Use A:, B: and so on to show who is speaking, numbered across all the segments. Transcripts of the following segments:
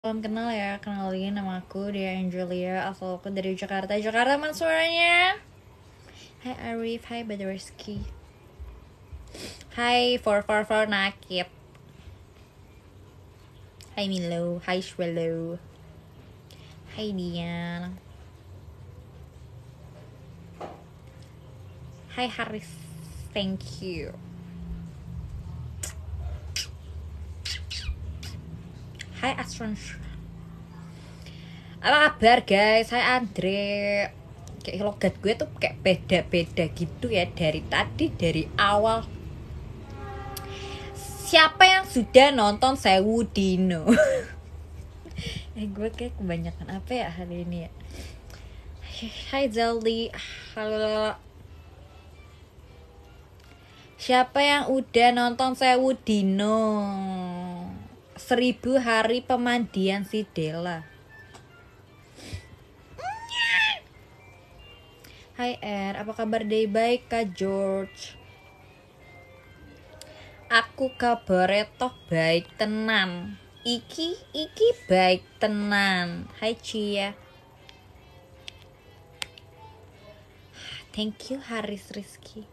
A: Salam kenal ya, kenalin nama aku Dea Angelia, asal aku dari Jakarta. Jakarta mana suaranya? Hai Arif, hai Badarski. Hai 444 Nakit. Hai Milo, hai Swallow. Hai Dian. Hai Haris, thank you. Hai Astron. Apa kabar guys? Hai Andre. Kayak logat gue tuh kayak beda-beda gitu ya dari tadi, dari awal. Siapa yang sudah nonton Sewu Dino? Gue kayak kebanyakan apa ya hari ini ya. Hai Zelly. Halo. Siapa yang udah nonton Sewu Dino? 1000 hari pemandian si Della. Hai Er, apa kabar day baik Kak George? Aku kabare toh baik tenan. Iki baik tenan. Hai Cia. Thank you Haris Rizky.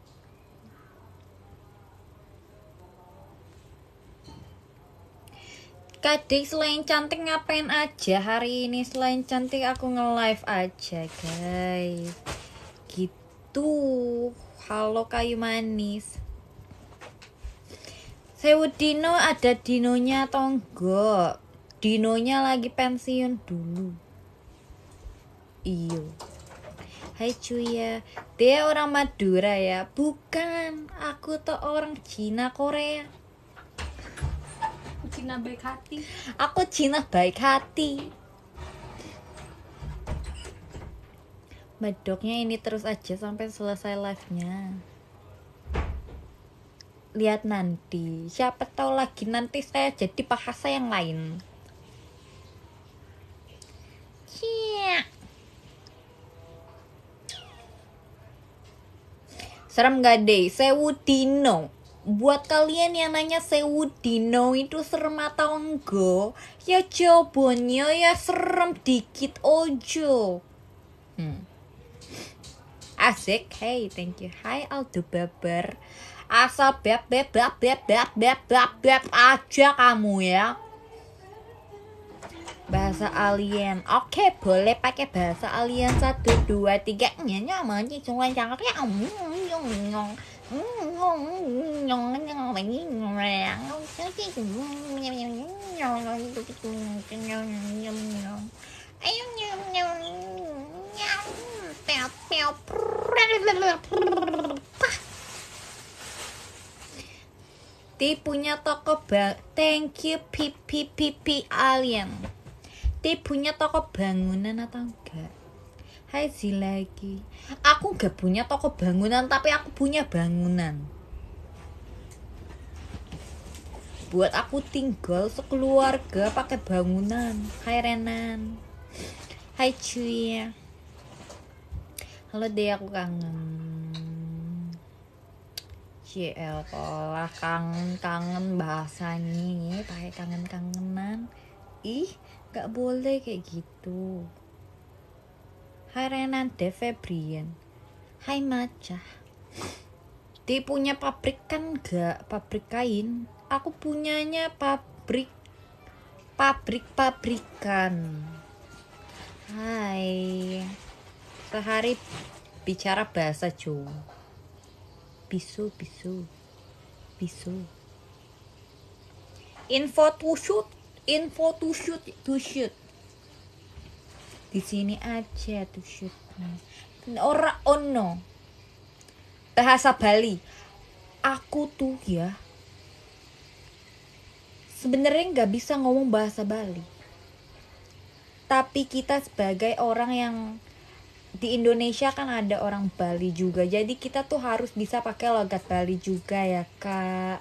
A: Kadek selain cantik ngapain aja hari ini? Selain cantik aku nge-live aja guys. Gitu. Halo kayu manis. Sewu Dino ada dinonya atau enggak? Dinonya lagi pensiun dulu. Iyo. Hai Cuya. Dia orang Madura ya? Bukan. Aku tuh orang Cina Korea.
B: Cina baik hati.
A: Aku Cina baik hati. Medoknya ini terus aja sampai selesai live-nya. Lihat nanti. Siapa tahu lagi nanti saya jadi bahasa yang lain. Cia. Serem gak deh? Sewu Dino. Buat kalian yang nanya Sewu Dino itu serem atau enggak, ya jawabannya ya serem dikit ojo. Asik, hey thank you. Hai Aldo Babar. Asal beb aja kamu ya. Bahasa alien. Oke, boleh pakai bahasa alien 1 2 3. Nyaman sih cuma cangkoknya. Ti punya toko thank you pipi alien. Ti punya toko bangunan atau enggak? Hai Zilagi. Aku gak punya toko bangunan, tapi aku punya bangunan. Buat aku tinggal sekeluarga pakai bangunan. Hai Renan. Hai cuy. Halo deh, aku kangen. CL pola kangen bahasanya pakai kangen-kangenan. Ih, gak boleh kayak gitu. Hai Renan De Febrian. Hai Maca. Dia punya pabrik kan gak? Pabrik kain. Aku punyanya pabrikan. Hai. Sehari bicara bahasa Jawa. Bisu. Info to shoot. Di sini aja to shoot. Ora ono. Bahasa Bali. Aku tuh ya sebenarnya nggak bisa ngomong bahasa Bali. Tapi kita sebagai orang yang di Indonesia kan ada orang Bali juga. Jadi kita tuh harus bisa pakai logat Bali juga ya, Kak.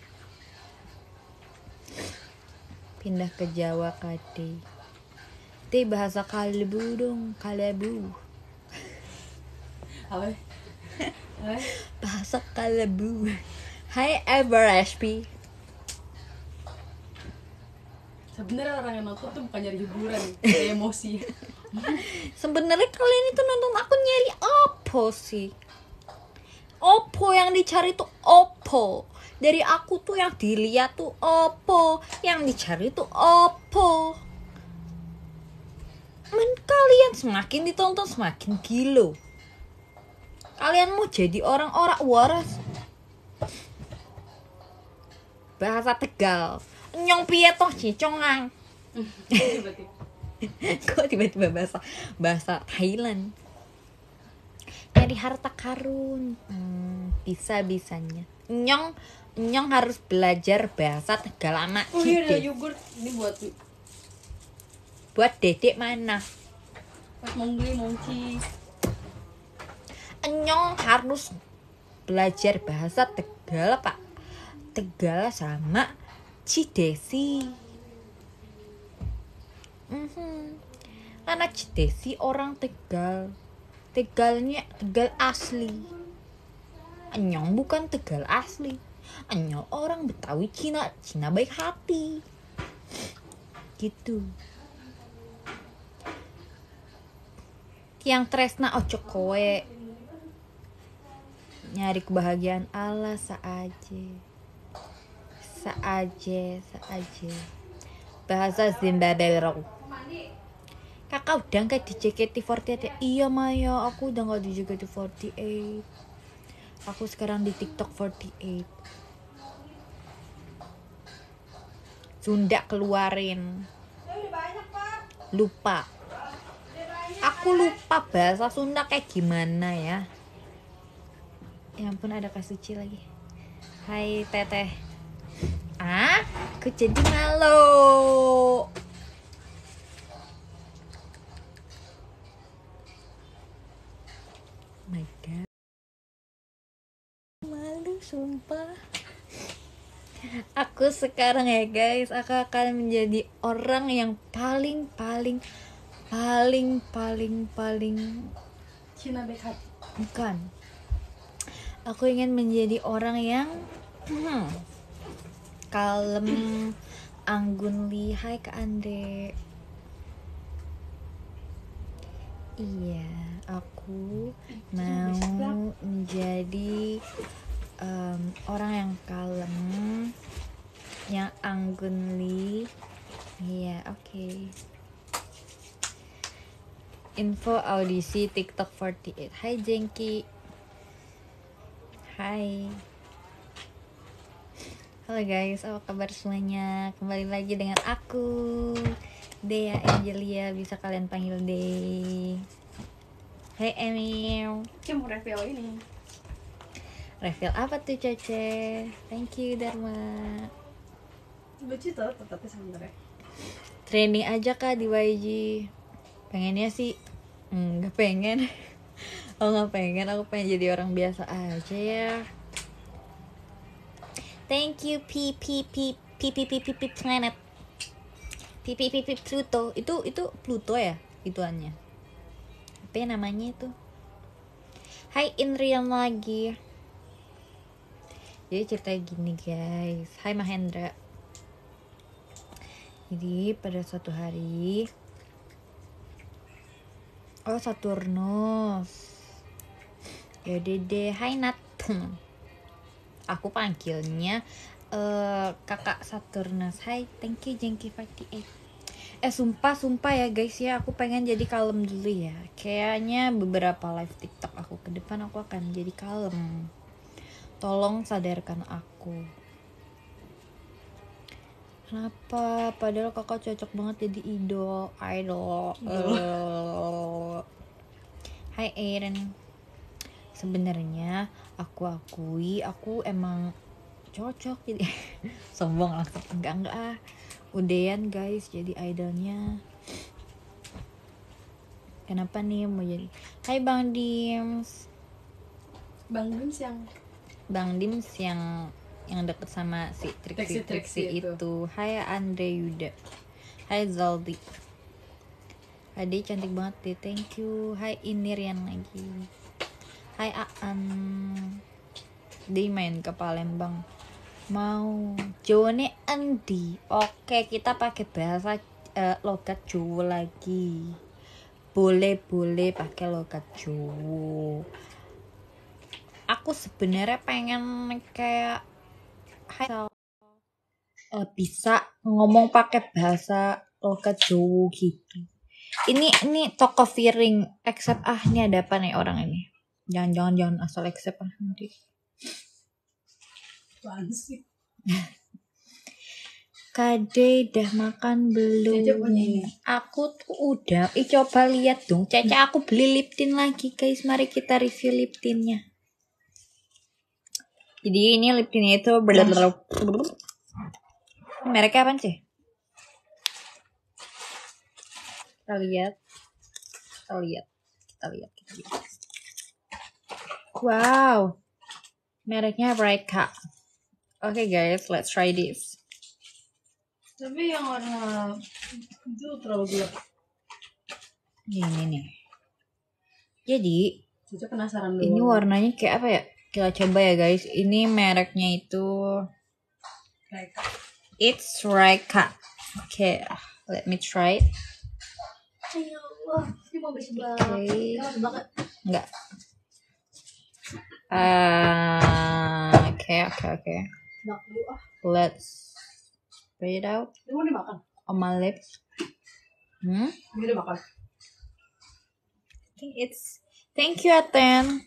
A: Pindah ke Jawa Kade. Teh bahasa Kalebu dong, Kalebu.
B: Apa?
A: Bahasa Kalebu. Hai Ever HP.
B: Sebenarnya orang yang nonton tuh bukan nyari hiburan, nyari emosi.
A: Sebenarnya kalian itu nonton aku nyari apa sih? Opo yang dicari tuh opo. Dari aku tuh yang dilihat tuh opo, yang dicari tuh opo. Kalian semakin ditonton semakin gilo. Kalian mau jadi orang-orang waras. Bahasa Tegal. Nyong piye toh cicongang.
B: Tiba-tiba.
A: Kok tiba-tiba bahasa Thailand. Nyari harta karun. Bisa-bisanya. Nyong harus belajar bahasa Tegal anak
B: Oh iya, ada
A: gede.
B: yogurt. Ini
A: Buat dedek mana?
B: buat Mongli, Mongci.
A: Nyong harus belajar bahasa Tegal, Pak. Tegal sama Cidesi. Karena Cidesi orang Tegal. Tegalnya Tegal asli. Nyong bukan Tegal asli. Nyong orang Betawi Cina baik hati. Gitu. Tiang tresna ojo kowe. Nyari kebahagiaan Allah saaje. Bahasa Zimbabwe. Kakak udah nggak di JKT48 ya? Iya Maya, aku udah nggak di JKT48. Aku sekarang di TikTok 48. Sunda keluarin. Lupa. Aku lupa bahasa Sunda kayak gimana ya. Ya ampun, ada Kak Suci lagi. Hai Teteh. Aku jadi malu. My God. Malu sumpah. Aku sekarang ya guys, aku akan menjadi orang yang paling
B: Cina baik hati.
A: bukan. Aku ingin menjadi orang yang kalem, anggun li. Hai Kak Ande. Iya, aku mau menjadi orang yang kalem, yang anggun li. Iya, oke. Info audisi TikTok 48. Hai Jengki. Hai. Halo guys, apa kabar semuanya? Kembali lagi dengan aku, Dea Angelia, bisa kalian panggil Dey. Hai Emil.
B: Cuma mau refill ini.
A: Refill apa tuh Cece? Thank you Dharma.
B: Lucu tuh tetapnya sebenarnya.
A: Training aja kak di YG. Pengennya sih nggak pengen. Nggak pengen, aku pengen jadi orang biasa aja ya. Thank you planet. Pluto. Itu Pluto ya ituannya. Apa ya namanya itu? Hai Inrian lagi. Jadi ceritanya gini guys. Hai Mahendra. Jadi pada suatu hari Saturnus. Ya dede. Hai Nat. Aku panggilnya kakak Saturnus. Hai, thank you Jengki 48. Sumpah ya guys ya, aku pengen jadi kalem dulu ya. Kayaknya beberapa live TikTok aku ke depan aku akan jadi kalem. Tolong sadarkan aku. Kenapa? Padahal kakak cocok banget jadi idol. Hai Aaron. Sebenarnya aku akui aku emang cocok jadi sombong langsung. Enggak udayan guys jadi idolnya. Kenapa nih mau jadi? Hai Bang Dims. Bang Dims yang deket sama si Trixie itu. Hai Andre Yuda. Hai Zaldi. Ade cantik banget deh, thank you. Hai Inirian lagi. Hai Aan. Dia main ke Palembang. Mau Jawane endi? Oke, kita pakai bahasa logat Jawa lagi. Boleh pakai logat Jawa. Aku sebenarnya pengen kayak bisa ngomong pakai bahasa logat Jawa gitu. Ini toko Firing accept ini ada apa nih orang ini? Jangan asal accept nanti.
B: Apaan sih?
A: Kade dah makan belum?
B: Cece punya ini.
A: Aku tuh udah. Coba lihat dong. Caca aku beli lip tint lagi guys. Mari kita review lip tintnya. Jadi ini lip tintnya itu mereknya apa sih? Kita lihat. Wow. Mereknya Reka. Oke guys, let's try this.
B: Tapi yang warna itu terlalu gelap.
A: Ini nih. Jadi
B: Cece penasaran dulu.
A: ini warnanya kayak apa ya? Kita coba ya guys. Ini mereknya itu
B: Reka.
A: It's Reka. Okay, let me try it.
B: Ayo, wah, ini mau bersebak.
A: Okay.
B: Kamu banget.
A: Enggak. Okay.
B: Bak dulu ah.
A: Let's spray it out
B: Ini mau dimakan.
A: on my lips.
B: Ini udah makan.
A: I think it's. Thank you, Aten.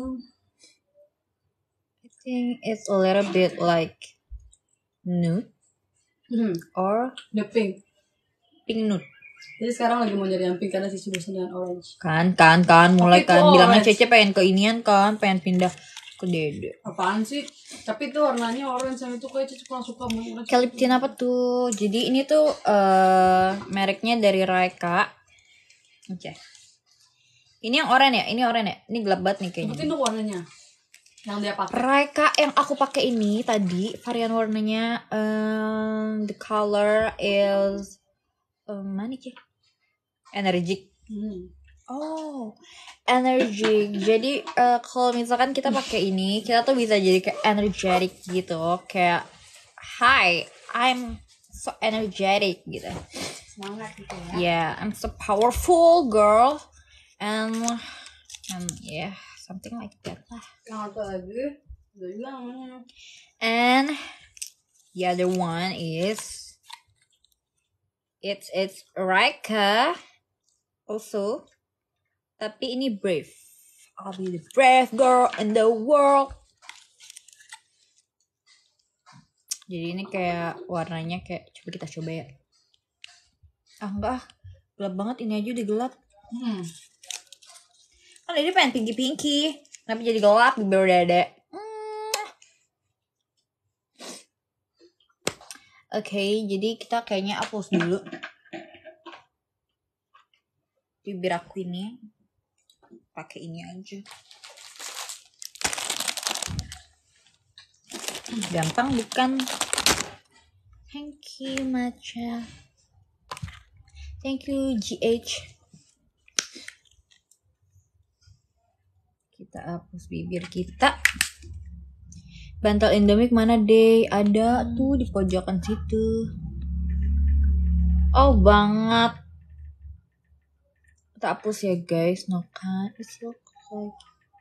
A: I think it's a little bit like nude or
B: The pink.
A: pink nude.
B: Jadi sekarang lagi mau nyari yang pink karena sisi bosan dengan orange.
A: Kan, mulai
B: Tapi itu
A: kan. Bilangnya
B: orange.
A: Cece pengen ke inian kan, pengen pindah ke Dede.
B: Apaan sih? Tapi itu warnanya orange yang itu kayak Cece kurang suka banget.
A: Kayak lip tint apa tuh? Jadi ini tuh mereknya dari Reka. Oke. Ini yang oranye ya? Ini gelap banget nih kayaknya.
B: Sebutin tuh warnanya yang dia pakai.
A: Reka yang aku pakai ini tadi varian warnanya the color is mana sih? Energic. Oh, energy. Jadi kalau misalkan kita pakai ini, kita tuh bisa jadi kayak energetic gitu, kayak hi, I'm so energetic gitu.
B: Semangat gitu ya.
A: Yeah, I'm so powerful girl, and yeah, something like that lah.
B: Yang satu lagi udah bilang namanya.
A: And the other one is it's Rika also. Tapi ini brave. I'll be the brave girl in the world. Jadi ini kayak warnanya kayak coba kita ya. Enggak, gelap banget, ini aja udah gelap. Kan ini pengen pinky. Tapi jadi gelap di bibir dada. Oke, jadi kita kayaknya hapus dulu bibir aku ini. Pakai ini aja. Gampang bukan? Thank you Macha. Thank you GH. Kita hapus bibir kita. Bantal Indomie mana deh? Ada tuh di pojokan situ. Oh banget. Kita hapus ya guys. No kan? It's look like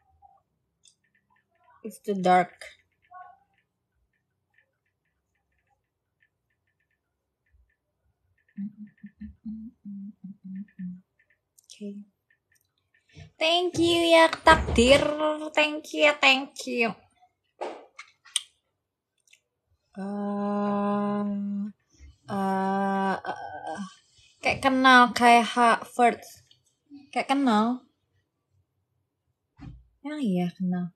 A: it's too dark. Okay. Thank you ya takdir. Thank you. Kayak kenal kayak Harvard. Kayak kenal. Iya kenal.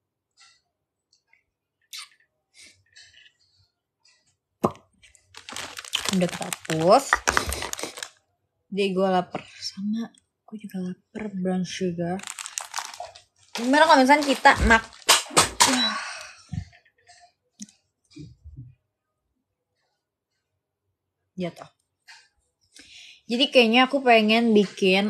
A: Udah kita hapus. Jadi gue lapar. Sama gue juga lapar. Brown sugar. Gimana kalau misalnya kita jatuh. Jadi kayaknya aku pengen bikin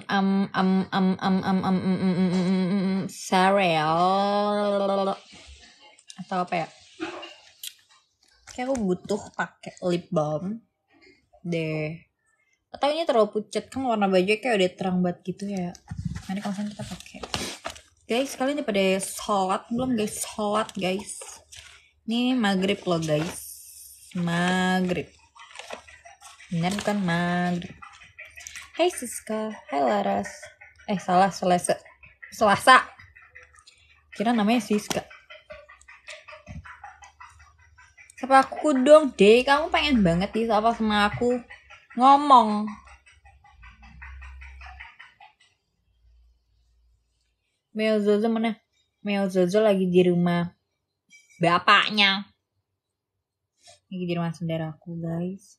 A: cereal atau apa ya? Kayak aku butuh pakai lip balm deh. Atau ini terlalu pucat kan warna baju kayak udah terang banget gitu ya. Nanti kalau misalnya kita pakai. Guys, kalian udah pada sholat belum guys? Sholat guys. Ini maghrib loh guys. Maghrib. Bener bukan maghrib. Hai Siska, hai Laras. Salah, Selasa. Kira namanya Siska. Sapa aku dong deh, kamu pengen banget disapa sama aku. Ngomong. Meo Zozo mana? Meo Zozo lagi di rumah bapaknya. Lagi di rumah saudaraku guys.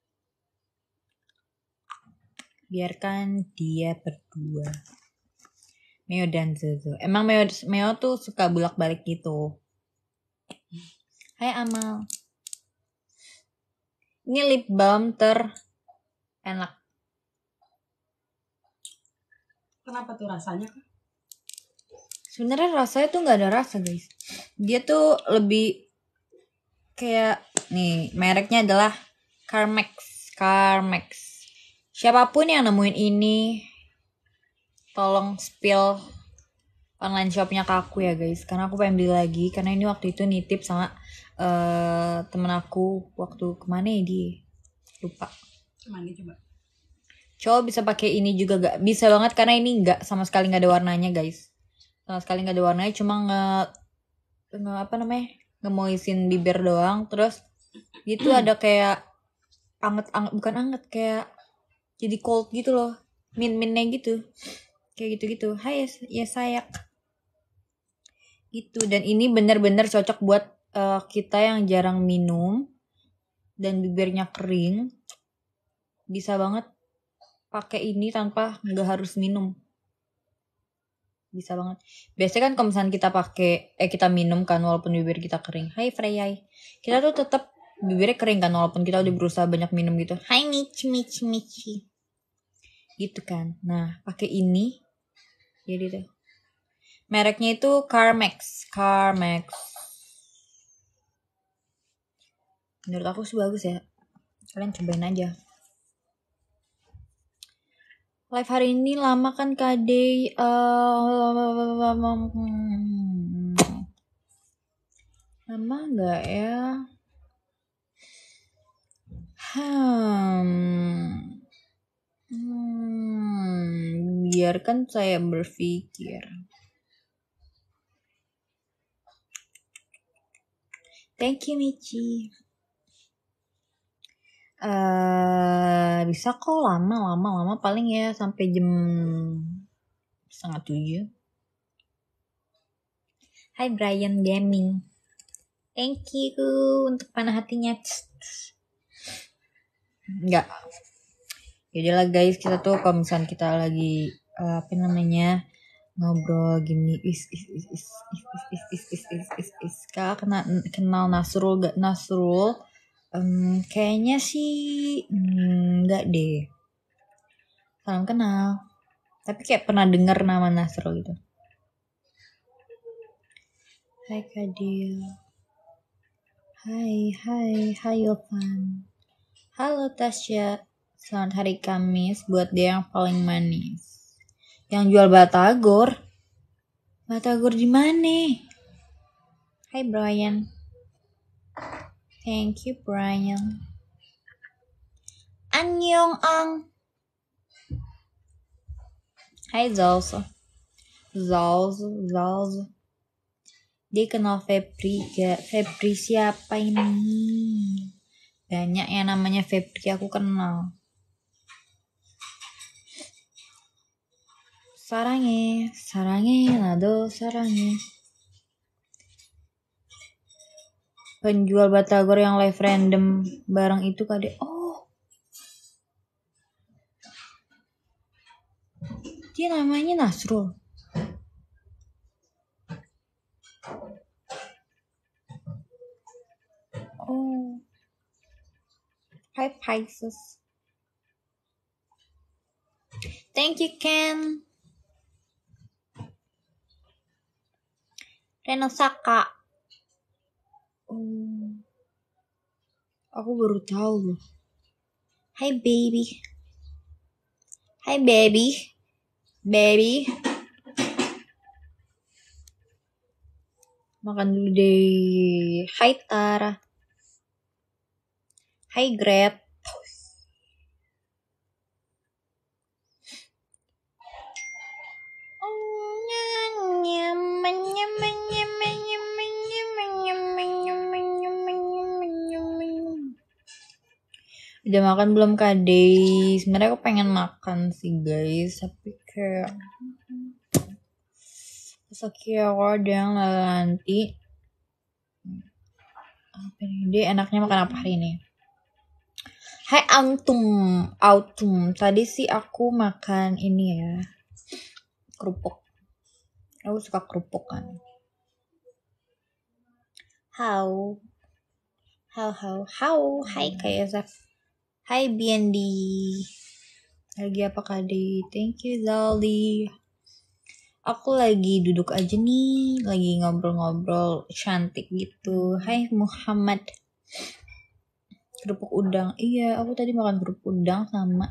A: Biarkan dia berdua. Meo dan Zozo. Emang Meo tuh suka bolak-balik gitu. Hai Amal. Ini lip balm enak.
B: Kenapa tuh rasanya?
A: Sebenarnya rasanya tuh nggak ada rasa guys. Dia tuh lebih kayak nih mereknya adalah Carmex. Siapapun yang nemuin ini, tolong spill online shopnya ke aku ya guys. Karena aku pengen beli lagi. Karena ini waktu itu nitip sama temen aku waktu kemana ya dia? Lupa.
B: Kemana coba?
A: Cowok bisa pakai ini juga gak? Bisa banget karena ini nggak sama sekali nggak ada warnanya guys. Sama sekali nggak ada warnanya, cuma ngemoisin bibir doang. Terus itu ada kayak bukan anget, kayak jadi cold gitu loh, min-minnya gitu, kayak gitu. Hai ya sayak gitu. Dan ini bener-bener cocok buat kita yang jarang minum dan bibirnya kering. Bisa banget pakai ini tanpa nggak harus minum. Bisa banget. Biasanya kan kalau misalnya kita minum kan walaupun bibir kita kering. Hai Freya. Kita tuh tetap bibirnya kering kan walaupun kita udah berusaha banyak minum gitu. Hai Michi. Gitu kan. Nah, pakai ini jadi tuh. Mereknya itu Carmex. Menurut aku sih bagus ya. Kalian cobain aja. Live hari ini lama kan Kak Dey? Lama nggak ya? Biarkan saya berpikir. Thank you Michi. Bisa kok lama paling ya sampai jam 6:30. Hai Brian Gaming. Thank you untuk panah hatinya. Enggak. Yaudahlah guys, kita tuh kalau misalnya kita lagi ngobrol gini Kak kenal Nasrul gak? Nasrul kayaknya sih enggak deh, salam kenal tapi kayak pernah dengar nama Nasrul gitu. Hai Kadil. Hai Yovan. Halo Tasya. Selamat hari Kamis buat dia yang paling manis. Yang jual batagor. Batagor di mana? Hai Brian. Thank you Brian. Annyeong ang. Hai Zalso. Dia kenal Febri gak? Febri siapa ini? Banyak yang namanya Febri aku kenal. 사랑해 나도 사랑해. Penjual batagor yang live random bareng itu Kade. Oh, dia namanya Nasrul. Oh, hi Pisces. Thank you Ken. Renosaka. Aku baru tahu loh. Hai baby. Hai baby. Baby. Makan dulu deh. Hai Tara. Hai Gret. Udah makan belum Kak Dey? Sebenarnya aku pengen makan sih guys, tapi kayak sakit aku ada yang nanti. Apa nih? Dia enaknya makan apa hari ini? Hai Autumn. Tadi sih aku makan ini ya, kerupuk. Aku suka kerupuk kan. How? Hai Kak Yazaf. Hai BND. Lagi apa Kak Dey? Thank you Zaldi. Aku lagi duduk aja nih, lagi ngobrol-ngobrol cantik gitu. Hai Muhammad. Kerupuk udang. Iya, aku tadi makan kerupuk udang sama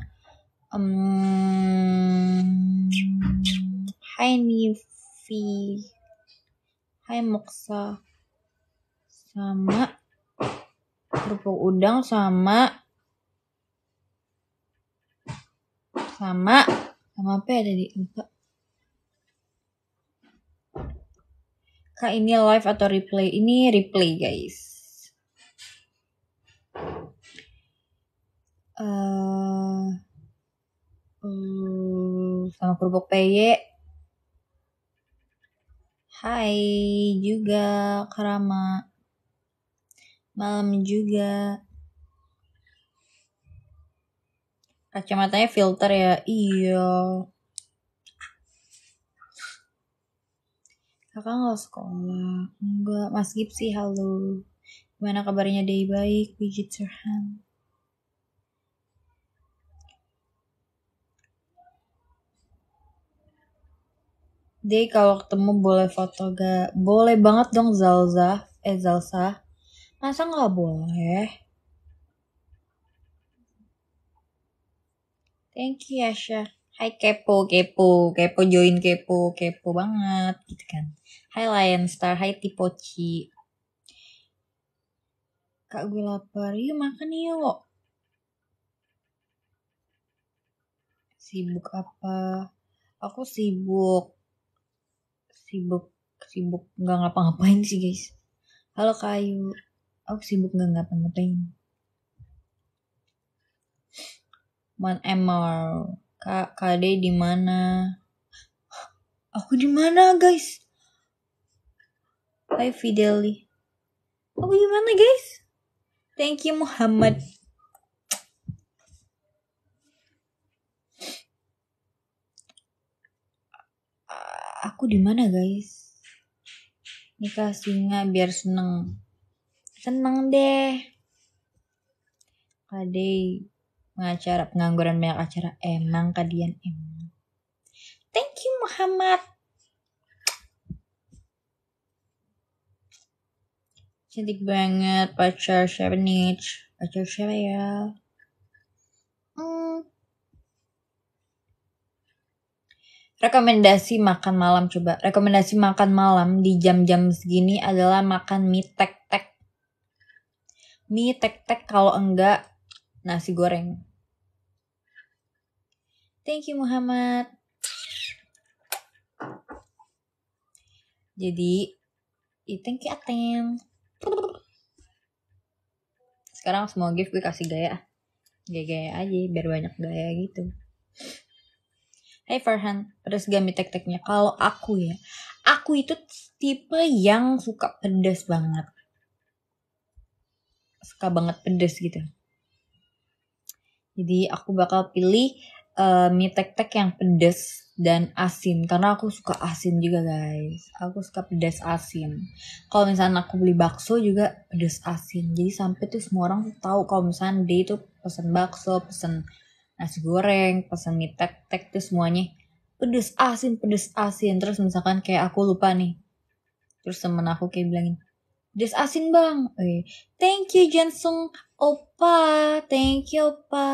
A: Hai Nivi. Hai Moksa. Sama kerupuk udang sama apa ya tadi? Lupa. Kak, ini live atau replay? Ini replay guys. Sama kerupuk peye. Hai juga Karama. Malam juga. Kacamatanya filter ya? Iya. Kakak gak sekolah? Enggak. Mas Gipsy, halo. Gimana kabarnya? Day baik. Puji Tuhan. Day kalau ketemu boleh foto gak? Boleh banget dong Zalsa. Masa gak boleh? Thank you Yasha. Hai kepo join kepo banget gitu kan. Hai Lion Star, hai Tipoci. Kak gue lapar, yuk makan yuk. Sibuk apa? Aku sibuk nggak ngapa-ngapain sih guys. Halo Kayu, aku sibuk nggak ngapa-ngapain. Man Emar, Kak Ade di mana? Aku di mana guys? Hai Fideli, aku di mana guys? Thank you Muhammad. Aku di mana guys? Nikah singa biar seneng deh. Kade pengacara pengangguran banyak acara. Emang kadian emang. Thank you Muhammad. Cantik banget. Pacar siapa nih? Pacar siapa ya? Rekomendasi makan malam coba. Rekomendasi makan malam di jam-jam segini adalah makan mie tek-tek. Mie tek-tek kalau enggak nasi goreng. Thank you Muhammad. Jadi, thank you Aten. Sekarang semua gift gue kasih gaya. Gaya-gaya aja biar banyak gaya gitu. Hai Farhan, pedas gak mie tek-teknya? Kalau aku ya, aku itu tipe yang suka pedas banget. Suka banget pedas gitu. Jadi aku bakal pilih mie tek-tek yang pedas dan asin. Karena aku suka asin juga guys. Aku suka pedas asin. Kalau misalnya aku beli bakso juga pedas asin. Jadi sampai tuh semua orang tahu kalau misalnya dia itu pesen bakso, pesen nasi goreng, pesen mie tek-tek tuh semuanya pedas asin. Terus misalkan kayak aku lupa nih, terus temen aku kayak bilangin, Des asin bang. Thank you Jansung Opa. Thank you Opa.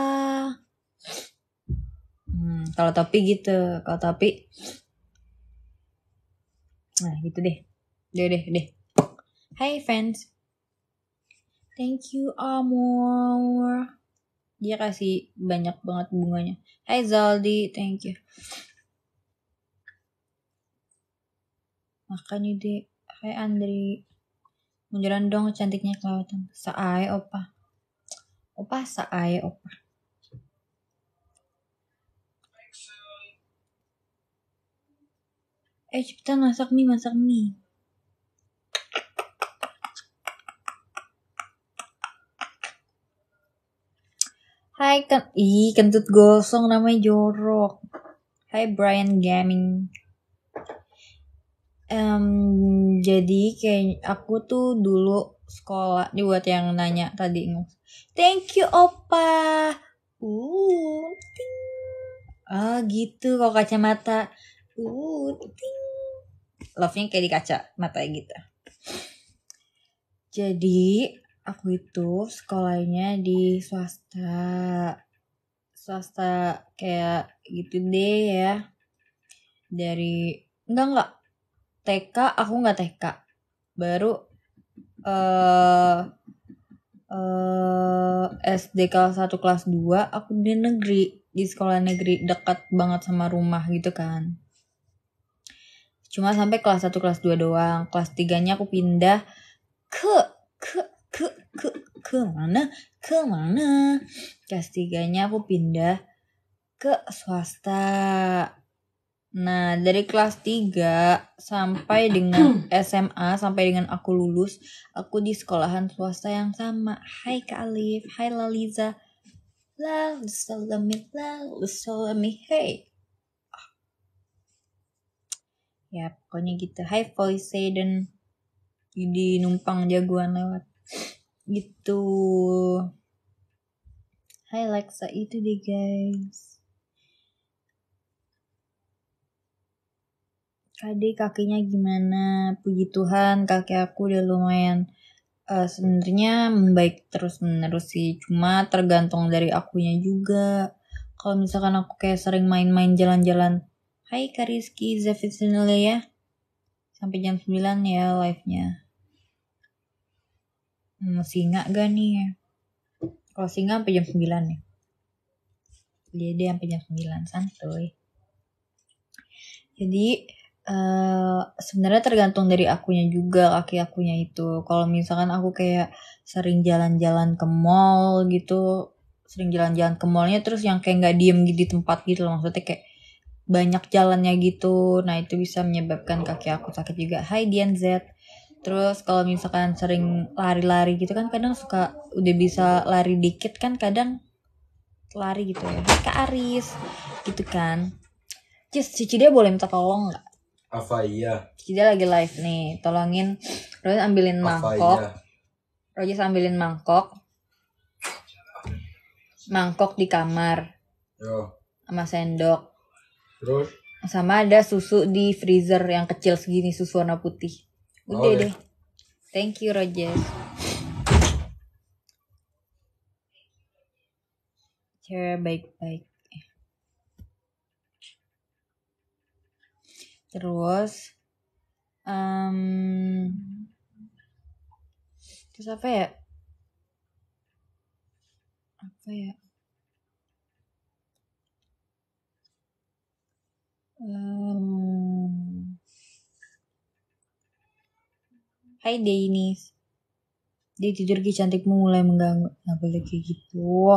A: Kalau topi gitu. Kalau topi. Nah gitu deh. Deh. Hai fans. Thank you Amor. Dia kasih banyak banget bunganya. Hai Zaldi. Thank you. Makanya deh. Hai Andri. Munduran dong cantiknya kelewatan. Saai Opa. Opa saai Opa. Cepetan masak mie. Hai kentut gosong namanya jorok. Hai Brian Gaming. Jadi kayak aku tuh dulu sekolah, ini buat yang nanya tadi. Thank you Opa. Ting. Gitu kalau kacamata. Ting. Love-nya kayak di kaca mata gitu. Jadi aku itu sekolahnya di swasta kayak gitu deh ya. Dari enggak TK aku nggak TK, baru SD kelas 1 kelas 2 aku di sekolah negeri dekat banget sama rumah gitu kan. Cuma sampai kelas 1 kelas 2 doang. Kelas 3-nya aku pindah ke mana? Kelas 3-nya aku pindah ke swasta. Nah, dari kelas 3 sampai dengan SMA, sampai dengan aku lulus, aku di sekolahan swasta yang sama. Hai Kak Alif, hai Laliza. Salami, hey. Ya, pokoknya gitu. Hai Voice dan di numpang jagoan lewat. Gitu. Hai Lexa, itu deh guys. Adik kakinya gimana? Puji Tuhan kaki aku udah lumayan sebenarnya membaik terus menerus sih. Cuma tergantung dari akunya juga. Kalau misalkan aku kayak sering main-main jalan-jalan. Hai Kak Rizky, Zafitzinile ya. Sampai jam 9 ya live-nya. Singa gak nih? Kalau singa sampai jam 9 ya. Dia sampai jam 9, santuy. Jadi sebenarnya tergantung dari akunya juga, kaki akunya itu. Kalau misalkan aku kayak sering jalan-jalan ke mall gitu, sering jalan-jalan ke mallnya terus yang kayak nggak diem gitu di tempat gitu loh, maksudnya kayak banyak jalannya gitu. Nah itu bisa menyebabkan kaki aku sakit juga. Hai Dian Z. Terus kalau misalkan sering lari-lari gitu kan kadang suka udah bisa lari dikit kan kadang lari gitu ya. Hai Kak Aris gitu kan. Cici dia boleh minta tolong nggak?
C: Apa iya?
A: Dia lagi live nih, tolongin Rojas ambilin mangkok. Rojas ambilin mangkok di kamar.
C: Yo.
A: Sama sendok.
C: Terus?
A: Sama ada susu di freezer yang kecil segini, susu warna putih. Udah deh. Thank you Rojas. Cewek baik-baik. Terus terus apa ya? Hai Denis. Dia tidur cantikmu mulai mengganggu. Nggak boleh kayak gitu.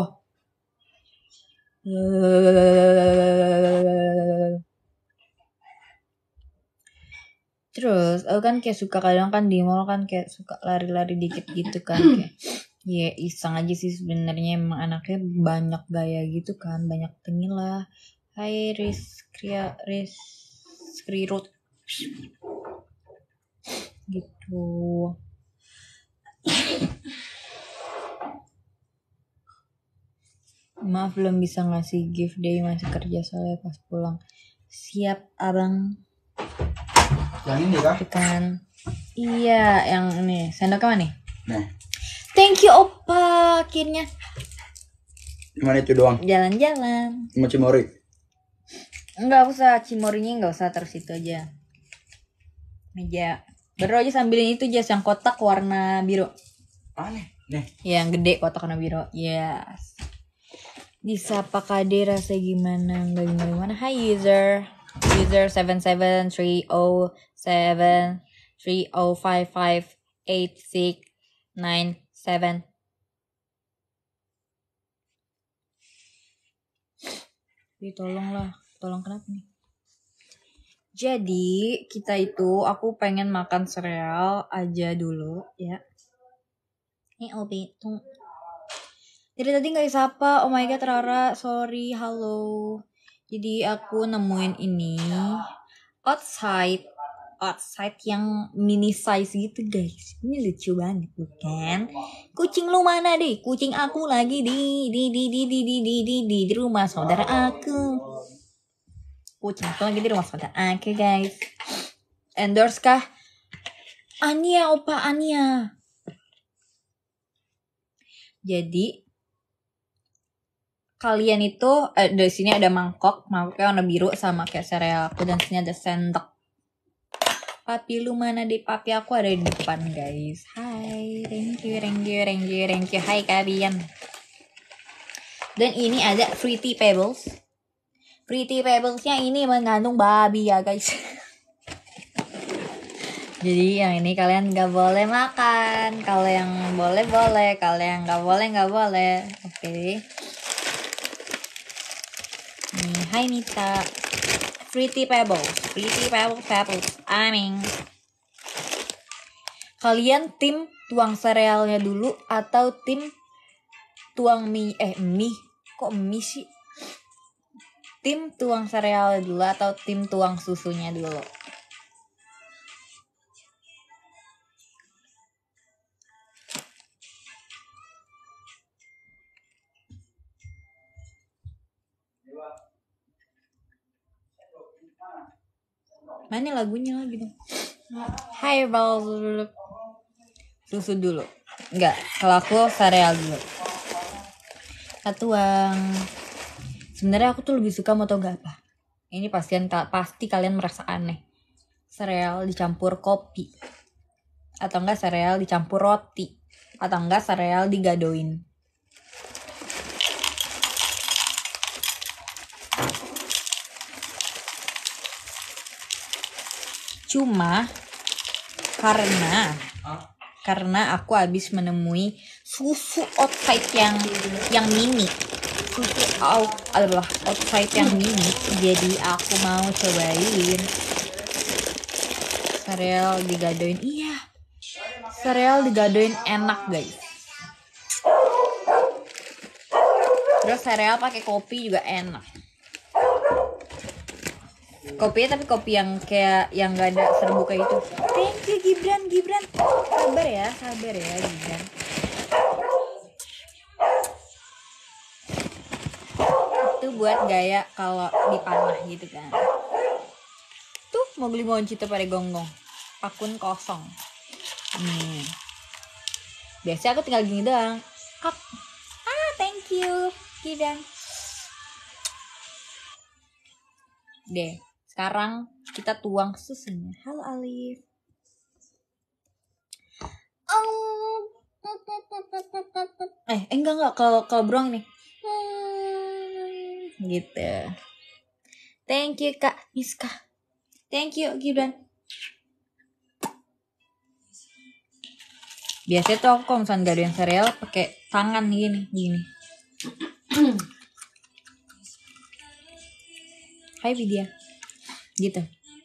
A: Terus aku kan kayak suka kadang kan di mall kan kayak suka lari-lari dikit gitu kan kayak ya iseng aja sih sebenarnya, emang anaknya banyak gaya gitu kan, banyak tengil lah. Hai Rizkrot gitu. Maaf belum bisa ngasih gift day, masih kerja soalnya pas pulang. Siap abang.
C: Yang ini kah?
A: Kan Iya, yang ini sendoknya mana nih?
C: Nah,
A: Thank you Opa, akhirnya
C: cuma itu doang.
A: jalan-jalan.
C: Cuma Cimori.
A: Enggak usah, cimorinya enggak usah, terus itu aja. Meja. Baru aja sambilin itu jas yang kotak warna biru.
C: Aneh. Nih.
A: Yang gede kotak warna biru. Yes. Disapa Kade rasanya gimana? Enggak gimana. Hi user. User 773055869. Tolong kenapa nih? Jadi kita itu aku pengen makan sereal aja dulu ya. Ini Obi tuh. Jadi tadi nggak disapa. Oh my god Rara, sorry, halo. Jadi aku nemuin ini outside yang mini size gitu guys. Ini lucu banget bukan? Kucing lu mana deh? Kucing aku lagi di rumah saudara aku. Kucing aku lagi di rumah saudara aku guys. Endorse kah? Ania, Opa Ania. Jadi kalian itu dari sini ada mangkoknya warna biru sama kayak sereal aku, dan sini ada sendok. Papi lu mana deh? Papi aku ada di depan guys. Hai, thank you. Hai kalian. Dan ini ada Fruity Pebbles. Fruity Pebblesnya ini mengandung babi ya guys. Jadi yang ini kalian nggak boleh makan. Kalau yang boleh, kalau yang nggak boleh. Oke. Nih, hai Nita. Fruity Pebbles. Kalian tim tuang serealnya dulu atau tim tuang mie? Kok mie sih? Tim tuang serealnya dulu atau tim tuang susunya dulu? Mana lagunya lagi dong? Hai bal susu dulu. Enggak, kalau aku sereal dulu. Tuang. Sebenarnya aku tuh lebih suka mau tau gak apa? Ini pasti kalian merasa aneh. Sereal dicampur kopi. Atau enggak sereal dicampur roti. Atau enggak sereal digadoin. Cuma karena aku habis menemui susu outside yang mini. Outside yang mini, jadi aku mau cobain sereal digadoin. Iya, sereal digadoin enak guys. Terus sereal pakai kopi juga enak. Kopinya tapi kopi yang kayak yang gak ada serbuk kayak itu. Thank you Gibran. Sabar ya Gibran. Itu buat gaya kalau dipanah gitu kan. Tuh mau beli moncito pada gonggong. Akun kosong. Biasanya aku tinggal gini doang. Thank you Gibran. Deh. Sekarang kita tuang susunya. Halo Alif. Enggak kalau Brong nih. Gitu. Thank you Kak Miska. Thank you Gibran. Biasanya tuh aku kalau misalnya gak ada yang sereal pakai tangan gini. Hai Vidya. Gitu.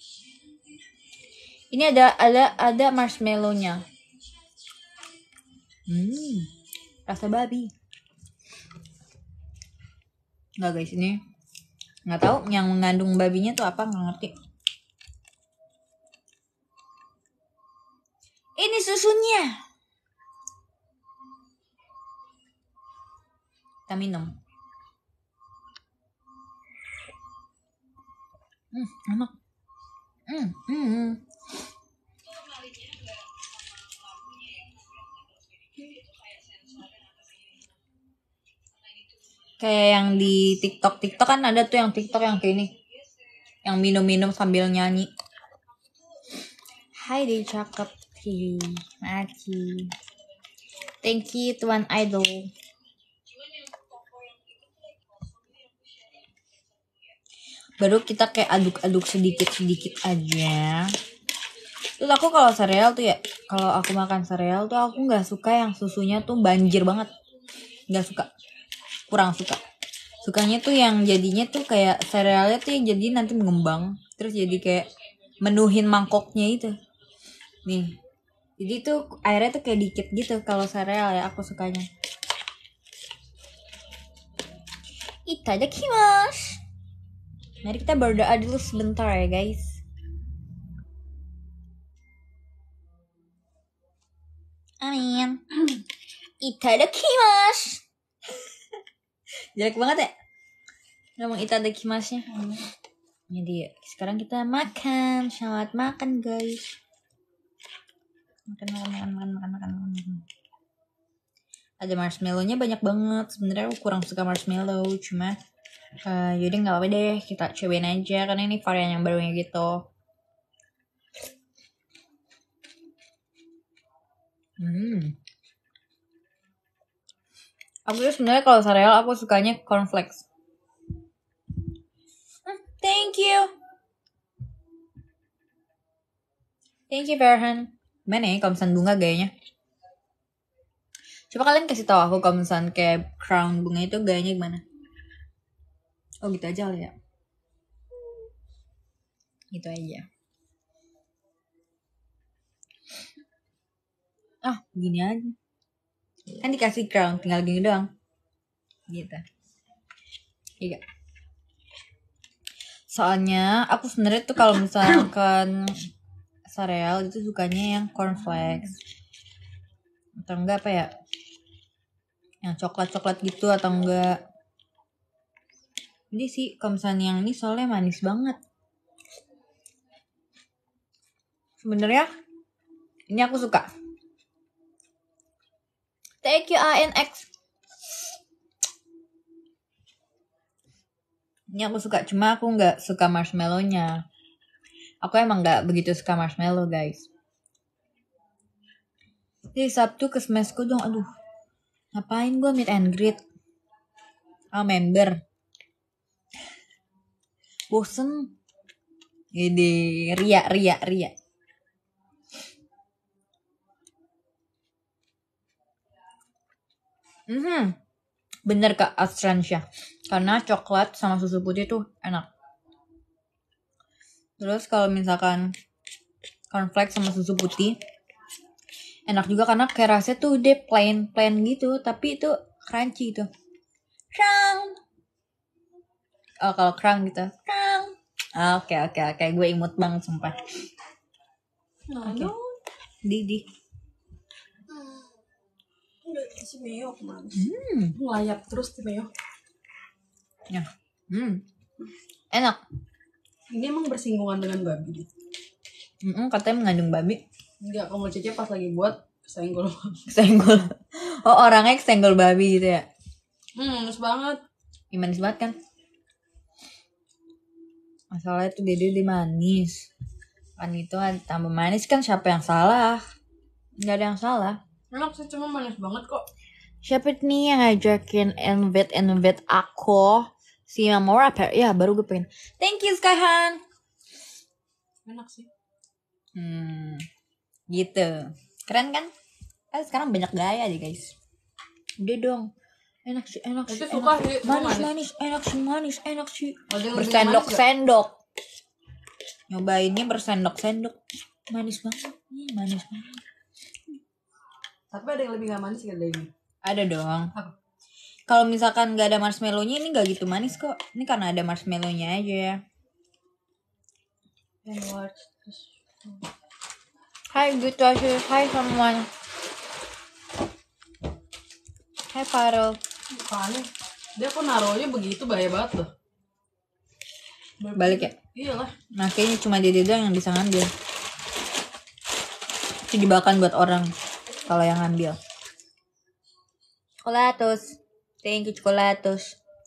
A: Ini ada marshmallow-nya. Rasa babi. Enggak guys, ini nggak tahu yang mengandung babinya tuh apa, nggak ngerti. Ini susunya. Kita minum. Enak. Kayak yang di TikTok kan ada tuh yang TikTok yang kayak ini. Yang minum-minum sambil nyanyi. Hai deh cakep. Maki. Thank you Tuan Idol. Baru kita kayak aduk-aduk sedikit-sedikit aja. Terus aku kalau sereal tuh ya, kalau aku makan sereal tuh aku nggak suka yang susunya tuh banjir banget. Nggak suka. Kurang suka. Sukanya tuh yang jadinya tuh kayak serealnya tuh yang jadi nanti mengembang. Terus jadi kayak menuhin mangkoknya itu. Nih. Jadi tuh airnya tuh kayak dikit gitu kalau sereal ya aku sukanya. Itadakimasu. Mari kita berdoa dulu sebentar ya guys. Amin. Itadakimasu. Jelek banget ya ngomong itadakimasu-nya. Jadi sekarang kita makan. Selamat makan guys. Makan. Ada marshmallow-nya banyak banget. Sebenarnya aku kurang suka marshmallow, cuma yaudah nggak apa-apa deh, kita cobain aja karena ini varian yang barunya gitu. Aku tuh sebenarnya kalau sereal aku sukanya cornflakes. Thank you Farhan. Mana ya kalau misalnya bunga gayanya? Coba kalian kasih tahu aku kalau misalnya kayak crown bunga itu gayanya gimana? Oh gitu aja lah ya. Gitu aja. Gini aja. Kan dikasih crown, tinggal gini doang. Gitu. Iya. Soalnya aku sebenarnya tuh kalau misalkan sereal itu sukanya yang cornflakes. Atau enggak apa ya? Yang coklat-coklat gitu atau enggak. Jadi sih kalau misalnya yang ini soalnya manis banget. Sebenarnya ini aku suka. Thank you ANX. Ini aku suka, cuma aku nggak suka marshmallow-nya. Aku emang nggak begitu suka marshmallow guys. Jadi Sabtu ke Smesco dong, aduh. Ngapain gue meet and greet? Member. Bosen. Ini ria. Bener Kak Astransyah. Karena coklat sama susu putih tuh enak. Terus kalau misalkan cornflakes sama susu putih enak juga karena kayak rasanya tuh dia plain gitu, tapi itu crunchy gitu. Krang. Oh kalau krang gitu. Krang. Oke. Gue imut banget sumpah. Oke. Didi.
B: Si Meo kemana? Ngelayap terus si Meo.
A: Ya. Enak.
B: Ini emang bersinggungan dengan babi.
A: Katanya mengandung babi.
B: Enggak, kamu Cece pas lagi buat kesenggol.
A: Oh orangnya kesenggol babi gitu ya?
B: Manis banget.
A: Manis banget kan? Masalahnya tuh dia manis. Kan itu tambah manis kan siapa yang salah? Nggak ada yang salah.
B: Enak sih, cuma manis banget kok.
A: Siapa nih yang ngajakin invite aku? Si Mamora apa? Ya baru gue pengen. Thank you Skyhan.
B: Enak sih.
A: Gitu. Keren kan? Sekarang banyak gaya aja guys. Udah dong. Enak sih.
B: Suka sih.
A: Manis. Enak sih. Bersendok-sendok. Nyobainnya bersendok-sendok. Manis banget.
B: Tapi ada yang lebih gak manis kan dari ini?
A: Ada dong.
B: Apa?
A: Kalau misalkan gak ada marshmallow-nya ini gak gitu manis kok. Ini karena ada marshmallow-nya aja ya. Hai gitu aja. Hai semuanya. Hai Farel.
B: Apaan? Dia kok naruhnya begitu bahaya banget loh.
A: Balik ya?
B: Iyalah.
A: Nah kayaknya cuma dia doang yang bisa ngambil. Itu jebakan buat orang kalau yang ngambil. Chocolatos. Thank you Chocolatos.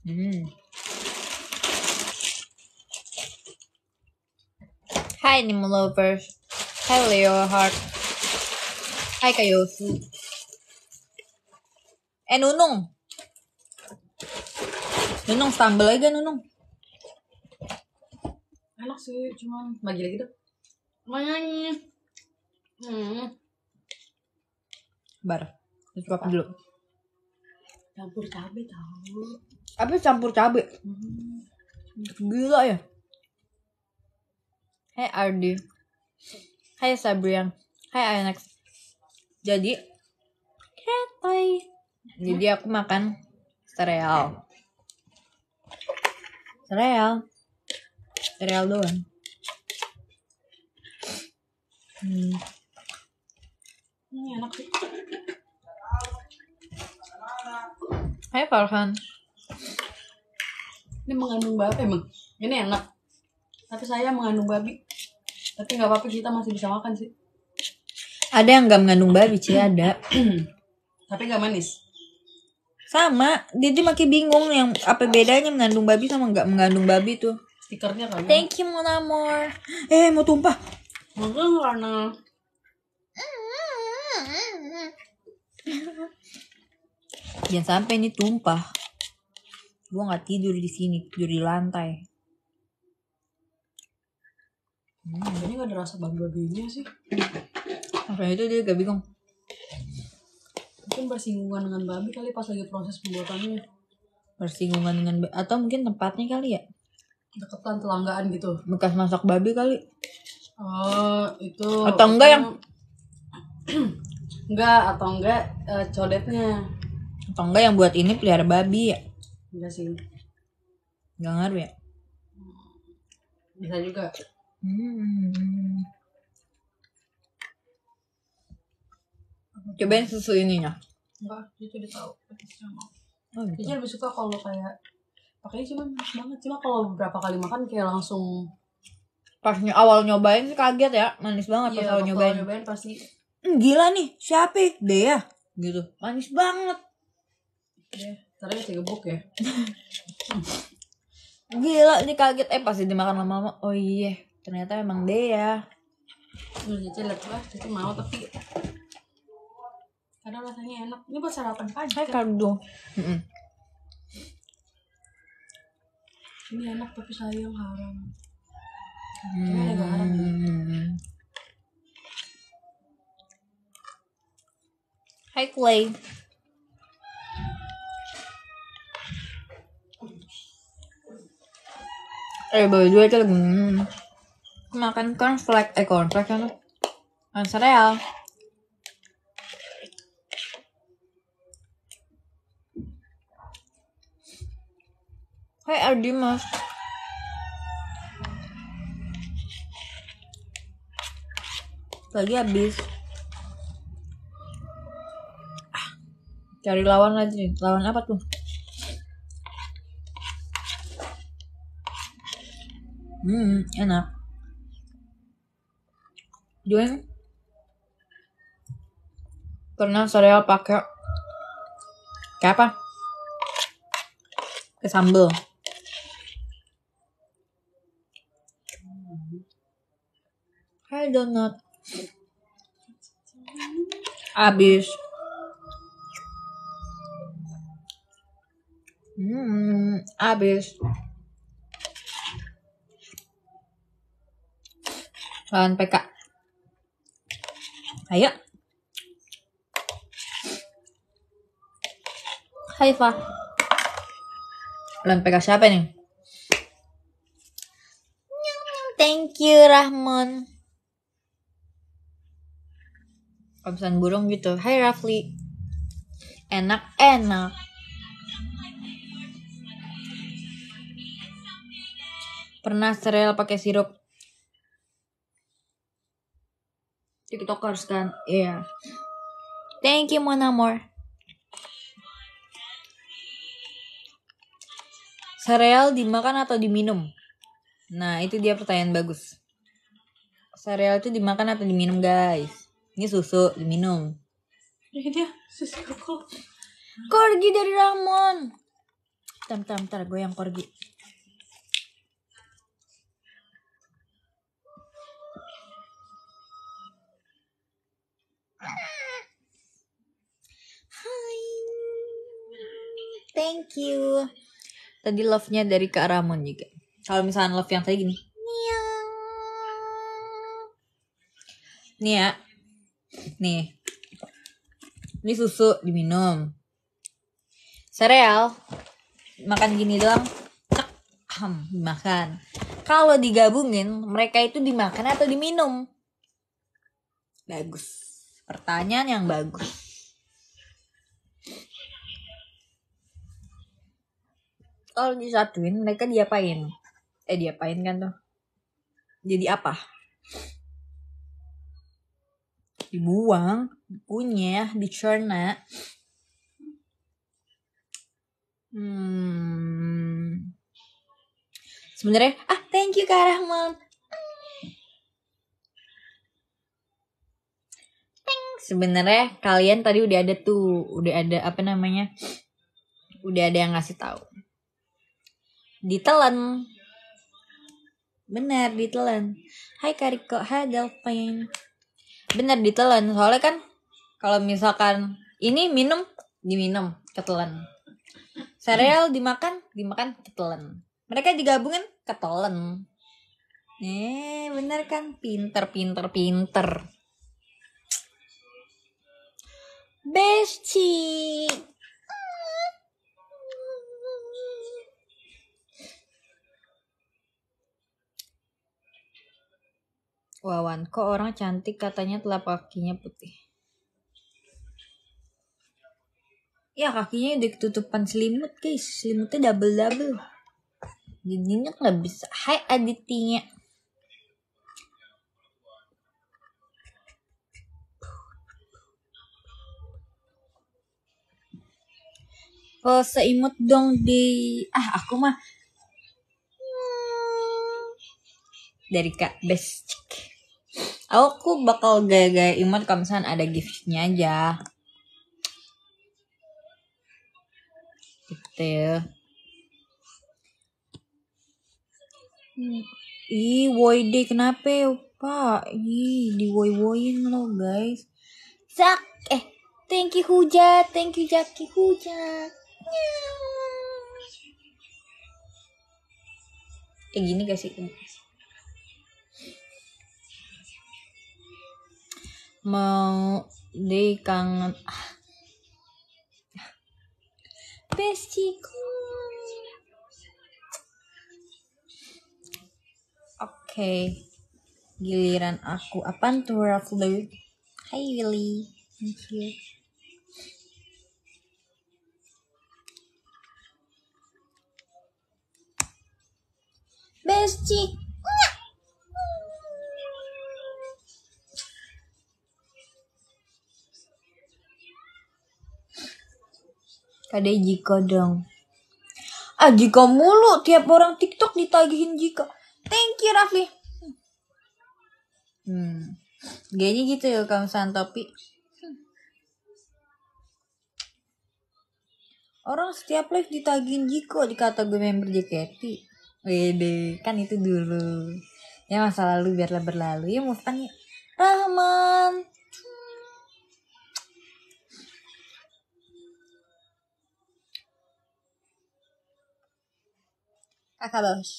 A: Hi Animal Lovers. Hi Leo Heart. Hai Kayosu. Nunung. Nunung stumble aja Nunung.
B: Enak sih, cuman lagi-lagi tuh. Lumayan.
A: Bar. Suapin dulu.
B: Campur cabai tahu.
A: Apa campur cabai? Gila ya. Hai Ardi. Hai Sabrian. Hai Alex. Jadi aku makan sereal doang.
B: Ini enak sih.
A: Hai Farhan.
B: Ini mengandung babi emang. Ini enak. Tapi saya mengandung babi. Tapi nggak apa-apa, kita masih bisa makan sih.
A: Ada yang nggak mengandung babi sih ada.
B: Tapi nggak manis.
A: Sama, dia makin bingung yang apa bedanya mengandung babi sama nggak mengandung babi tuh.
B: Stikernya kan.
A: Thank you Mon Amour. Mau tumpah.
B: Mungkin karena
A: Jangan sampai ini tumpah. Gua nggak tidur di sini, tidur di lantai.
B: ini nggak ada rasa babi-babinya sih.
A: Makanya itu dia gak bingung.
B: Mungkin bersinggungan dengan babi kali pas lagi proses pembuatannya.
A: Bersinggungan dengan atau mungkin tempatnya kali ya.
B: Deketan telanggaan gitu.
A: Bekas masak babi kali.
B: Oh itu.
A: Atau enggak yang
B: enggak codetnya.
A: Atau enggak yang buat ini pelihara babi ya.
B: Enggak sih.
A: Gak ngaruh ya.
B: Bisa juga.
A: Cobain susu ininya.
B: Enggak, dia udah tahu.
A: Oh, gitu.
B: Dia lebih suka kalau kayak pakainya cuma manis banget. Cuma kalau beberapa kali makan kayak langsung.
A: Pas awal nyobain sih kaget ya, manis banget pas
B: Iya,
A: awal nyobain.
B: Nyobain pasti.
A: Gila nih, siapa? Dea. Gitu. Manis banget.
B: Ya, caranya saya gebuk ya.
A: Gila nih kaget pasti dimakan lama-lama. Oh iya, ternyata emang Dea.
B: Cici lihat lah, Cici mau tapi kadang rasanya enak. Ini buat sarapan pagi.
A: Hai Kardo.
B: Ini enak tapi sayang haram. Ini agak haram.
A: Hai Clay. Berdua itu lagi makan cornflake kan kan sereal. Hai Ardimas. Lagi habis. Cari lawan lagi. Lawan apa tuh? Enak. Join. Pernah sereal pakai kayak apa? Ke sambal. Hai donat. Abis. Abis. Lawan PK. Ayo. Hai Fa. Lawan PK siapa nih? Thank you Rahman. Pesan burung gitu. Hai Rafli. Enak. Pernah sereal pakai sirup TikTokers kan? Iya. Thank you Mon Amour. Sereal dimakan atau diminum? Nah itu dia pertanyaan bagus. Sereal itu dimakan atau diminum guys? Ini susu diminum.
B: Ini dia susu koko.
A: Korgi dari Ramon. Bentar, goyang korgi. Hai. Thank you. Tadi love-nya dari Kak Ramon juga. Kalau misalnya love yang tadi gini. Nih ya. Nih. Ini susu diminum. Sereal makan gini doang. Cek. Dimakan. Kalau digabungin, mereka itu dimakan atau diminum? Bagus. Pertanyaan yang bagus. Kalau disatuin, mereka diapain? Diapain kan tuh? Jadi apa? Dibuang, dikunyah, dicerna. Sebenarnya, thank you Kak Rahman. Sebenarnya kalian tadi udah ada udah ada yang ngasih tahu. Ditelan. Benar, ditelan. Hai Kariko, hai Delphine. Benar ditelan, soalnya kan kalau misalkan ini diminum, ketelan. Sereal dimakan, ketelan. Mereka digabungin, ketelan. Bener kan? Pinter. Bestie. Wawan, kok orang cantik katanya telapak kakinya putih. Ya kakinya udah ketutupan selimut guys. Selimutnya double. Jadinya gak bisa. Hai Aditya. Pose imut dong di... aku mah. Dari Kak Best. Aku bakal gaya-gaya imut kalau misalnya ada giftnya aja. Gitu. Woy deh kenapa Pak? Di woy-woyin lo guys. Thank you Huja, thank you Jaki Huja. Gini gak sih? Mau deh kangen. Bestiku. Oke. Giliran aku. Apaan tuh Ruffler? Hai Willy. Thank you. Bestie. Kade Jiko dong. Jiko mulu. Tiap orang TikTok ditagihin Jiko. Thank you Rafli. Kayaknya gitu ya Kang Santopi. Orang setiap live ditagihin Jiko. Dikata gue member JKT. Wede, kan itu dulu. Ya masa lalu biarlah berlalu. Ya move on ya. Rahman. Kakak bos.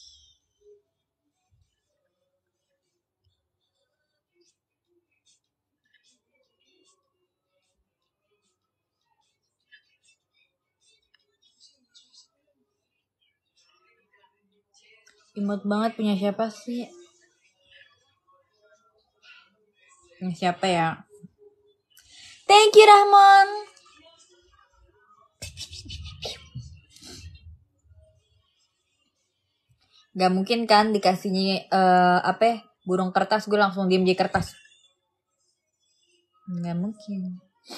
A: Imut banget punya siapa sih? Punya siapa ya? Thank you Rahman. Gak mungkin kan dikasihnya burung kertas gue langsung diem di kertas. Gak mungkin.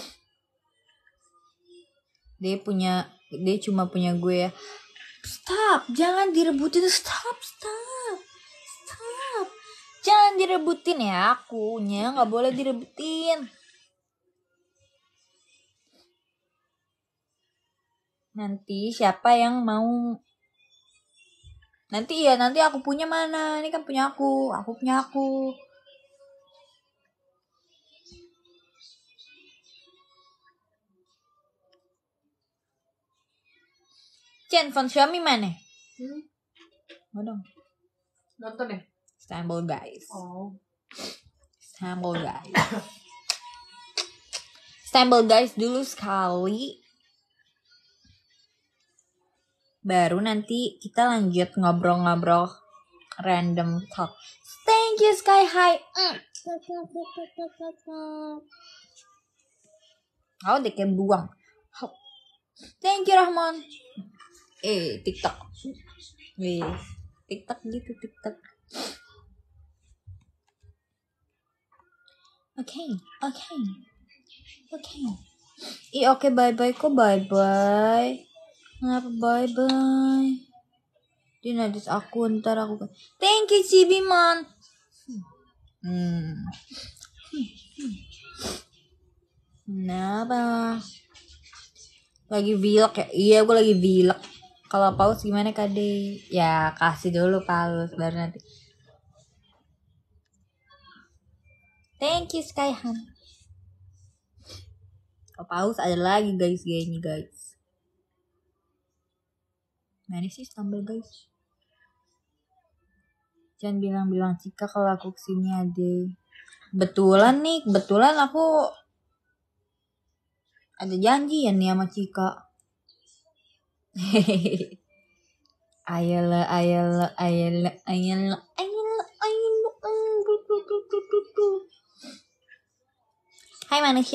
A: Dia cuma punya gue ya. Stop, jangan direbutin. Stop. Jangan direbutin ya akunya, nggak boleh direbutin. Nanti siapa yang mau? Nanti aku punya mana? Ini kan punya aku punya aku. Chen, phone Xiaomi mana? Mau dong.
B: Nonton ya?
A: Istanbul guys.
B: Oh.
A: Istanbul guys. Istanbul guys dulu sekali. Baru nanti kita lanjut ngobrol-ngobrol random talk. Thank you Sky High. Kau deh kayak buang. Thank you Rahman. TikTok. TikTok gitu TikTok. Oke. Oke bye kok bye. Kenapa bye? Dia najis aku ntar aku. Thank you Cibiman. Kenapa? Lagi vlog ya? Iya aku lagi vlog. Kalau pause gimana Kade? Ya kasih dulu pause baru nanti. Thank you Skyham. Kalau pause ada lagi guys gayanya guys. Mana sih Stumble guys? Jangan bilang Cika kalau aku kesini ada. Kebetulan aku ada janjian nih sama Cika. Ayolah. Hai manusia.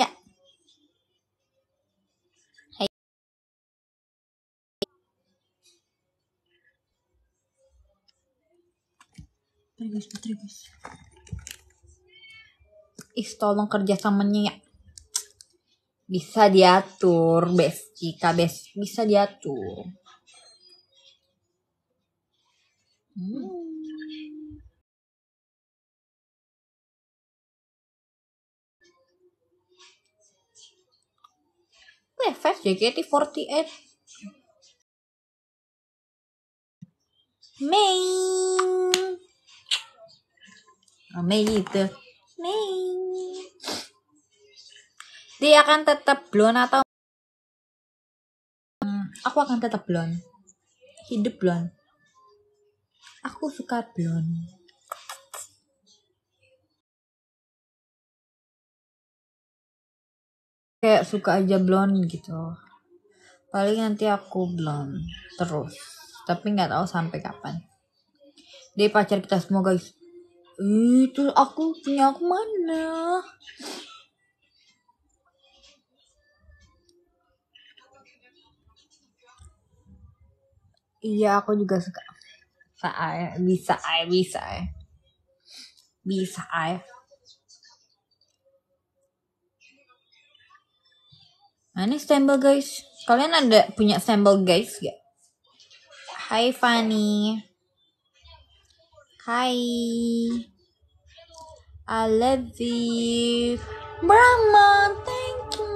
A: Putri guys. Tolong kerjasamanya ya. Bisa diatur, Cika bisa diatur. Fast JKT48. Mei gitu. Dia akan tetap blonde atau aku akan tetap blonde. Hidup blonde. Aku suka blonde. Kayak suka aja blonde gitu. Paling nanti aku blonde terus. Tapi nggak tahu sampai kapan. Dia pacar kita semua guys. Itu aku punya aku mana? Iya aku juga suka. Bisa. Mana stempel guys? Kalian ada punya stempel guys gak? Hai Fanny. Hai. I love you. Brahma, thank you.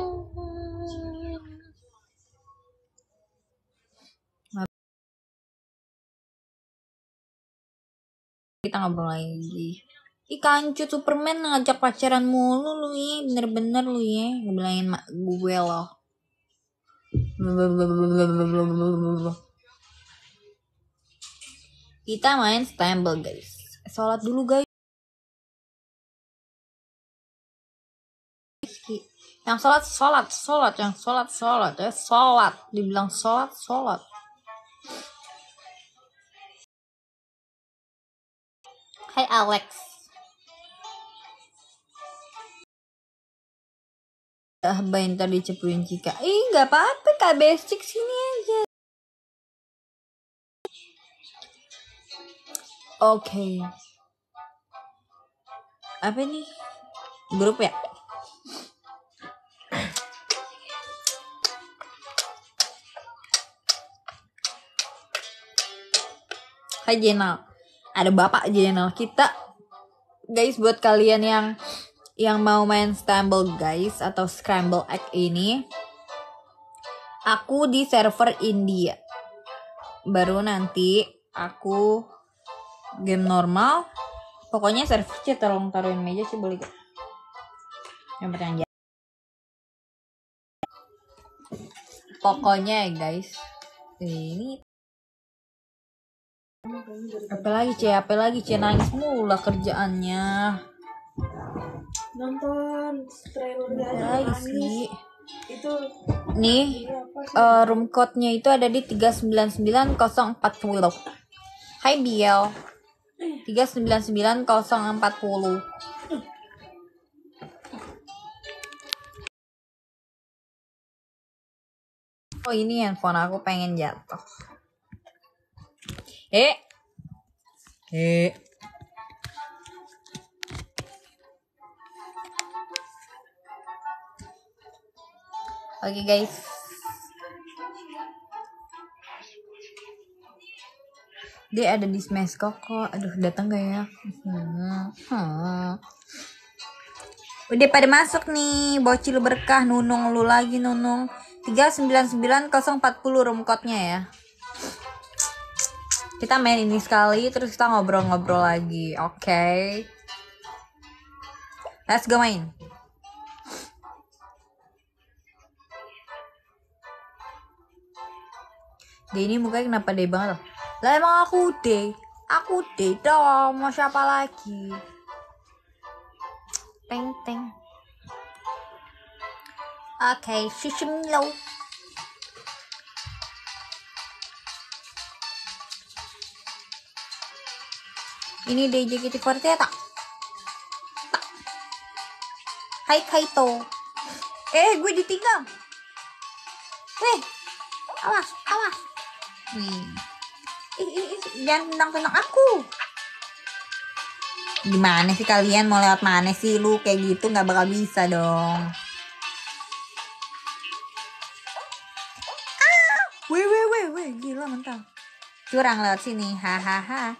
A: Kita ngobrol lagi. Kancut Superman ngajak pacaran mulu lu ya. Bener-bener lu ya. Ngebilangin gue loh. Kita main stempel guys. Sholat dulu guys. Yang sholat. Yang sholat. Ya sholat. Dibilang sholat. Hai Alex. Bain tadi cepuin Cika. Gak apa-apa Kak Bestik sini aja. Oke. Apa nih? Grup ya? Hai Jenal. Ada Bapak Jenal. Kita guys buat kalian yang mau main Scramble guys atau Scramble Egg ini Aku di server India. Baru nanti aku game normal. Pokoknya server tolong taruhin meja sih boleh gak? Yang pertanyaan. Pokoknya ya guys. Ini apa lagi nangis mula kerjaannya.
B: Nonton trailer
A: Lagi sih.
B: itu
A: Nih room code-nya itu ada di 399.040. Hai Biel. 399.040. Oh ini handphone aku pengen jatuh. Oke guys. Dia ada di Smash kok. Aduh datang gak ya? Udah pada masuk nih. Bocil berkah. Nunung lu lagi Nunung. 399.040 room code-nya ya. Kita main ini sekali terus kita ngobrol-ngobrol lagi. Oke. Let's go main. Dia ini mukanya kenapa deh banget? Lah emang aku deh dong. Mau siapa lagi? Teng. Oke, shishimlo. Ini JKT48 tak? Hai Kaito. Gue ditinggal. Awas. Jangan tendang aku. Gimana sih kalian mau lewat mana sih lu kayak gitu nggak bakal bisa dong. Weh gila mental. Curang lewat sini. Hahaha.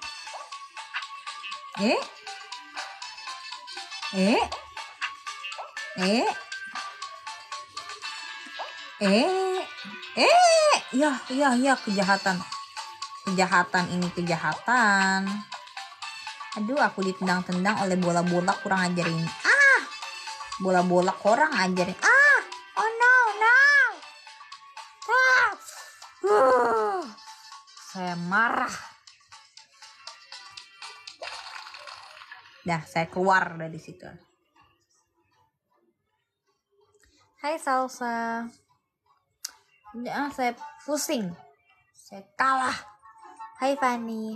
A: Ya kejahatan ini kejahatan. Aduh aku ditendang-tendang oleh bola-bola kurang ajar ini. Bola-bola kurang ajarin. Oh no. Saya marah. Dah saya keluar dari situ. Hai Salsa. Saya pusing. Saya kalah. Hai Fanny.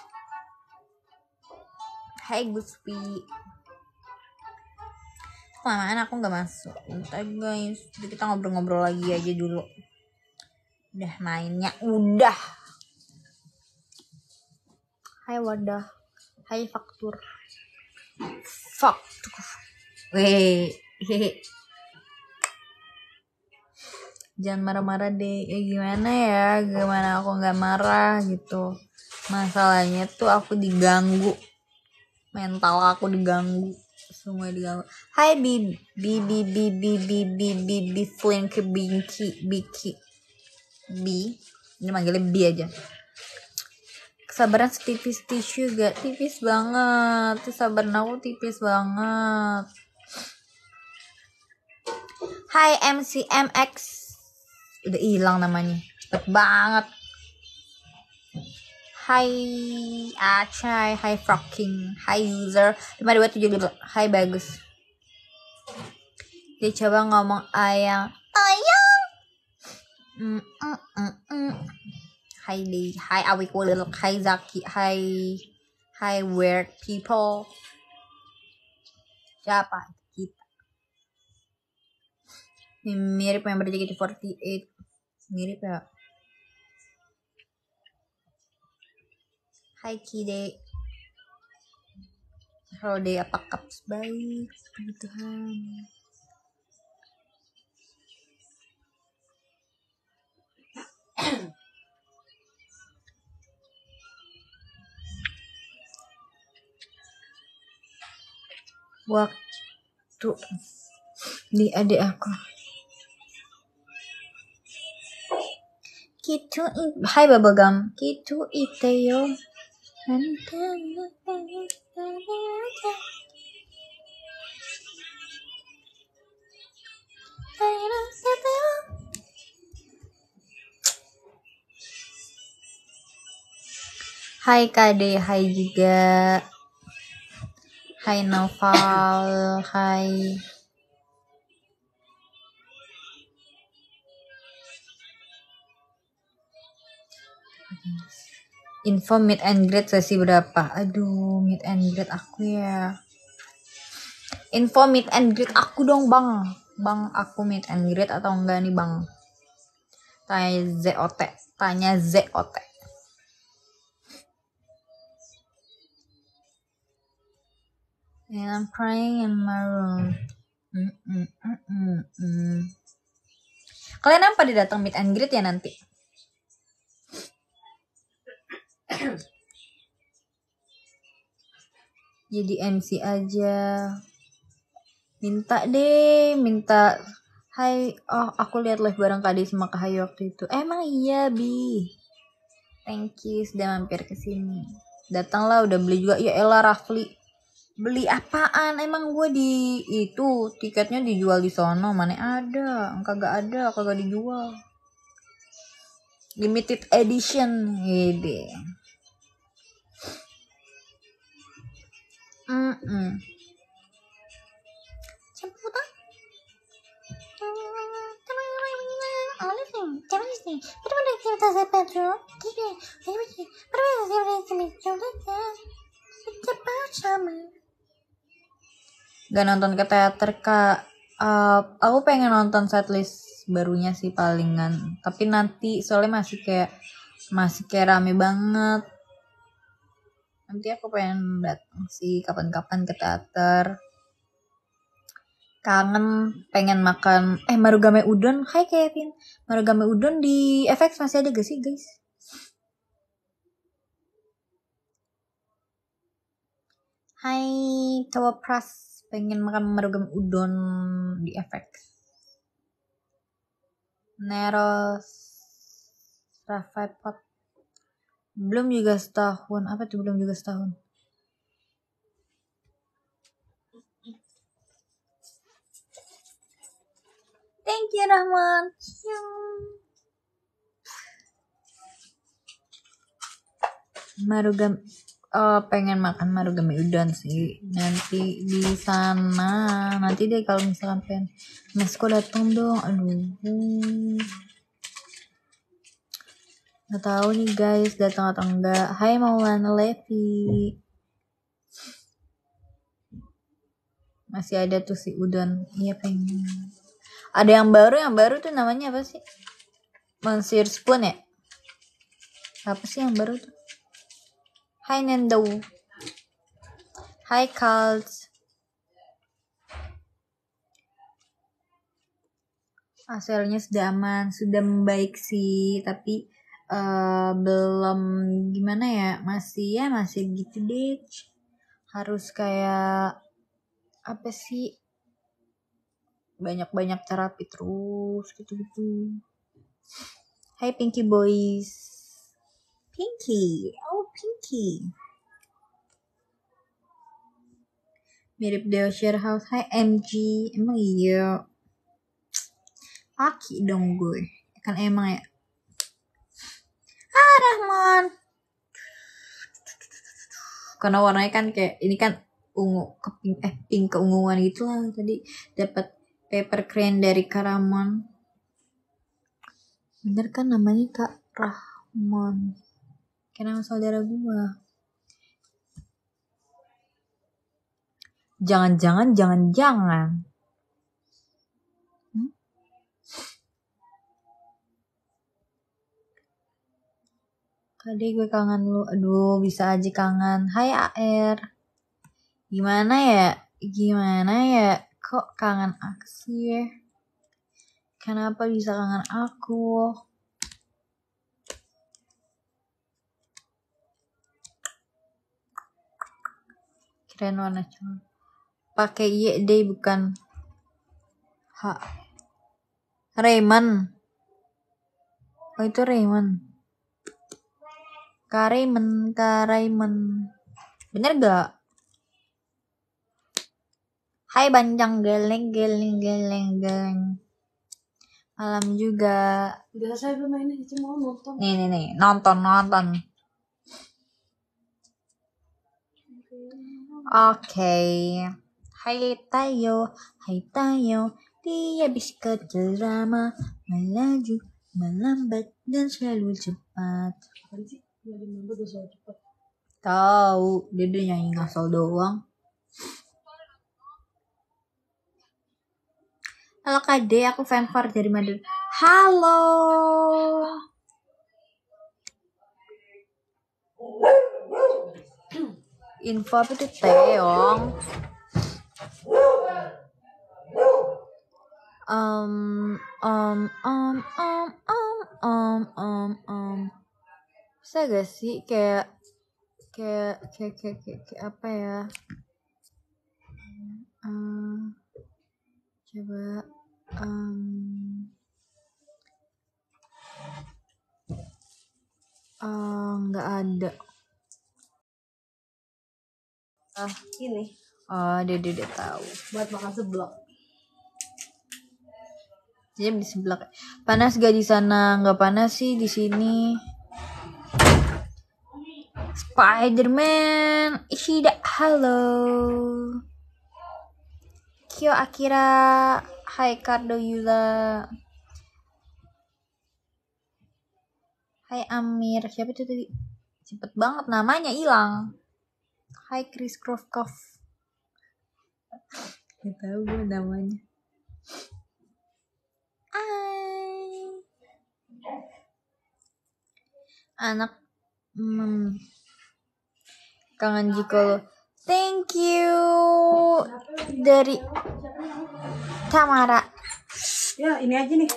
A: Hai Guspi. Kelamaan aku gak masuk. Bentar guys. Kita ngobrol-ngobrol lagi aja dulu. Udah mainnya. Udah. Hai Wadah. Hai Faktur. Jangan marah-marah deh. Gimana ya? Gimana aku gak marah gitu. Masalahnya tuh aku diganggu. Mental aku diganggu. Semua diganggu. Hai Flinky Biki. Ini manggilnya B aja. Kesabaran setipis tisu gak? Tipis banget. Kesabaran aku tipis banget. Hai MCMX. Udah hilang namanya. Cepet banget. Hai Acai. Hai Frocking. Hai user 5272. Hai bagus. Dia coba ngomong ayang. Hai Lee. Hai Awikulil. Hai Zaki. Hai weird people. Siapa? Kita. Ini mirip member JKT48. Mirip ya. Hai Kide. Halo deh, apa kabar? Baik, puji Tuhan. Waktu di adik aku. Gitu Hai Babagam. Gitu iteyo. Hai Kade, hai juga. Hai Noval, hai. Info meet and greet sesi berapa? Aduh, meet and greet aku ya. Info meet and greet aku dong bang. Bang, aku meet and greet atau enggak nih bang? Tanya ZOT. Tanya ZOT. And I'm crying in my room. Kalian apa datang meet and greet ya nanti? Jadi MC aja. Minta hai, aku lihat live bareng Kade sama Kak Hayu waktu itu. Emang iya Bi, thank you sudah mampir ke sini. Datanglah, udah beli juga. Ya elah Rafli, beli apaan? Emang gue di itu tiketnya dijual di sono, mana ada? Kagak dijual. Limited edition, gede. Cemputan. Gak nonton ke teater Kak. Aku pengen nonton setlist barunya sih palingan. Tapi nanti soalnya masih kayak rame banget. Nanti aku pengen datang sih kapan-kapan ke teater. Kangen, pengen makan Marugame Udon. Hai Kevin, Marugame Udon di FX masih ada gak sih guys? Hai Tawa Pras, pengen makan Marugame Udon di FX. Neros Rafai Pot belum juga setahun. Apa tuh belum juga setahun? Thank you Rahman. Marugame, pengen makan Marugame Udon sih nanti di sana. Nanti deh kalau misalkan pengen Mesko datang dong. Aduh, nggak tahu nih guys datang atau enggak. Hai Maulana Levi, masih ada tuh si Udon. Iya pengen. Ada yang baru tuh namanya apa sih? Monsieur Spoon ya? Apa sih yang baru tuh? Hai Nendo. Hai Carls. Hasilnya sudah aman, sudah membaik sih, tapi belum gimana ya, masih gitu deh. Harus kayak apa sih? Banyak terapi terus gitu. Hai Pinky Boys. Pinky. Mirip Deo Share House. Hai MG. Emang iya. Aki dong gue. Kan emang ya. Rahman. Karena warnanya kan kayak ini kan ungu ke pink keunguan gitu lah. Tadi dapat paper crane dari Karamon. Bener kan namanya Kak Rahman. Kayak nama saudara gua. Jangan. Kade gue kangen lu. Aduh, bisa aja kangen. Hai AR. Gimana ya? Kok kangen aku sih ya? Kenapa bisa kangen aku? Keren warna cuma. Pakai Y deh bukan H. Raymond. Oh itu Raymond. Kak Raymond. Bener gak? Hai Banjang geleng. Malam juga.
B: Udah selesai belum ini? Cici mau nonton.
A: Nih. Nonton. Oke. Hai Tayo. Dia bisa drama, melaju, melambat, dan selalu cepat.
B: Apaan sih? Lagi nambah udah soal cepat.
A: Tahu, dia udah nyanyi ngasal doang. Halo Kade, aku fanfare dari Madrid. Halo. Info apa tuh Teong? Bisa gak sih kayak apa ya? Coba nggak ada.
B: Ini
A: Oh, dia tahu.
B: buat makan seblak.
A: Jadi di sebelah. Panas gak di sana? Nggak panas sih di sini. Spiderman Ishida, halo. Kyo Akira, hai Cardo Yula. Hai Amir, siapa itu tadi? Cepet banget namanya hilang. Hai Chris Krofkov. Gak tahu gue namanya. Anak kangen Jiko. Thank you dari Tamara.
B: Ya ini aja nih.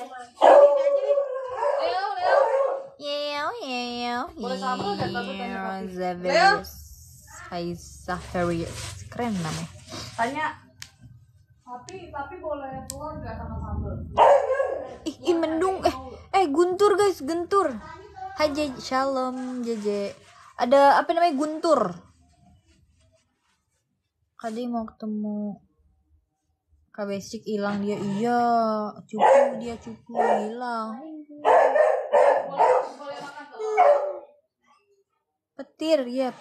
A: Zaverius. Hai Zaverius. Keren namanya.
B: Tanya. Tapi boleh keluar nggak sama sambal?
A: Ih mendung. Guntur guys, Guntur. Hai Shalom JJ. Ada apa namanya Guntur? Kadi mau ketemu Kak Basic hilang dia. Iya, cupu hilang. Petir.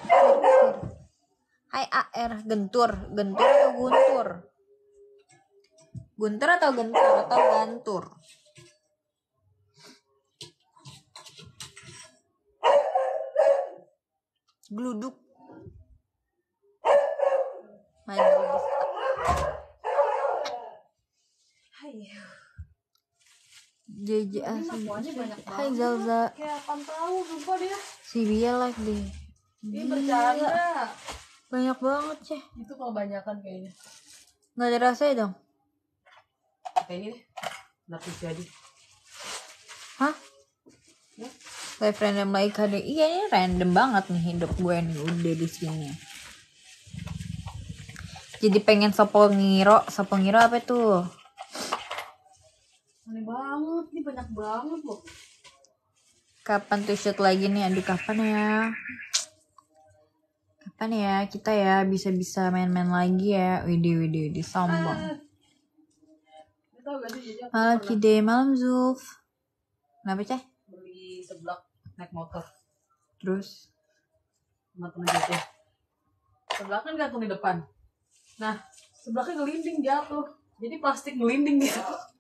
A: Hai AR, Gentur atau Guntur? Guntur atau Gantur? Gluduk. Madridista. JJ asli. Hai Zalza.
B: Kayak apaan tahu lupa dia.
A: Si Bia like deh.
B: Dia bercanda.
A: Banyak banget sih.
B: Itu kalau banyakan kayaknya.
A: Nggak ada rasanya dong.
B: Kayak ini deh. Lapis jadi.
A: Hah?
B: Ya.
A: Live random like HD. Iya ini random banget nih hidup gue nih udah di sini. Jadi pengen Sopongiro apa tuh?
B: Aneh banget, ini banyak banget loh.
A: Kapan tuh shoot lagi nih? Aduh kapan ya kita ya bisa main-main lagi ya. Widih sombong. Malam Kide, malam Zulf. Kenapa Cah?
B: Beli seblak naik motor.
A: Terus?
B: Sama temen JJ. Seblak kan gantung di depan. Nah, seblaknya ngelinding jatuh. Jadi plastik ngelinding gitu.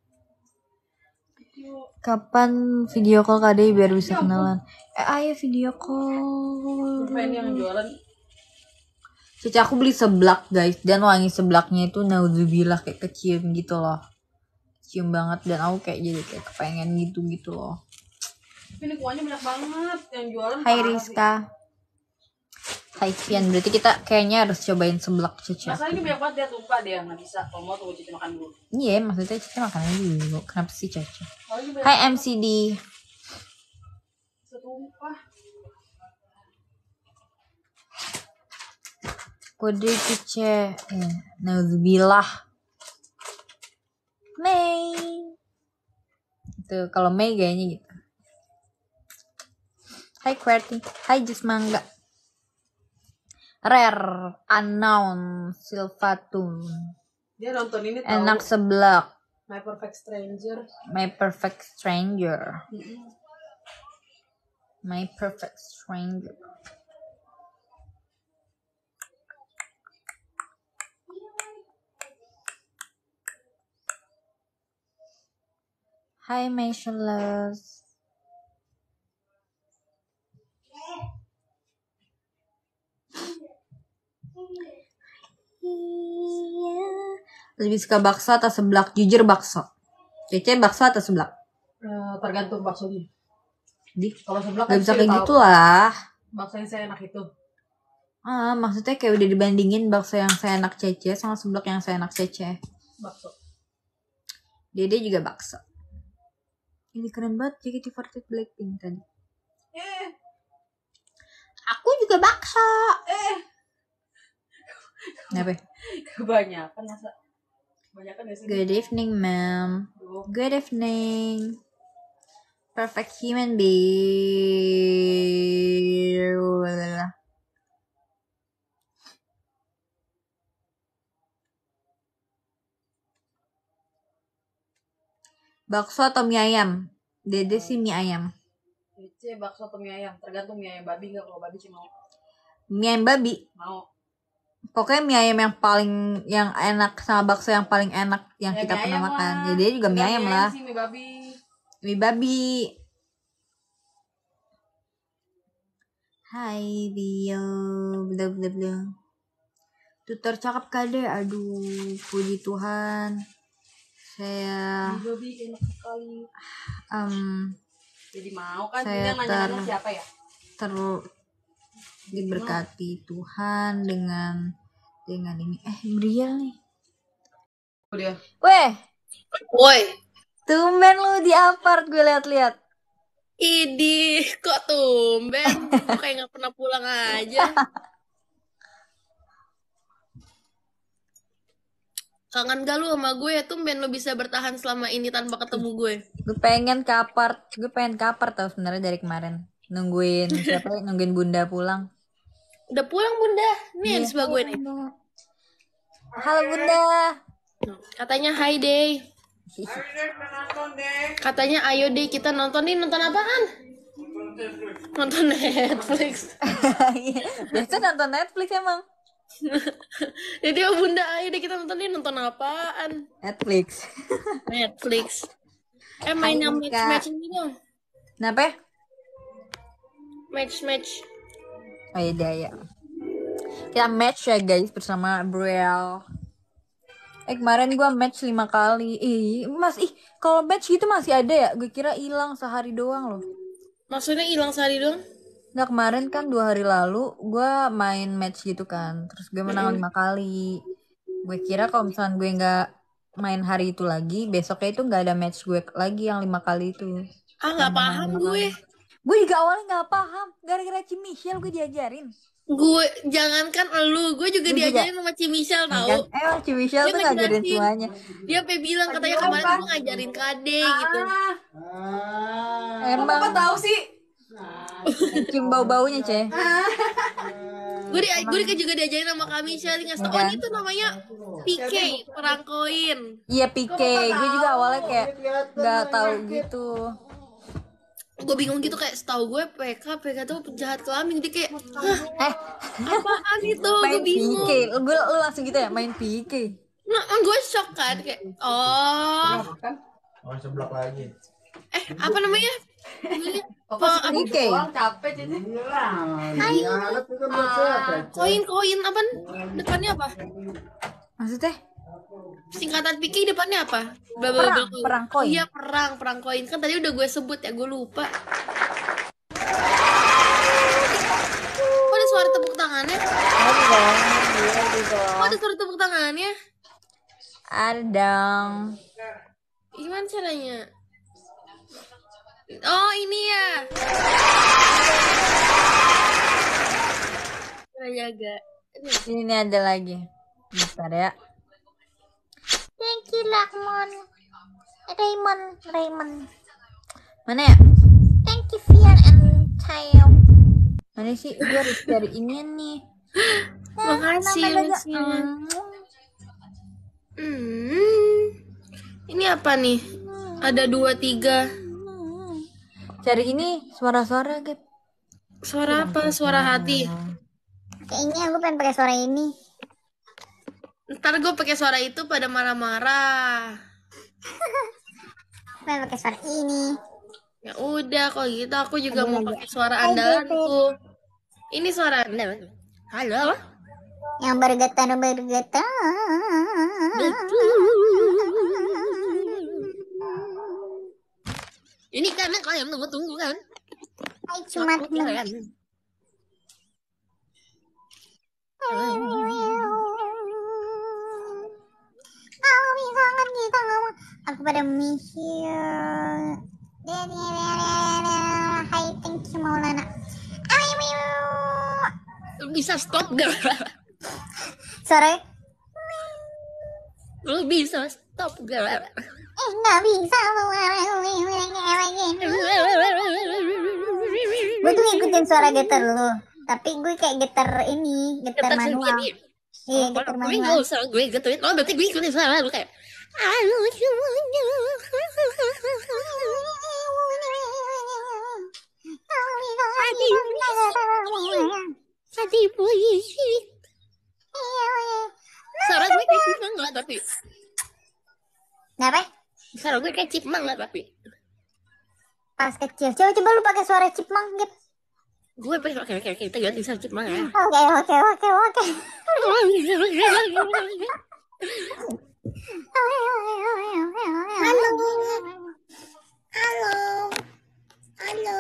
A: Kapan video call Kade biar bisa kenalan? Ayo video call.
B: Bukan yang jualan.
A: Cici aku beli seblak guys. Dan wangi seblaknya itu naudzubillah kayak kecium gitu loh. Cium banget. Dan aku kayak jadi kayak kepengen gitu loh.
B: Tapi ini kuahnya banyak banget. Yang jualan.
A: Hai Rizka. Hai Fian. Berarti kita kayaknya harus cobain seblak Cici.
B: Masalah ini banyak banget dia lupa dia nggak bisa. Kalau mau tunggu Cici makan dulu.
A: Iya maksudnya Cici makan aja dulu. Kenapa sih Cici? Hai MCD.
B: Setumpah.
A: Kode Cici. Naudzubillah. Mei. Itu kalau Mei kayaknya gitu. Hai QWERTY. Hai Jus Mangga. Rare, Unknown, Silvatun.
B: Dia nonton ini tahu.
A: Enak seblak.
B: My Perfect Stranger.
A: My Perfect Stranger. My Perfect Stranger. Hai Maisheless. Lebih suka bakso atau seblak? Jujur bakso. Cece bakso atau seblak?
B: Tergantung baksonya. Kalau seblak
A: Gak bisa
B: kan
A: kayak
B: tahu.
A: gitu lah.
B: Bakso yang saya enak itu.
A: Maksudnya kayak udah dibandingin bakso yang saya enak Cece sama seblak yang saya enak Cece.
B: Bakso.
A: Dede juga bakso. Ini keren banget JKT48 Blackpink tadi. Aku juga bakso. Kenapa?
B: Kebanyakan masa. Kebanyakan ya sih.
A: Good evening, ma'am. Good evening. Perfect human being. Bakso atau mie ayam? Dede sih mie ayam.
B: Cece bakso atau mie ayam? Tergantung mie ayam babi nggak? Kalau babi sih mau.
A: Mie ayam babi.
B: Mau.
A: Pokoknya mie ayam yang enak sama bakso yang paling enak yang
B: Ya,
A: kita
B: mie
A: pernah
B: ayam
A: makan.
B: lah.
A: Jadi juga mie ayam lah.
B: Sih, mie babi.
A: Mie babi. Hai Dio. Bla bla bla. Tutor cakep kade. Aduh, puji Tuhan. Saya
B: Mie babi enak sekali. Jadi mau kan?
A: Saya
B: Ini yang nanya-nanya siapa ya?
A: diberkati Tuhan dengan ini. Briel nih.
B: Dia.
A: Weh,
D: Woi,
A: tumben lu di apart gue liat-liat.
D: Idih, kok tumben? Gue kayak gak pernah pulang aja. Kangen gak lu sama gue? Tumben lu bisa bertahan selama ini tanpa ketemu gue.
A: Gue pengen ke apart tau sebenarnya dari kemarin. Nungguin Bunda pulang.
D: Udah pulang Bunda? Nih di sebelah gue nih.
A: Halo Bunda.
D: Katanya hi Day. Katanya ayo deh kita nonton nih. Nonton apaan? Nonton Netflix.
A: Biasa nonton Netflix emang.
D: Jadi oh Bunda ayo deh kita nonton nih. Nonton apaan?
A: Netflix.
D: Main yang
A: Hai, Kak.
D: match ini dong.
A: Kenapa?
D: Match.
A: Oh iya ya. Kita match ya guys bersama Briel. Kemarin gue match 5 kali. Kalau match gitu masih ada ya? Gue kira hilang sehari doang loh.
D: Maksudnya hilang sehari dong?
A: Nah kemarin kan 2 hari lalu gue main match gitu kan. Terus gue menang 5 kali. Gue kira kalau misalnya gue gak main hari itu lagi, besoknya itu gak ada match gue lagi yang 5 kali itu.
D: Gak paham gue.
A: Gue juga awalnya gak paham. Gara-gara Michelle gue diajarin.
D: Gue jangankan elu, gue juga diajarin sama Michelle tau.
A: Emang Michelle tuh ngajarin semuanya.
D: Dia sampai bilang katanya kemarin gue ngajarin Kade gitu.
A: Emang
B: Apa tahu sih?
A: cium bau-baunya Ceh.
D: Gue juga diajarin sama Kak Michelle ngasih tau, oh ini tuh namanya PK, perang koin.
A: Iya PK, gue juga awalnya kayak gak tahu gitu.
D: Gue bingung gitu kayak setahu gue PK tuh penjahat kelamin, jadi kayak apaan itu? Gue
A: Main
D: bingung.
A: PK, lu langsung gitu ya main PK.
D: Nah, gue shock kan kayak
C: seblak lagi.
D: apa namanya?
A: PK.
B: Capek jadi.
D: Koin apa? Depannya apa?
A: Maksudnya?
D: Singkatan PK depannya apa?
A: Perang koin.
D: Iya perang koin kan tadi udah gue sebut ya, gue lupa. Kok ada suara tepuk tangannya? Kok ada suara tepuk tangannya?
A: Ada dong.
D: Gimana caranya? Oh ini ya. Kita jaga.
A: Ini ada lagi. Bentar ya. Thank you Lakmon. Raymond. Mana ya? Thank you Fian and sayang. Mana sih? Gue harus cari ini nih.
D: Makasih Lucia. Ini apa nih? Ada 2, 3.
A: Cari ini suara-suara, Gap.
D: Suara apa? Suara hati.
E: Kayaknya gue pengen pakai suara ini.
D: Ntar gue pakai suara itu pada marah-marah.
E: Pengen pakai suara ini.
D: Ya udah, kalau gitu aku juga mau pakai suara andalanku. Ini suara andalan. Halo.
E: Yang bergetar.
D: Ini karena kalian tunggu-tunggu kan?
E: Hai cuma aku pada mikir. Hai, thank you Maulana.
D: Bisa stop gak?
E: Sorry.
D: Lu bisa stop gak?
E: Nggak bisa. Gue tuh ngikutin suara gitar lu, tapi gue kayak gitar ini, gitar manual. Iya, gitar
D: Gue
E: manual.
D: gak usah gue gituin. Oh berarti gue ikutin suara lu kayak halo semuanya. Tadi puisi. Suara gue kayak cipang gak tapi?
E: Kenapa?
D: Suara gue kayak cipang gak tapi?
E: Pas kecil. Coba lu pakai suara chipmunk, Gip.
D: Gue pengen oke kita ganti suara cipang ya.
E: Oke. Halo.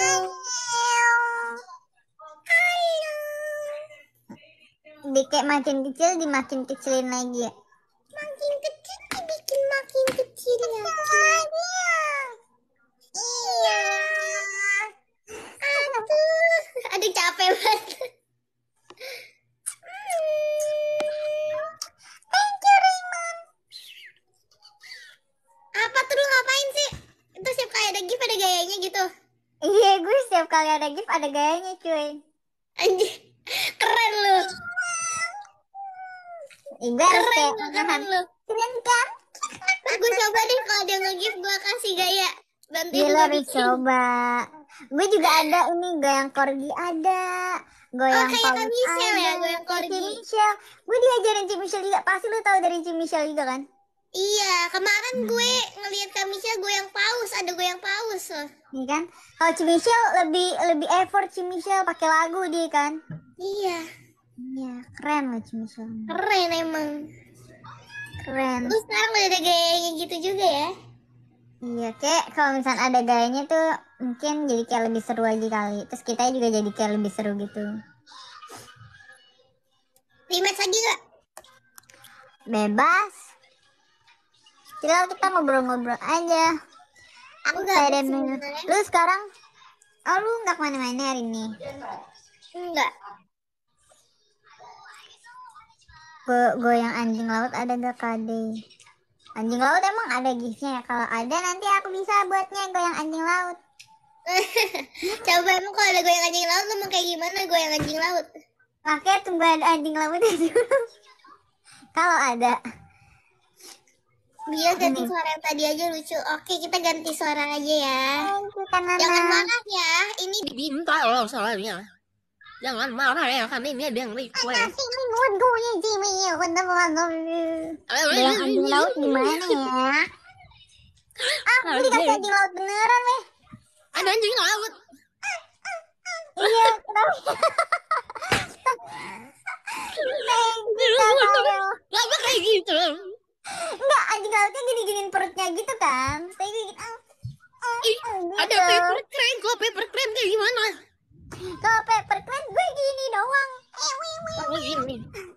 E: Di kayak makin kecil dimakin kecilin lagi ya. Makin kecil dibikin makin kecil lagi. Iya. Aduh capek banget. Thank you Raymond. Apa tuh lu ngapain sih? Itu setiap kali ada gift ada gayanya gitu. Iya, gue setiap kali ada gift ada gayanya cuy. Anjir, keren lu. Gue harus kayak
D: Keren lu.
E: keren kan?
D: Gue coba deh kalau dia nge-gift gue kasih gaya. Bantuin
E: Iya,
D: gue
E: harus
D: bikin.
E: coba. Gue juga ada ini goyang corgi ada, goyang
D: kayak
E: paus
D: Kak Michelle
E: ada,
D: ya, goyang
E: kayak
D: corgi.
E: Ci Michelle. Gue diajarin Ci Michelle juga. Pasti lu tahu dari Ci Michelle juga kan?
D: Iya, kemarin gue ngeliat Kak Michelle goyang paus, ada goyang paus loh.
E: Iya kan? Kalau Ci Michelle lebih effort Ci Michelle pakai lagu dia kan?
D: Iya,
E: Iya, keren loh Ci Michelle.
D: keren emang.
E: Keren.
D: Lu sekarang udah ada gayanya gitu juga ya?
E: Iya, kayak kalau misalnya ada gayanya tuh mungkin jadi kayak lebih seru aja kali. Terus kita juga jadi kayak lebih seru gitu.
D: Rematch lagi gak?
E: Bebas. Tinggal kita ngobrol-ngobrol aja. Aku
D: Enggak,
E: gak ada
D: sebenarnya.
E: Lu sekarang, oh lu gak kemana-mana hari ini?
D: Enggak.
E: Goyang anjing laut ada gak Kade? Anjing laut emang ada giftnya ya? Kalau ada nanti aku bisa buatnya goyang anjing laut.
D: Coba emang kalau ada goyang anjing laut, lu mau kayak gimana goyang anjing laut?
E: Makanya tunggu ada anjing laut itu. Kalau ada.
D: Dia ganti suara yang tadi aja lucu. Oke, kita ganti suara aja ya.
E: Karena
D: Jangan marah ya, ini diminta loh soalnya. Jangan marah ya, kan ini ada yang request.
E: Goyang anjing laut gimana ya? Aku dikasih anjing laut beneran weh.
D: Ada anjing laut.
E: Iya, kenapa?
D: Kenapa kayak gitu?
E: Enggak, anjing lautnya gini-giniin perutnya gitu kan. Saya gini,
D: Ada paper crane, kok paper crane kayak gimana?
E: Kalau paper crane gue gini doang.
D: Oh gini.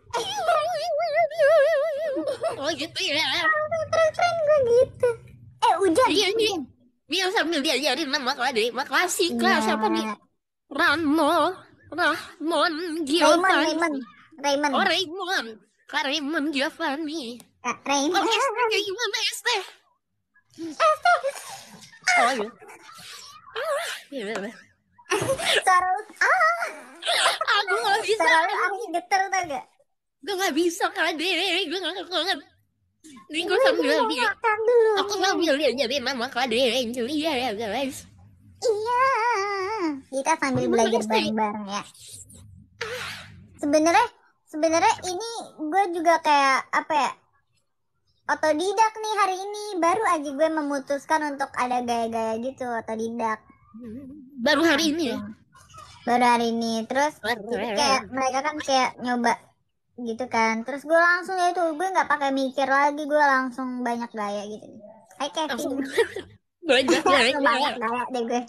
D: Oh gitu ya.
E: Paper crane gue gitu. Hujan.
D: Iya nih. Biar sambil diajarin nama tadi, makasih
E: Iya.
D: kak. Siapa nih? Rahmon Giovanni.
E: Raymond.
D: Oh Raymond. Kak Raymond Giovanni.
E: Kak
D: Oh
E: Raymond.
D: ST kayak gimana ST? Oh iya. Iya.
E: Suara lu,
D: Aku nggak bisa.
E: suara lu aneh geter tau gak?
D: Gue nggak bisa Kade. Gue nggak banget. Ini gue sambil lihat.
E: Makan dulu.
D: Aku sambil lihat jadi nama Kade. Julia ya guys.
E: Iya. Kita sambil
D: Aku
E: belajar
D: selesai.
E: bareng-bareng ya. Sebenarnya ini gue juga kayak apa ya? Otodidak nih hari ini. Baru aja gue memutuskan untuk ada gaya-gaya gitu otodidak.
D: Baru hari ini ya.
E: Baru hari ini. Terus jadi kayak mereka kan kayak nyoba gitu kan. Terus gue langsung ya itu gue nggak pakai mikir lagi, gue langsung banyak gaya gitu. Hai
D: Langsung
E: Kevin.
D: banyak
E: Langsung
D: ya.
E: banyak gaya deh gue.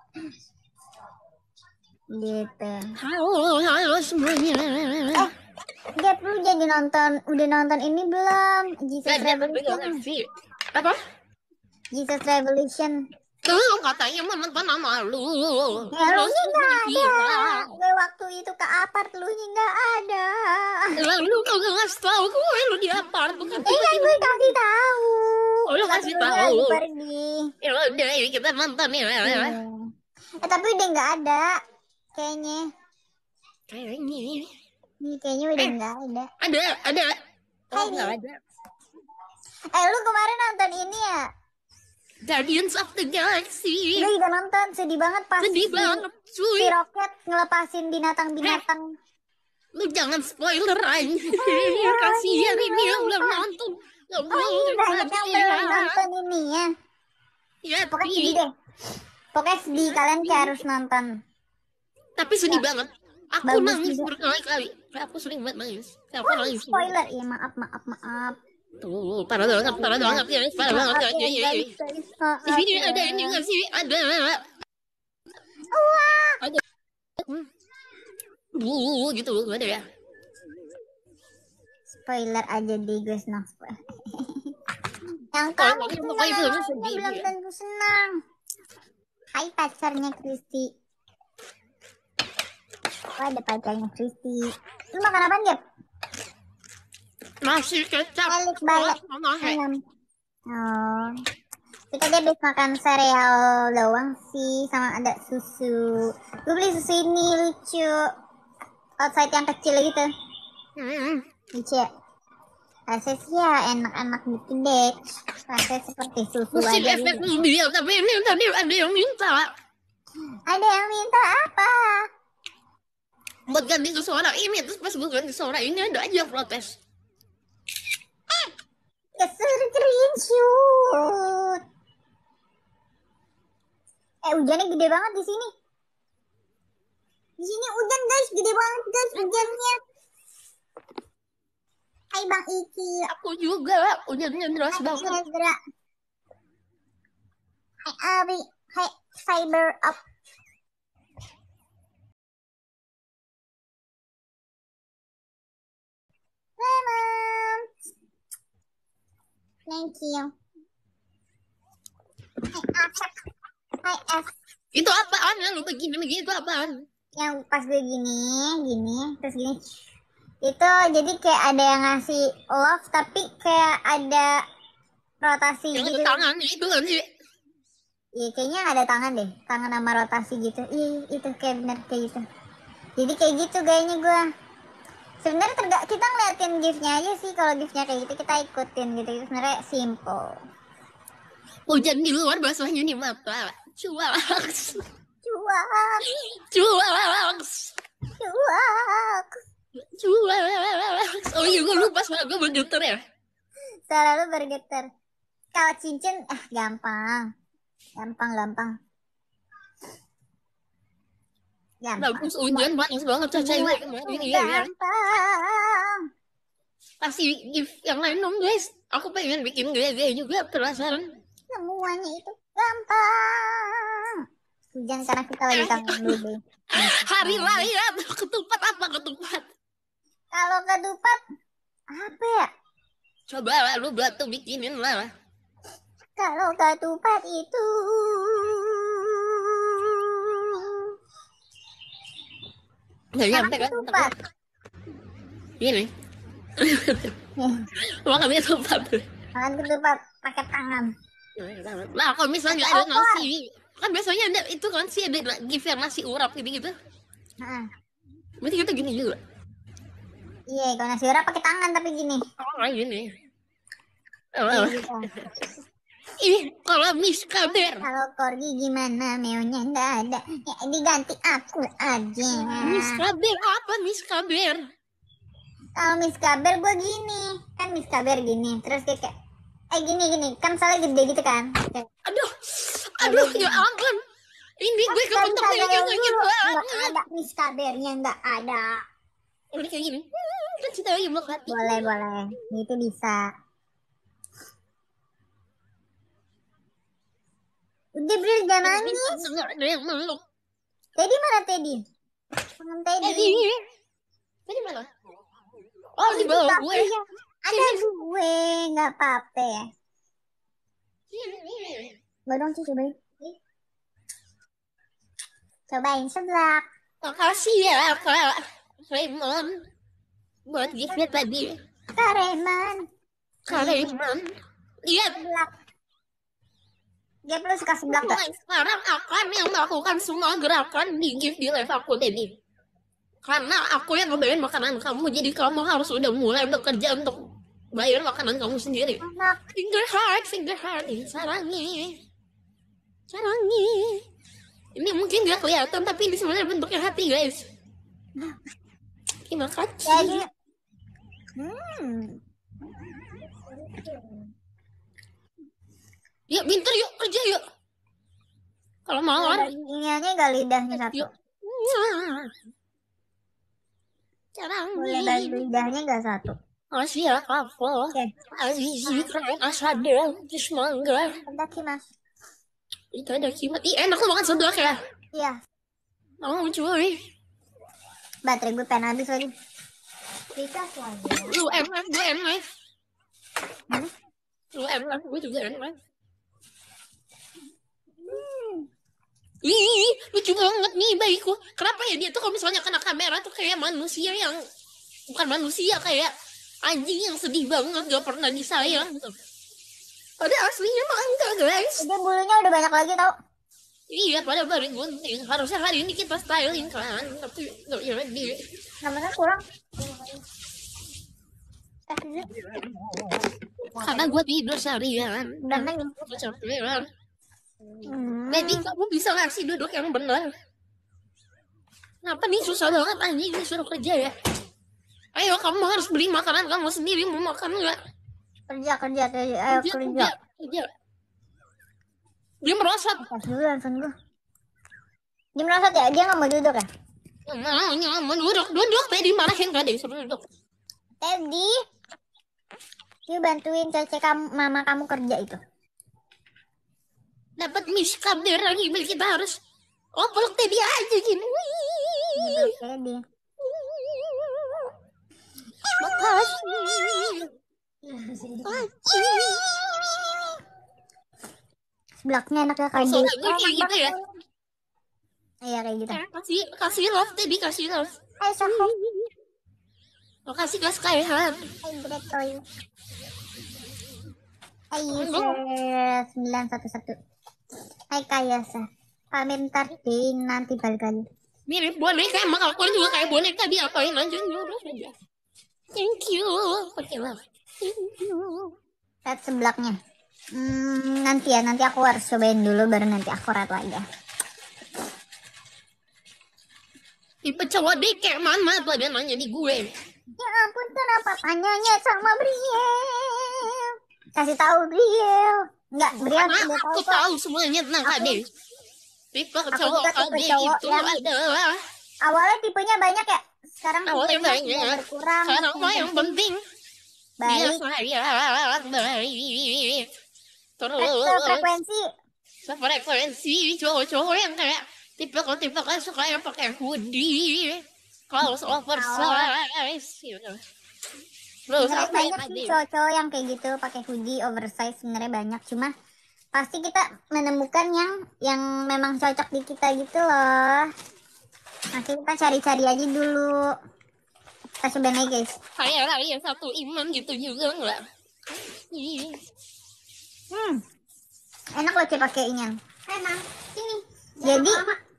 E: Gitu.
D: Halo semuanya.
E: Gap, lu jadi udah nonton ini belum? Jesus Revolution.
D: Apa?
E: Jesus Revolution.
D: Tuh katanya mau nonton sama lu.
E: Ya lu nya nggak ada. Gue waktu itu ke apart lu nya nggak ada.
D: Lalu lu kagak ngasih tahu gue lu di apart bukan?
E: Iya gue kasih tahu.
D: Oh, lu kasih
E: Tapi gue
D: tahu.
E: lagi pergi.
D: Ya udah ini kita nonton ya.
E: Tapi udah nggak ada. Kayaknya.
D: Kayaknya
E: Nih kayaknya udah nggak ada.
D: ada. Oh nggak ada.
E: Lu kemarin nonton ini ya?
D: Guardians of the Galaxy.
E: Lu juga nonton, sedih banget pas
D: Sedih banget cuy.
E: si Rocket ngelepasin binatang-binatang.
D: Lu jangan spoiler aja. Kasihan ini yang belum nonton. Gak
E: Oh iya, banyak yang belum nonton ini ya.
D: Ya,
E: Pokoknya sedih deh. Pokoknya sedih, kalian kayak harus nonton.
D: tapi sedih banget. Aku
E: Bagus
D: nangis
E: juga.
D: berkali-kali. Aku sering banget nangis. Aku
E: Oh,
D: nangis.
E: spoiler. Ya maaf.
D: Tuh, parah banget ya. Parah banget ya.
E: Maaf ya,
D: Iya.
E: guys. Maaf
D: Di sini
E: ya.
D: ada ini nggak sih? Ada.
E: Wah,
D: Ada. Gitu gak ada ya.
E: spoiler aja deh guys, no spoiler. Yang
D: Kalau
E: kamu
D: nggak
E: senang,
D: pakai film
E: yang
D: sedih
E: belum
D: dia.
E: tentu senang. Hai pacarnya Kristi. Oh, ada pacarnya Kristi. Lu makan apa Gap?
D: Masih kecap.
E: Balik balik.
D: Mama,
E: Ayam. Oh. Kita dia habis makan sereal doang sih, sama ada susu. Gue beli susu ini lucu. Outside yang kecil gitu. Lucu ya? Rasanya sih ya enak-enak gitu deh. Rasanya seperti susu
D: Mesti
E: aja
D: efek
E: gitu.
D: mobil, tapi ini tadi ada yang minta
E: Ada yang minta apa?
D: buat ganti suara ini, terus pas gue ganti suara ini ada aja protes.
E: Screenshot. Hujannya gede banget di sini. Di sini hujan guys, gede banget guys hujannya. Hai Bang Iki.
D: Aku juga, hujannya deras
E: Hai
D: banget.
E: Ezra. Hai Abi. Hai Fiber Up. Lemon. Thank you. Hai Asep. Hai F.
D: Itu apaan ya? Lu begini itu apaan?
E: Yang pas gue gini, terus gini. Itu jadi kayak ada yang ngasih love tapi kayak ada rotasi
D: Yang
E: gitu.
D: ada tangan itu kan sih.
E: Iya kayaknya ada tangan deh, tangan sama rotasi gitu. Iya itu kayak bener kayak gitu. Jadi kayak gitu gayanya gue. Sebenarnya kita ngeliatin gift-nya aja sih, kalau gift-nya kayak gitu kita ikutin gitu. Sebenarnya simple.
D: Hujan di luar basahnya di mata. Cuaks.
E: Cuak,
D: Cuaks.
E: cuak.
D: Cuaks. Oh iya gue lupa suara gue bergetar ya.
E: Suara lu bergetar. Kalau cincin, gampang. Gampang.
D: Bagus hujan panas banget cuaca ini ya.
E: Gampang.
D: Kasih gift yang lain dong guys. Aku pengen bikin gaya-gaya juga penasaran.
E: Semuanya itu gampang. Hujan karena kita lagi kangen dulu.
D: Hari raya ketupat apa ketupat?
E: Kalau ketupat apa ya?
D: Coba lah lu batu bikinin lah.
E: Kalau ketupat itu
D: Nggak nyampe kan?
E: ketupat.
D: Gini. Makan ketupat.
E: Makan ketupat pakai tangan.
D: Nah kalau misalnya ada nasi Kan biasanya ada itu kan sih ada gift yang nasi urap gitu.
E: Heeh.
D: Berarti kita gini juga.
E: Iya, kalau nasi urap pakai tangan tapi gini.
D: Oh, kayak gini.
E: Iya, gitu.
D: Ini kalau Miss Kaber.
E: Kalau Corgi gimana? Meonya nggak ada. Ya, diganti aku aja.
D: Miss Kaber apa Miss Kaber?
E: Kalau Miss Kaber gue gini. Kan Miss Kaber gini. Terus dia kayak gini. Kan soalnya gede gitu kan. Kayak,
D: Aduh, ya ampun. Ini gue kepentok kayak gitu banget.
E: nggak ada Miss Kabernya, nggak ada.
D: Udah kayak gini. Kan cerita lagi blok hati.
E: Boleh. Itu bisa. Udah bro, jangan nangis.
D: Nggak ada yang meluk.
E: Teddy mana Teddy? Tangan Teddy.
D: Tadi mana? Oh, di bawah gue.
E: Ada gue, nggak apa-apa ya. Dong sih cobain. Cobain seblak.
D: Makasih ya, Kak Raymond. Buat giftnya tadi.
E: Kareman.
D: Kak Raymond. Lihat.
E: Seblak. Dia perlu suka seblak gak?
D: Sekarang akan yang melakukan semua gerakan di gift di live aku tadi. Karena aku yang ngebayarin makanan kamu, jadi kamu harus udah mulai bekerja untuk bayar makanan kamu sendiri.
E: Enak.
D: Finger heart, sarangi. Ini mungkin gak kelihatan, tapi ini sebenarnya bentuknya hati, guys. Terima kasih.
E: Jadi,
D: Yuk, pintar yuk, kerja yuk. Kalau mau kan.
E: ini aja gak lidahnya satu.
D: Yuk. Caranya.
E: Boleh bagi lidahnya gak satu.
D: Masih ya, kapal.
E: Oke.
D: Azizi, keren asada. Semangga.
E: Pendaki mas.
D: Itu ada kimat. Ih, enak tuh makan seblak ya.
E: Iya.
D: Mau cuy.
E: Baterai gue pengen habis lagi. Bisa lagi.
D: Lu MF, gue MF. Lu MF, gue juga MF. Ih, lucu banget nih bayiku. Kenapa ya dia tuh kalau misalnya kena kamera tuh kayak manusia yang bukan manusia, kayak anjing yang sedih banget gak pernah disayang gitu. Padahal aslinya mah enggak, guys.
E: Dia bulunya udah banyak lagi tau.
D: Iya, pada baru gunting. Harusnya hari ini kita styling kan, tapi gak jadi.
E: Namanya kurang.
D: Karena gue tidur seharian.
E: Udah nangis.
D: Gue capean. Jadi kamu bisa ngasih duduk yang benar. Kenapa nih susah banget anjing disuruh kerja ya? Ayo kamu harus beli makanan kamu sendiri, mau makan nggak?
E: Kerja. Ayo kerja.
D: Dia merosot.
E: Kasih dulu handphone gue. Dia merosot ya? Dia gak mau duduk ya?
D: Mau duduk. Tadi marahin kan dia suruh duduk.
E: Teddy, yuk bantuin cece mama kamu kerja itu.
D: Dapat Miss Kaber lagi, kita harus peluk Teddy aja gini.
E: Teddy.
D: Makasih.
E: Sebelaknya enak ya kayak
D: Soalnya gue kayak gitu ya.
E: Iya kayak gitu.
D: Kasih love Teddy, kasih love.
E: Hai Soho.
D: Makasih Kak Skyhan.
E: Hai Bretoy. Hai user 911. Hai Kayasa. Pamer deh nanti balik lagi.
D: Mirip boneka, emang aku juga kayak boneka, diapain aja nyuruh aja. Thank you. Pakai love. Thank you.
E: Lihat sebelaknya. Nanti aku harus cobain dulu baru nanti aku rat lagi.
D: Tipe cowok deh kayak mana tuh dia nanya di gue.
E: Ya ampun, kenapa tanyanya sama Briel? Kasih tahu Briel. Enggak, Briel
D: Karena
E: udah
D: aku
E: tahu kok.
D: tahu semuanya tentang Kade. Tipe cowok
E: juga tipe
D: Kade
E: cowok
D: itu
E: yang-
D: adalah
E: Awalnya tipenya banyak ya. Sekarang
D: awalnya
E: tipenya
D: banyak.
E: udah berkurang.
D: Sekarang mah yang penting dia
E: baik.
D: sayang baik. Terus
E: Frekuensi.
D: sefrekuensi cowok-cowok yang kayak tipe suka yang pakai hoodie, kaos oversize gitu. Terus
E: Sebenarnya
D: apa yang
E: banyak
D: tadi?
E: sih cowok-cowok yang kayak gitu pakai hoodie oversize, sebenarnya banyak, cuma pasti kita menemukan yang memang cocok di kita gitu loh. Nanti kita cari-cari aja dulu. Kita cobain aja guys.
D: Kayak yang satu iman gitu juga enggak?
E: Enak loh Ci pakainya. Emang sini. Jadi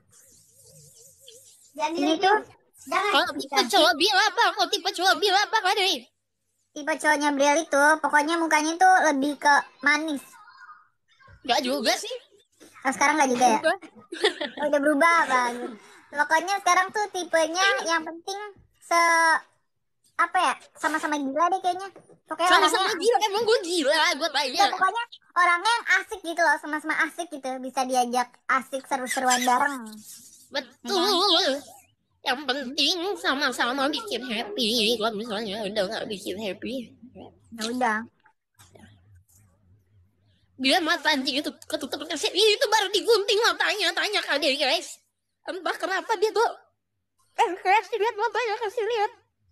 E: ini tuh
D: Kalau tipe cowok bilang apa? Kalau tipe cowok bilang apa kak Dri?
E: tipe cowoknya Briel itu pokoknya mukanya tuh lebih ke manis.
D: Gak juga sih.
E: Oh, sekarang nggak juga ya? Oh, udah berubah banget. Pokoknya sekarang tuh tipenya yang penting apa ya, sama-sama gila deh kayaknya. Pokoknya
D: Sama-sama
E: orangnya
D: gila, emang gue gila, gue
E: ya,
D: tanya.
E: pokoknya orangnya yang asik gitu loh, sama-sama asik gitu, bisa diajak asik seru-seruan bareng.
D: Betul. Yang penting sama-sama bikin happy. Kalau misalnya udah gak bikin happy,
E: Ya udah.
D: dia mata anjing itu ketutup kasih itu baru digunting matanya. Tanya Kak Dri guys. Entah kenapa dia tuh kasih lihat matanya, kasih lihat.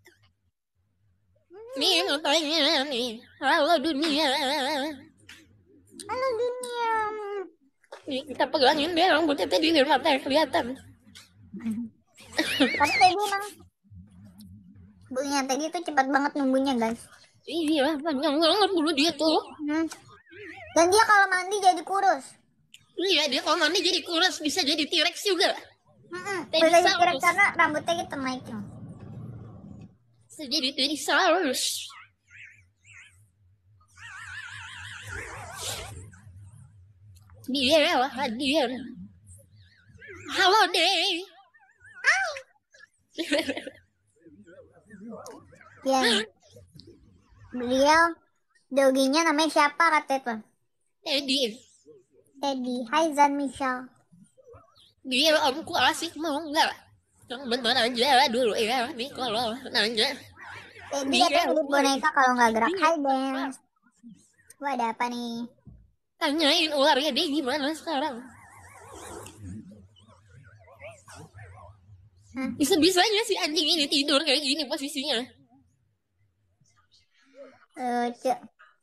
D: Nih matanya nih. Halo dunia.
E: Halo dunia.
D: Nih kita pegangin dia rambutnya tadi biar matanya kelihatan.
E: Tapi tadi emang bunyinya tadi tuh cepat banget nunggunya guys.
D: Iya, panjang banget bulu dia tuh.
E: Dan dia kalau mandi jadi kurus.
D: Iya, dia kalau mandi jadi kurus, bisa jadi T-Rex juga.
E: Bisa jadi kurus karena rambutnya gitu naiknya.
D: Bisa jadi T-Rex. Dia lah hadir. Halo deh.
E: Ya. Beliau doginya namanya siapa katanya tuh?
D: Teddy.
E: Teddy. Hai Zan Michelle.
D: Dia omku asik mau enggak? Yang bener aja dulu ya. Nih kalau nanya.
E: Teddy katanya mirip boneka kalau nggak gerak. Hai Dance. Wah, ada apa nih?
D: Tanyain ularnya dia gimana sekarang. Bisa-bisanya si anjing ini tidur kayak gini posisinya.
E: Cek.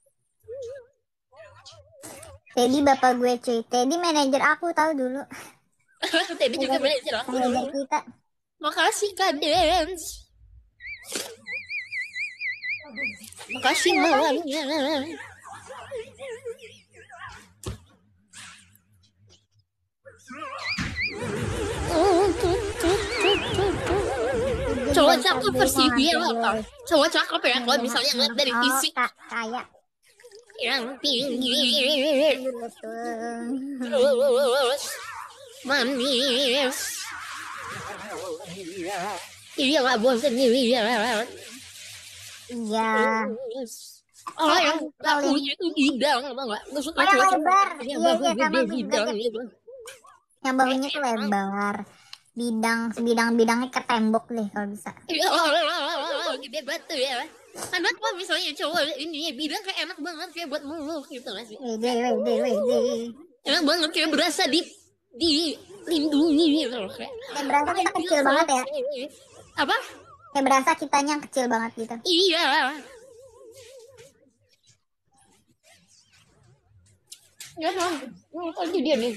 E: Teddy bapak gue cuy. Teddy manajer aku tahu dulu.
D: Teddy juga manajer aku dulu.
E: Manajer kita.
D: Makasih Kak Dance. Makasih malamnya. Cowok cakep versi dia apa? Cowok cakep ya kalau misalnya ngeliat dari fisik.
E: Kayak
D: Yang tinggi.
E: betul.
D: Terus manis. Iya gak bosan nih ya.
E: Iya.
D: Oh yang bahunya itu bidang apa enggak? Gue suka
E: Oh, yang
D: cowok
E: lebar.
D: yang
E: Iya,
D: bahu
E: iya, sama
D: gede
E: gue juga
D: bidang
E: tuh.
D: gitu.
E: Yang bahunya tuh lebar. Sebidang-bidangnya ke tembok deh kalau bisa.
D: Ya Allah, gede batu ya. Karena kalau misalnya cowok ini bidang kayak enak banget kayak buat muluk gitu gak sih?
E: Wede.
D: Enak banget kayak berasa dilindungi gitu loh kayak.
E: Kayak berasa kita kecil banget ya.
D: Apa?
E: Kayak berasa kitanya yang kecil banget gitu.
D: Iya. Ya tadi dia nih.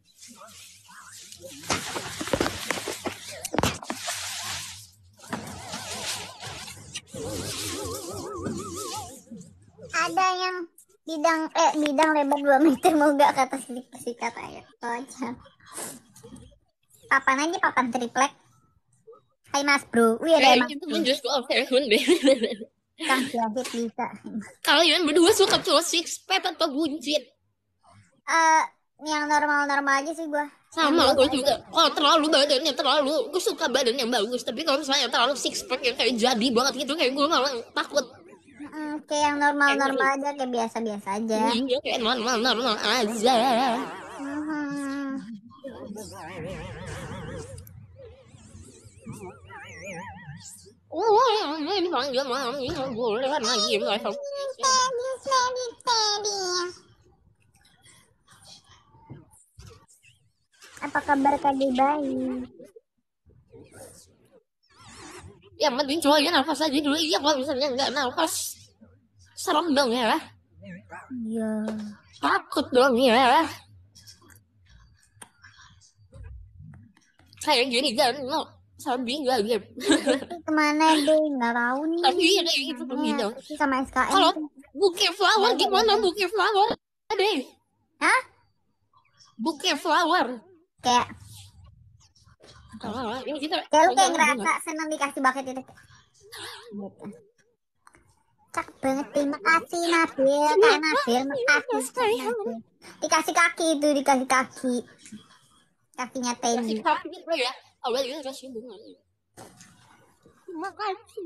E: Ada yang bidang lebar 2 meter mau gak kata sikat aja. Kocak. Papan aja, papan triplek. Hai Mas Bro. Wih ada Mas
D: Itu
E: Bro.
D: menjust of heaven deh.
E: Kang Syahid bisa.
D: Kalian berdua suka cowok six pack atau buncit?
E: Yang normal-normal aja sih gua.
D: Sama gue juga. Kalau terlalu badannya terlalu, gue suka badan yang bagus. Tapi kalau misalnya terlalu six pack yang kayak jadi banget gitu, kayak gue malah takut.
E: Kayak yang normal-normal aja, kayak biasa-biasa aja.
D: Iya kayak normal aja.
E: Mhm.
D: Ini panggil malam ini nggak boleh kan lagi
E: Teddy. Apa kabar Kak Bayi?
D: Yang penting cowoknya nafas aja dulu. Iya kalau misalnya nggak nafas, serem dong ya.
E: Iya.
D: Takut dong ya. Kayak gini kan, no. Sambil nggak gitu.
E: Kemana deh? Nggak tahu nih.
D: Tapi iya kayak gitu pembidang.
E: Sama SKM.
D: Kalau bukit flower gimana bukit flower? Deh.
E: Hah?
D: bouquet flower.
E: Kayak
D: Ini kita
E: kayak lu kayak ngerasa senang dikasih bucket itu. Gitu. Cakep banget, terima kasih Nabil, Kak Nabil, makasih. Dikasih kaki itu, dikasih kaki. Kakinya Teddy.
D: kasih kaki gitu ya. Awalnya kasih bunga. Terima kasih.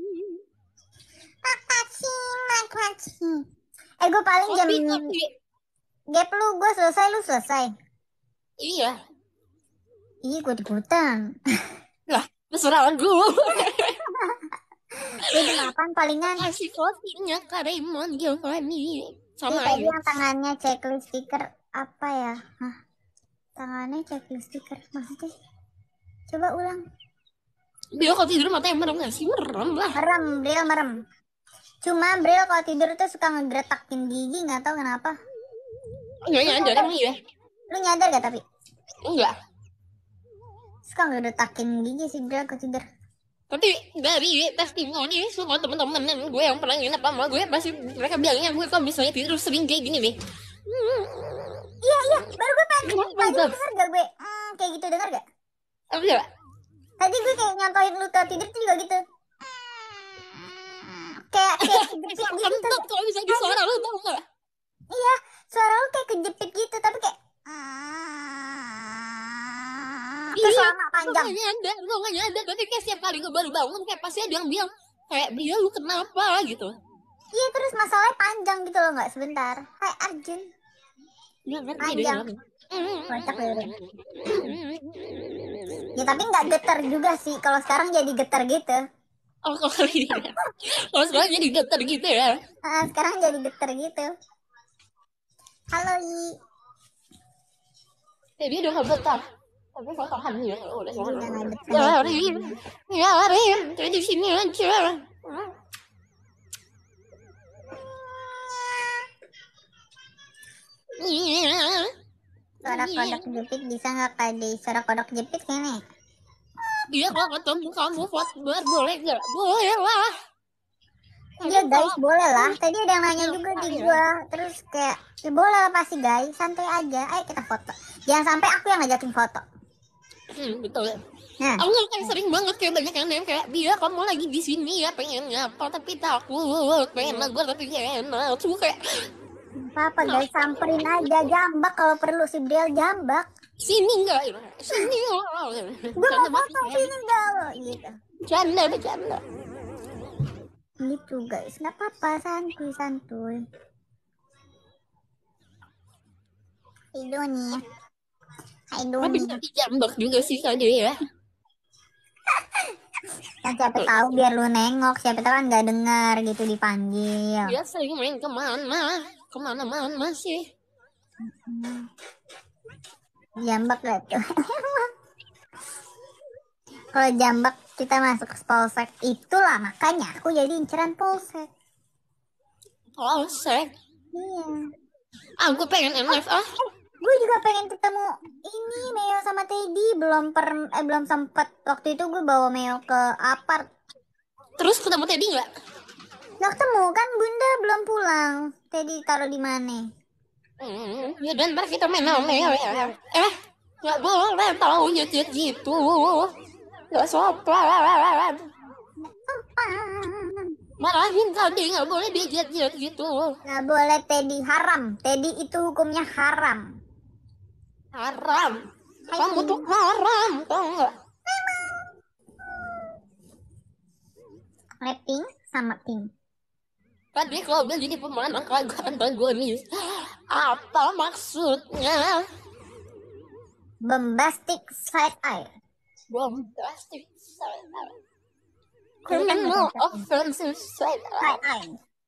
E: Makasih. Gue paling jam gap lu selesai.
D: Iya.
E: Ih, gue ikutan.
D: Lah, terserah gue.
E: Gue jam 8 palingan.
D: Kasih kopinya Kak Raymond Giovanni. Sama
E: Tadi
D: aja.
E: yang tangannya checklist stiker apa ya? Hah? Tangannya checklist stiker maksudnya? Coba ulang.
D: Dia kalau tidur matanya merem gak sih? Merem lah.
E: Merem. Cuma Bril kalau tidur tuh suka ngegretakin gigi, nggak tahu kenapa.
D: Enggak nyadar emang ya?
E: Lu nyadar gak tapi?
D: Enggak.
E: Suka ngegretakin gigi sih Bril kalau tidur.
D: Tapi dari testimoni semua teman-teman gue yang pernah nginep sama gue pasti mereka bilangnya gue kok misalnya tidur sering kayak gini nih.
E: Iya, baru gue pengen.
D: Kenapa
E: Tadi
D: itu?
E: lu denger gak gue? Kayak gitu denger gak?
D: Enggak.
E: Tadi gue kayak nyontohin lu kalau tidur tuh juga gitu. Kayak kejepit gitu.
D: Kentut kalau bisa di suara lu tau gak?
E: Iya, suara lu kayak kejepit gitu tapi kayak terus lama panjang.
D: Gue gak nyadar, tapi kayak setiap kali gue baru bangun kayak pasti ada yang bilang kayak dia lu kenapa gitu.
E: Iya, terus masalahnya panjang gitu loh, nggak sebentar. Hai Arjun.
D: Dia ngerti
E: Panjang.
D: dia.
E: Kocak ya udah. Ya tapi nggak getar juga sih. Kalau sekarang jadi getar gitu.
D: Oh kalau sekarang jadi getar gitu ya.
E: Sekarang jadi getar gitu. Halo I.
D: Dia udah gak getar. Tapi kalau tahan ya udah
E: Udah nggak getar.
D: ya Rin, jadi di sini aja. Iya.
E: Suara kodok jepit bisa nggak tadi? Suara kodok jepit kayaknya.
D: Iya kalau ketemu kamu fotobar boleh gak? Boleh lah.
E: Iya guys, boleh lah. Tadi ada yang nanya juga di gua. Terus kayak, ya boleh lah pasti guys. Santai aja. Ayo kita foto. Jangan sampai aku yang ngajakin foto.
D: Betul.
E: Nah,
D: Aku kan sering banget kayak banyak yang nanya kayak dia kamu lagi di sini ya pengen nyapa tapi takut pengen gue tapi gak enak. Cuma kayak
E: apa guys, samperin aja, jambak kalau perlu si Briel jambak.
D: sini enggak? Sini
E: Gue mau foto sini enggak lo gitu.
D: Bercanda.
E: Gitu guys, nggak apa-apa, santuy. Hai
D: Tapi
E: Doni.
D: bisa dijambak juga sih tadi ya.
E: Kan siapa tahu biar lu nengok, siapa tahu kan nggak dengar gitu dipanggil.
D: Dia sering main kemana-mana sih.
E: Jambak gak tuh? Kalau jambak kita masuk ke polsek, itulah makanya aku jadi inceran polsek.
D: Polsek.
E: Iya.
D: Aku pengen NFA.
E: Gue juga pengen ketemu ini Meo sama Teddy, belum sempet. Waktu itu gue bawa Meo ke apart.
D: Terus ketemu Teddy nggak?
E: Nggak ketemu kan, Bunda belum pulang. Teddy taruh di mana?
D: Ya dan ntar kita main sama ya. Nggak boleh tahu nyet gitu. Nggak sopan. Marahin tadi nggak boleh dia jet gitu.
E: Nggak boleh Teddy, haram. Teddy itu hukumnya haram.
D: Haram. Kamu tuh haram, tau nggak?
E: Pink sama pink.
D: Tadi kalau bilang jadi pemenang kagak antagonis. Apa maksudnya?
E: Bombastic side eye.
D: Bombastic.
E: Jadi kan
D: Criminal
E: nggak cocok.
D: offensive side.
E: Side eye.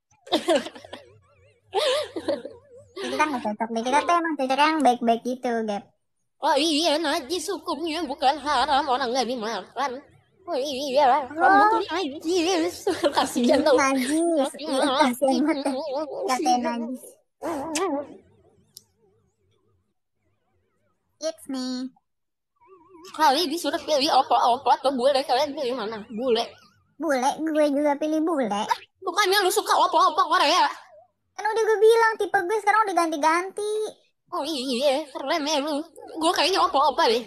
E: Itu kan nggak cocok deh. Kita tuh emang cocoknya yang baik-baik gitu, Gap.
D: Oh iya, najis hukumnya bukan haram, orang nggak dimakan. Oh iya, kamu tuh najis. Kasihan tau.
E: Najis. Iya, kasihan banget. Katanya najis. It's me.
D: Kali disuruh pilih opa-opa atau bule, kalian pilih mana? Bule.
E: Bule, gue juga pilih bule.
D: Bukannya lu suka opa-opa Korea?
E: Kan udah gue bilang, tipe gue sekarang udah ganti-ganti.
D: Oh iya, keren ya lu. Gue kayaknya apa-apa deh.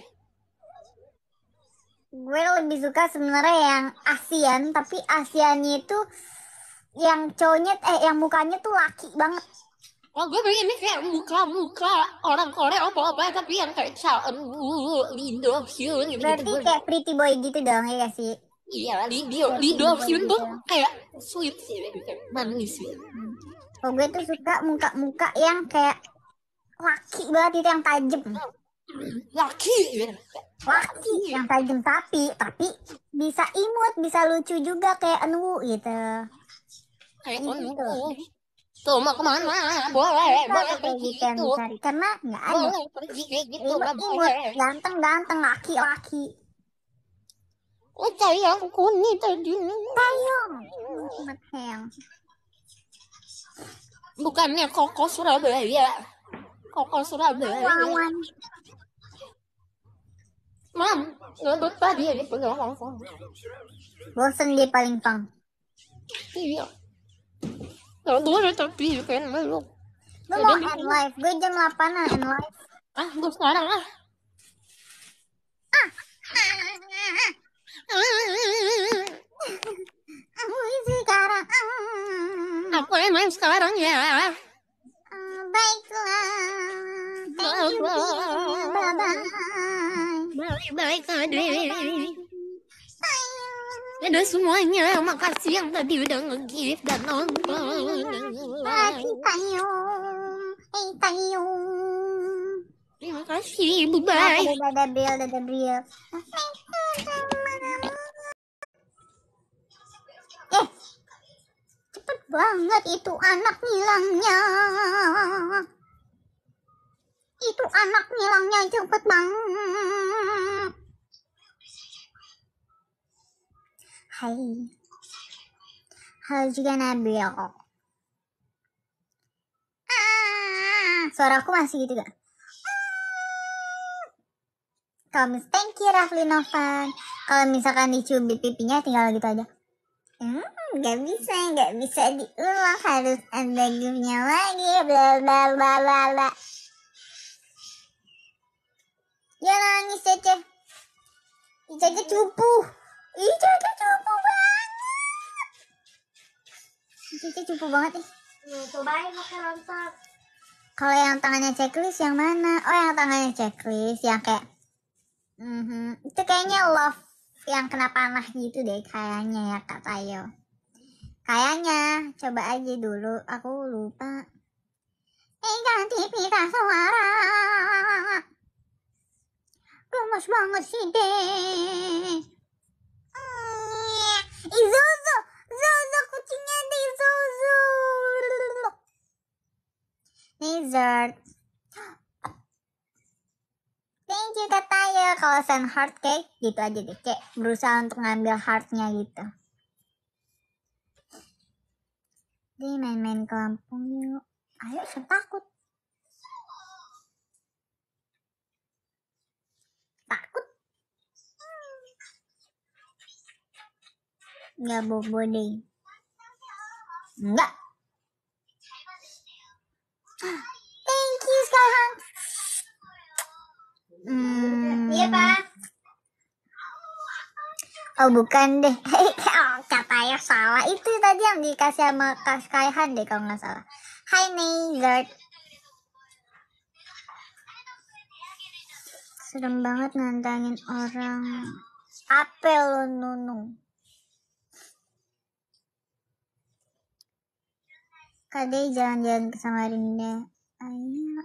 E: Gue lebih suka sebenarnya yang ASEAN, tapi ASEANnya itu yang cowoknya yang mukanya tuh laki banget.
D: Oh, gue pengen nih kayak muka-muka orang Korea apa-apa, tapi yang kayak Chaeun Woo, Lee Do Hyun gitu-gitu.
E: Berarti kayak pretty boy gitu dong ya gak sih?
D: Iya, Lee Do Hyun tuh kayak sweet sih, kayak manis sih.
E: Oh, gue tuh suka muka-muka yang kayak laki banget itu, yang tajam.
D: Laki gitu.
E: Laki yang tajam, tapi bisa imut, bisa lucu juga kayak Enwu gitu.
D: Kayak
E: Gitu.
D: tuh mau kemana? Boleh
E: Kayak
D: pergi
E: gitu yang
D: gitu.
E: dicari, karena nggak ada.
D: Boleh pergi kayak gitu,
E: Imut,
D: nggak
E: imut,
D: boleh.
E: ganteng, laki-laki.
D: Oh sayangku nih tadi nih.
E: Tayong, imut sayang.
D: Bukannya Koko Surabaya. Koko Surabaya.
E: Wawan.
D: Mam, ngebut tadi ya dipegang langsung.
E: Bosen dia paling pang.
D: Iya. Gak boleh tapi pengen meluk.
E: Lu mau end live? Gue jam 8an end live.
D: Ah, gue sekarang ah.
E: Sekarang.
D: Aku main sekarang ya.
E: Baiklah. Thank you. Bye-bye.
D: Baik adik. Ada semuanya, makasih yang tadi udah nge-gift dan nonton.
E: Tayung.
D: Terima kasih, bye-bye.
E: Dadah Bril. Cepet banget itu anak ngilangnya. Cepet banget. Hai. Halo juga Nabil. Suaraku masih gitu gak? Thank you Rafli Novan. Kalau misalkan dicubit pipinya tinggal gitu aja. Gak bisa diulang, harus ada gimnya lagi, bla bla bla bla bla. Ya nangis Cece. Cece cupu. Cece cupu banget. Cece cupu banget nih. Cobain pakai rontok. Kalau yang tangannya checklist yang mana? Oh, yang tangannya checklist yang kayak itu kayaknya love yang kena panah gitu deh kayaknya ya Kak Tayo. Kayaknya, coba aja dulu, aku lupa. Ganti pita suara. Gemes banget sih deh. Zozo kucingnya deh, Zozo. Lizard. Thank you Kak Tayo. Kalau send heart kayak gitu aja deh, kayak berusaha untuk ngambil heartnya gitu. Dia main-main ke Lampung yuk. Ayo, saya takut. Nggak bobo deh. Enggak. Thank you sekarang. Iya Pak. Oh bukan deh. Katanya salah. Itu tadi yang dikasih sama Kak Kaihan deh kalau nggak salah. Hai Nezard. Serem banget nantangin orang. Apel lo nunung. Kade jalan-jalan ke Samarinda. Ayo.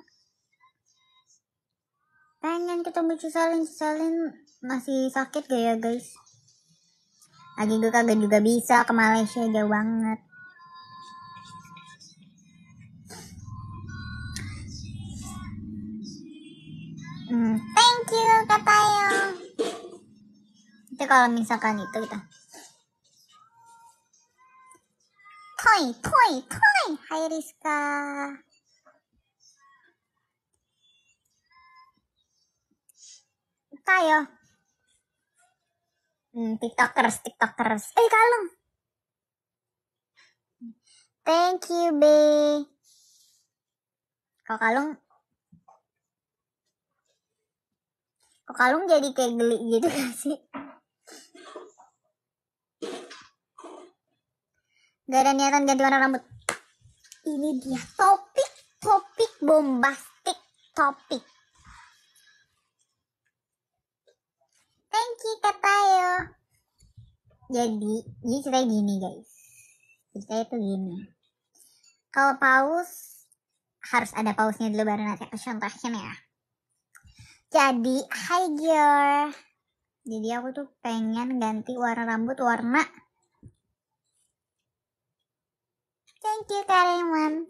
E: Pengen ketemu Cisalin masih sakit gak ya guys? Lagi gue kagak juga bisa ke Malaysia, jauh banget. Thank you Katayo. Itu kalau misalkan itu kita. Toy. Hai Rizka. Tayo. TikTokers. Kalung. Thank you, Be. Kalau kalung Kok kalung jadi kayak geli gitu gak sih? Gak ada niatan ganti warna rambut. Ini dia topik bombastik topik. Thank you Katayo. Jadi ceritanya gini guys. Ceritanya tuh gini. Kalau paus harus ada pausnya dulu baru nanti aku contohin ya. Jadi hi girl. Jadi aku tuh pengen ganti warna rambut warna. Thank you Kariman.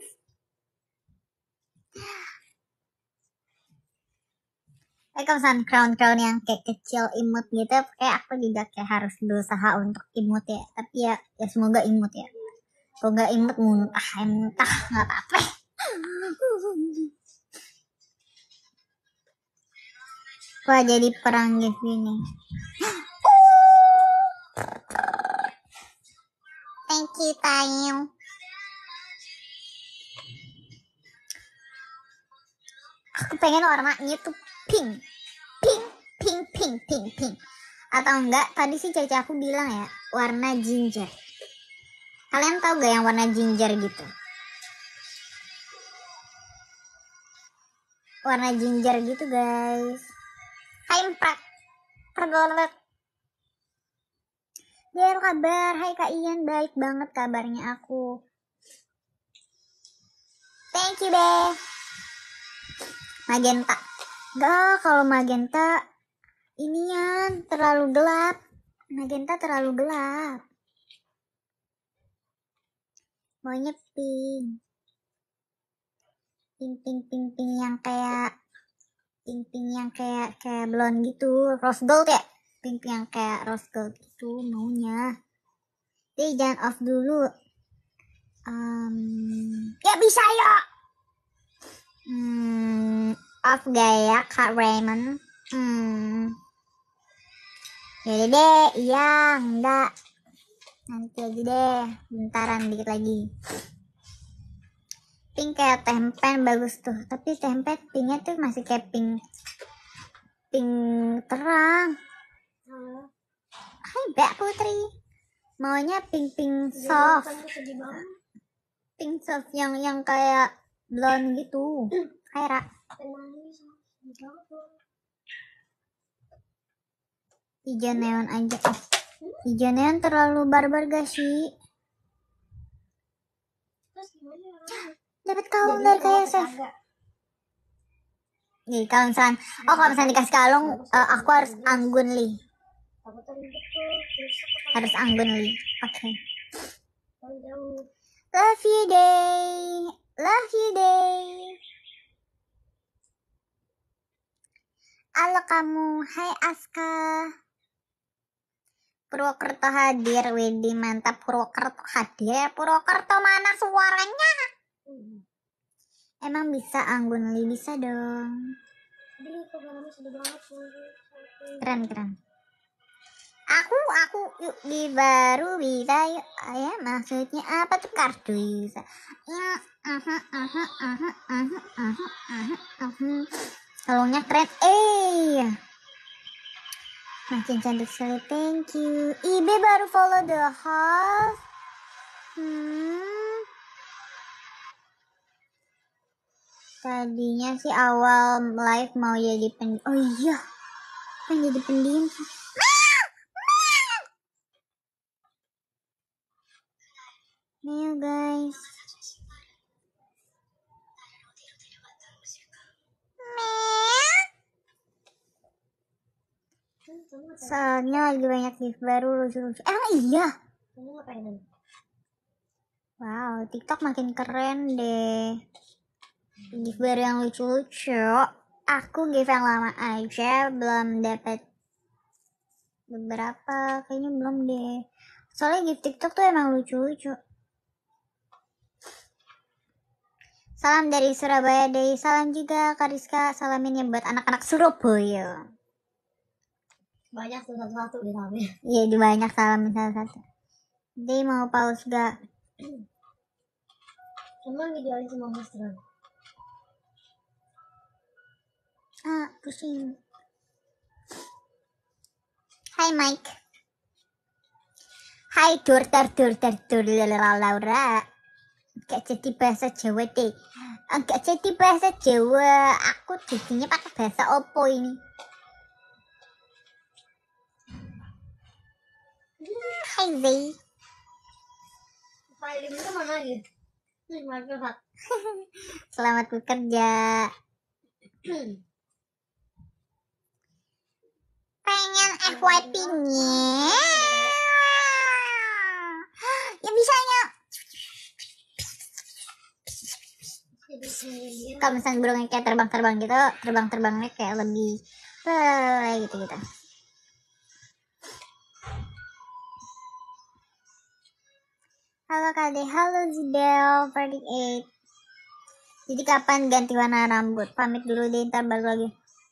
E: Kalau misalnya crown yang kayak kecil imut gitu, kayak aku juga kayak harus berusaha untuk imut ya. Tapi ya semoga imut ya. Kalau nggak imut muntah nggak apa-apa. Wah jadi perang gitu gini. Thank you Tayo. Aku pengen warnanya tuh pink. Atau enggak, tadi sih Caca aku bilang ya, warna ginger. Kalian tahu gak yang warna ginger gitu? Warna ginger gitu guys. Hai Emprak. Pergolet. Dia apa kabar? Hai Kak Ian, baik banget kabarnya aku. Thank you deh. Magenta. Gak, kalau magenta inian terlalu gelap. Magenta terlalu gelap. Maunya pink. Pink yang kayak blonde gitu, rose gold ya. Pink yang kayak rose gold gitu maunya. Jadi jangan off dulu. Ya bisa ya. Off gaya Kak Raymond. Yaudah deh, iya, enggak. Nanti aja deh, bentaran dikit lagi. Pink kayak tempen bagus tuh, tapi tempen pinknya tuh masih kayak pink terang. Hai Mbak Putri. Maunya pink soft. Pink soft yang kayak blonde gitu. Kayak hijau neon aja. Hijau neon terlalu barbar gak sih? Dapat kalung dari kayak Chef. Nih kalau misalnya dikasih kalung, aku harus anggun li. Oke. Love you day. Halo kamu, hai Aska. Purwokerto hadir, Wedi mantap. Purwokerto hadir. Purwokerto mana suaranya? Emang bisa anggun li, bisa dong. Keren. Aku yuk di baru bisa yuk. Ya maksudnya apa tuh kartu bisa? Ya kalungnya keren. Makin cantik sekali, thank you. Ibe baru follow the house. Tadinya sih awal live mau jadi pendiam. Oh iya, kan jadi pendiam. Nih guys. Soalnya lagi banyak gift baru lucu-lucu. Iya. Wow, TikTok makin keren deh. Gift baru yang lucu-lucu. Aku gift yang lama aja belum dapat beberapa, kayaknya belum deh. Soalnya gift TikTok tuh emang lucu-lucu. Salam dari Surabaya deh. Salam juga Kariska. Salamin ya buat anak-anak Surabaya.
F: Banyak tuh satu-satu di dalamnya.
E: Iya, di banyak salamin satu-satu. Dia mau pause gak?
F: Emang videonya cuma Instagram.
E: Pusing. Hai Mike. Hai dur Laura. Gak jadi bahasa Jawa deh. Gak jadi bahasa Jawa. Aku jadinya pakai bahasa opo ini. Hai Zay.
F: File itu mana lagi? Ini Microsoft.
E: Selamat bekerja. Pengen FYP-nya. Ya bisanya. Kalau misalnya burungnya kayak terbang-terbang gitu, terbang-terbangnya kayak lebih gitu. Halo Kade, halo Zidel 48. Jadi kapan ganti warna rambut? Pamit dulu deh, ntar balik lagi.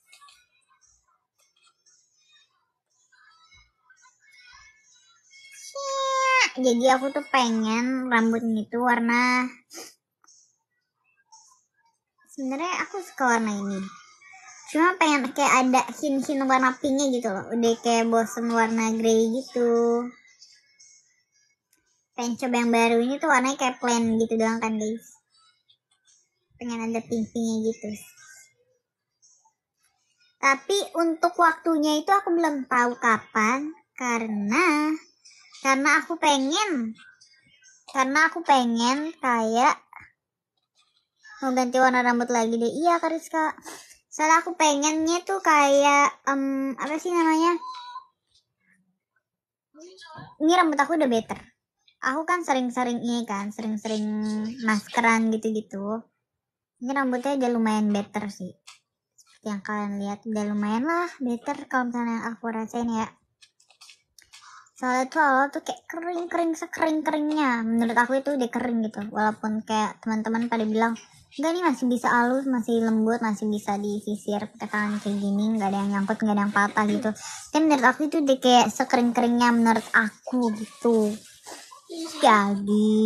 E: Jadi aku tuh pengen rambutnya itu warna, sebenarnya aku suka warna ini, cuma pengen kayak ada hint warna pinknya gitu loh. Udah kayak bosen warna grey gitu, pengen coba yang baru. Ini tuh warnanya kayak plain gitu doang kan guys, pengen ada pink-pinknya gitu. Tapi untuk waktunya itu aku belum tahu kapan, karena aku pengen kayak mau ganti warna rambut lagi deh. Iya Kariska, soalnya aku pengennya tuh kayak apa sih namanya, ini rambut aku udah better. Aku kan sering-sering maskeran gitu-gitu. Ini rambutnya udah lumayan better sih, seperti yang kalian lihat udah lumayan lah better kalau misalnya aku rasain ya. Soalnya tuh awal tuh kayak kering sekering-keringnya. Menurut aku itu udah kering gitu. Walaupun kayak teman-teman pada bilang, enggak nih masih bisa halus, masih lembut, masih bisa disisir pakai tangan kayak gini, nggak ada yang nyangkut, nggak ada yang patah gitu. Dan menurut aku itu udah kayak sekering-keringnya menurut aku gitu. Jadi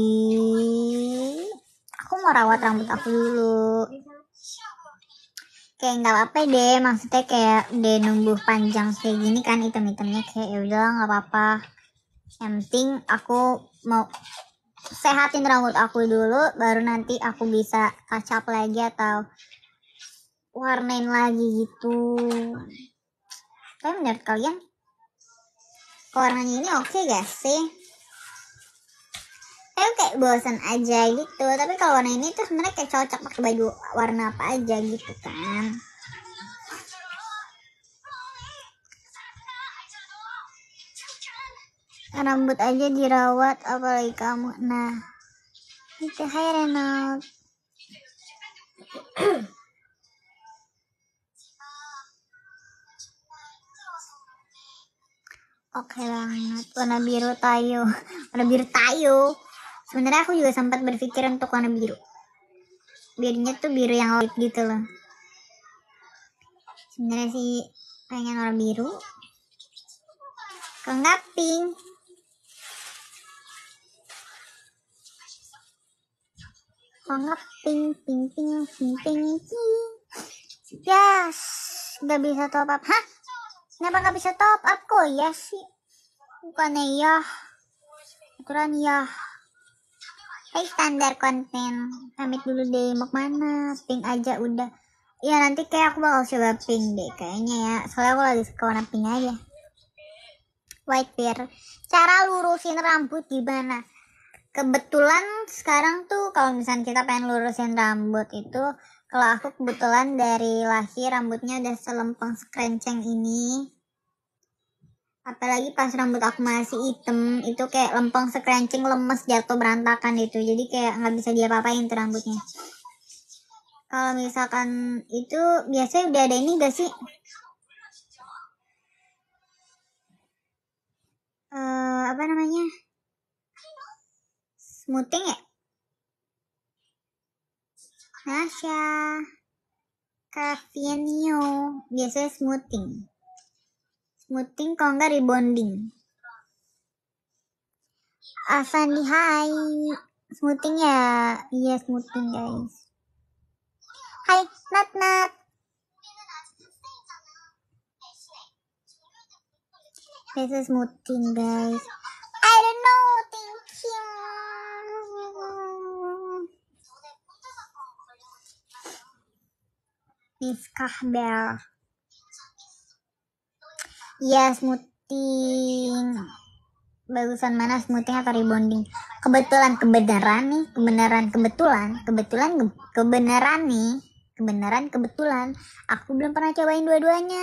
E: aku mau rawat rambut aku dulu. Kayak nggak apa-apa deh, maksudnya kayak udah numbuh panjang kayak gini kan, item-itemnya kayak ya udah nggak apa-apa. Yang penting aku mau sehatin rambut aku dulu, baru nanti aku bisa touch up lagi atau warnain lagi gitu. Tapi menurut kalian warnanya ini oke gak sih? Kayak bosan aja gitu. Tapi kalau warna ini tuh sebenarnya kayak cocok pakai baju warna apa aja gitu kan. Rambut aja dirawat apalagi kamu. Nah itu. Hai Renaud. Oke banget, warna biru tayo. Warna biru tayo. Sebenarnya aku juga sempat berpikir untuk warna biru. Birunya tuh biru yang light gitu loh. Sebenarnya sih pengen warna biru. Kalau nggak pink. Kalau nggak pink. Yes, nggak bisa top up. Hah? Kenapa nggak bisa top up kok? Ya sih. Bukannya ya. Aturan ya. Hai standar konten. Pamit dulu deh. Mau kemana? Pink aja udah. Ya nanti kayak aku bakal coba pink deh kayaknya ya. Soalnya aku lagi suka warna pink aja. White bear. Cara lurusin rambut gimana? Kebetulan sekarang tuh kalau misalnya kita pengen lurusin rambut itu, kalau aku kebetulan dari lahir rambutnya udah selempeng sekrenceng ini. Apalagi pas rambut aku masih hitam, itu kayak lempeng sekrenceng, lemes, jatuh berantakan itu. Jadi kayak nggak bisa diapa-apain tuh rambutnya. Kalau misalkan itu biasanya udah ada ini gak sih? Apa namanya? Smoothing ya? Nasya, Cavienio, biasanya smoothing kalau enggak rebonding. Asani hai, smoothing ya? Iya smoothing guys. Hai Nat. This is smoothing, guys. I don't know. Thank you. Miskah Bell. Ya, smoothing. Bagusan mana, smoothing atau rebonding? Kebetulan aku belum pernah cobain dua-duanya.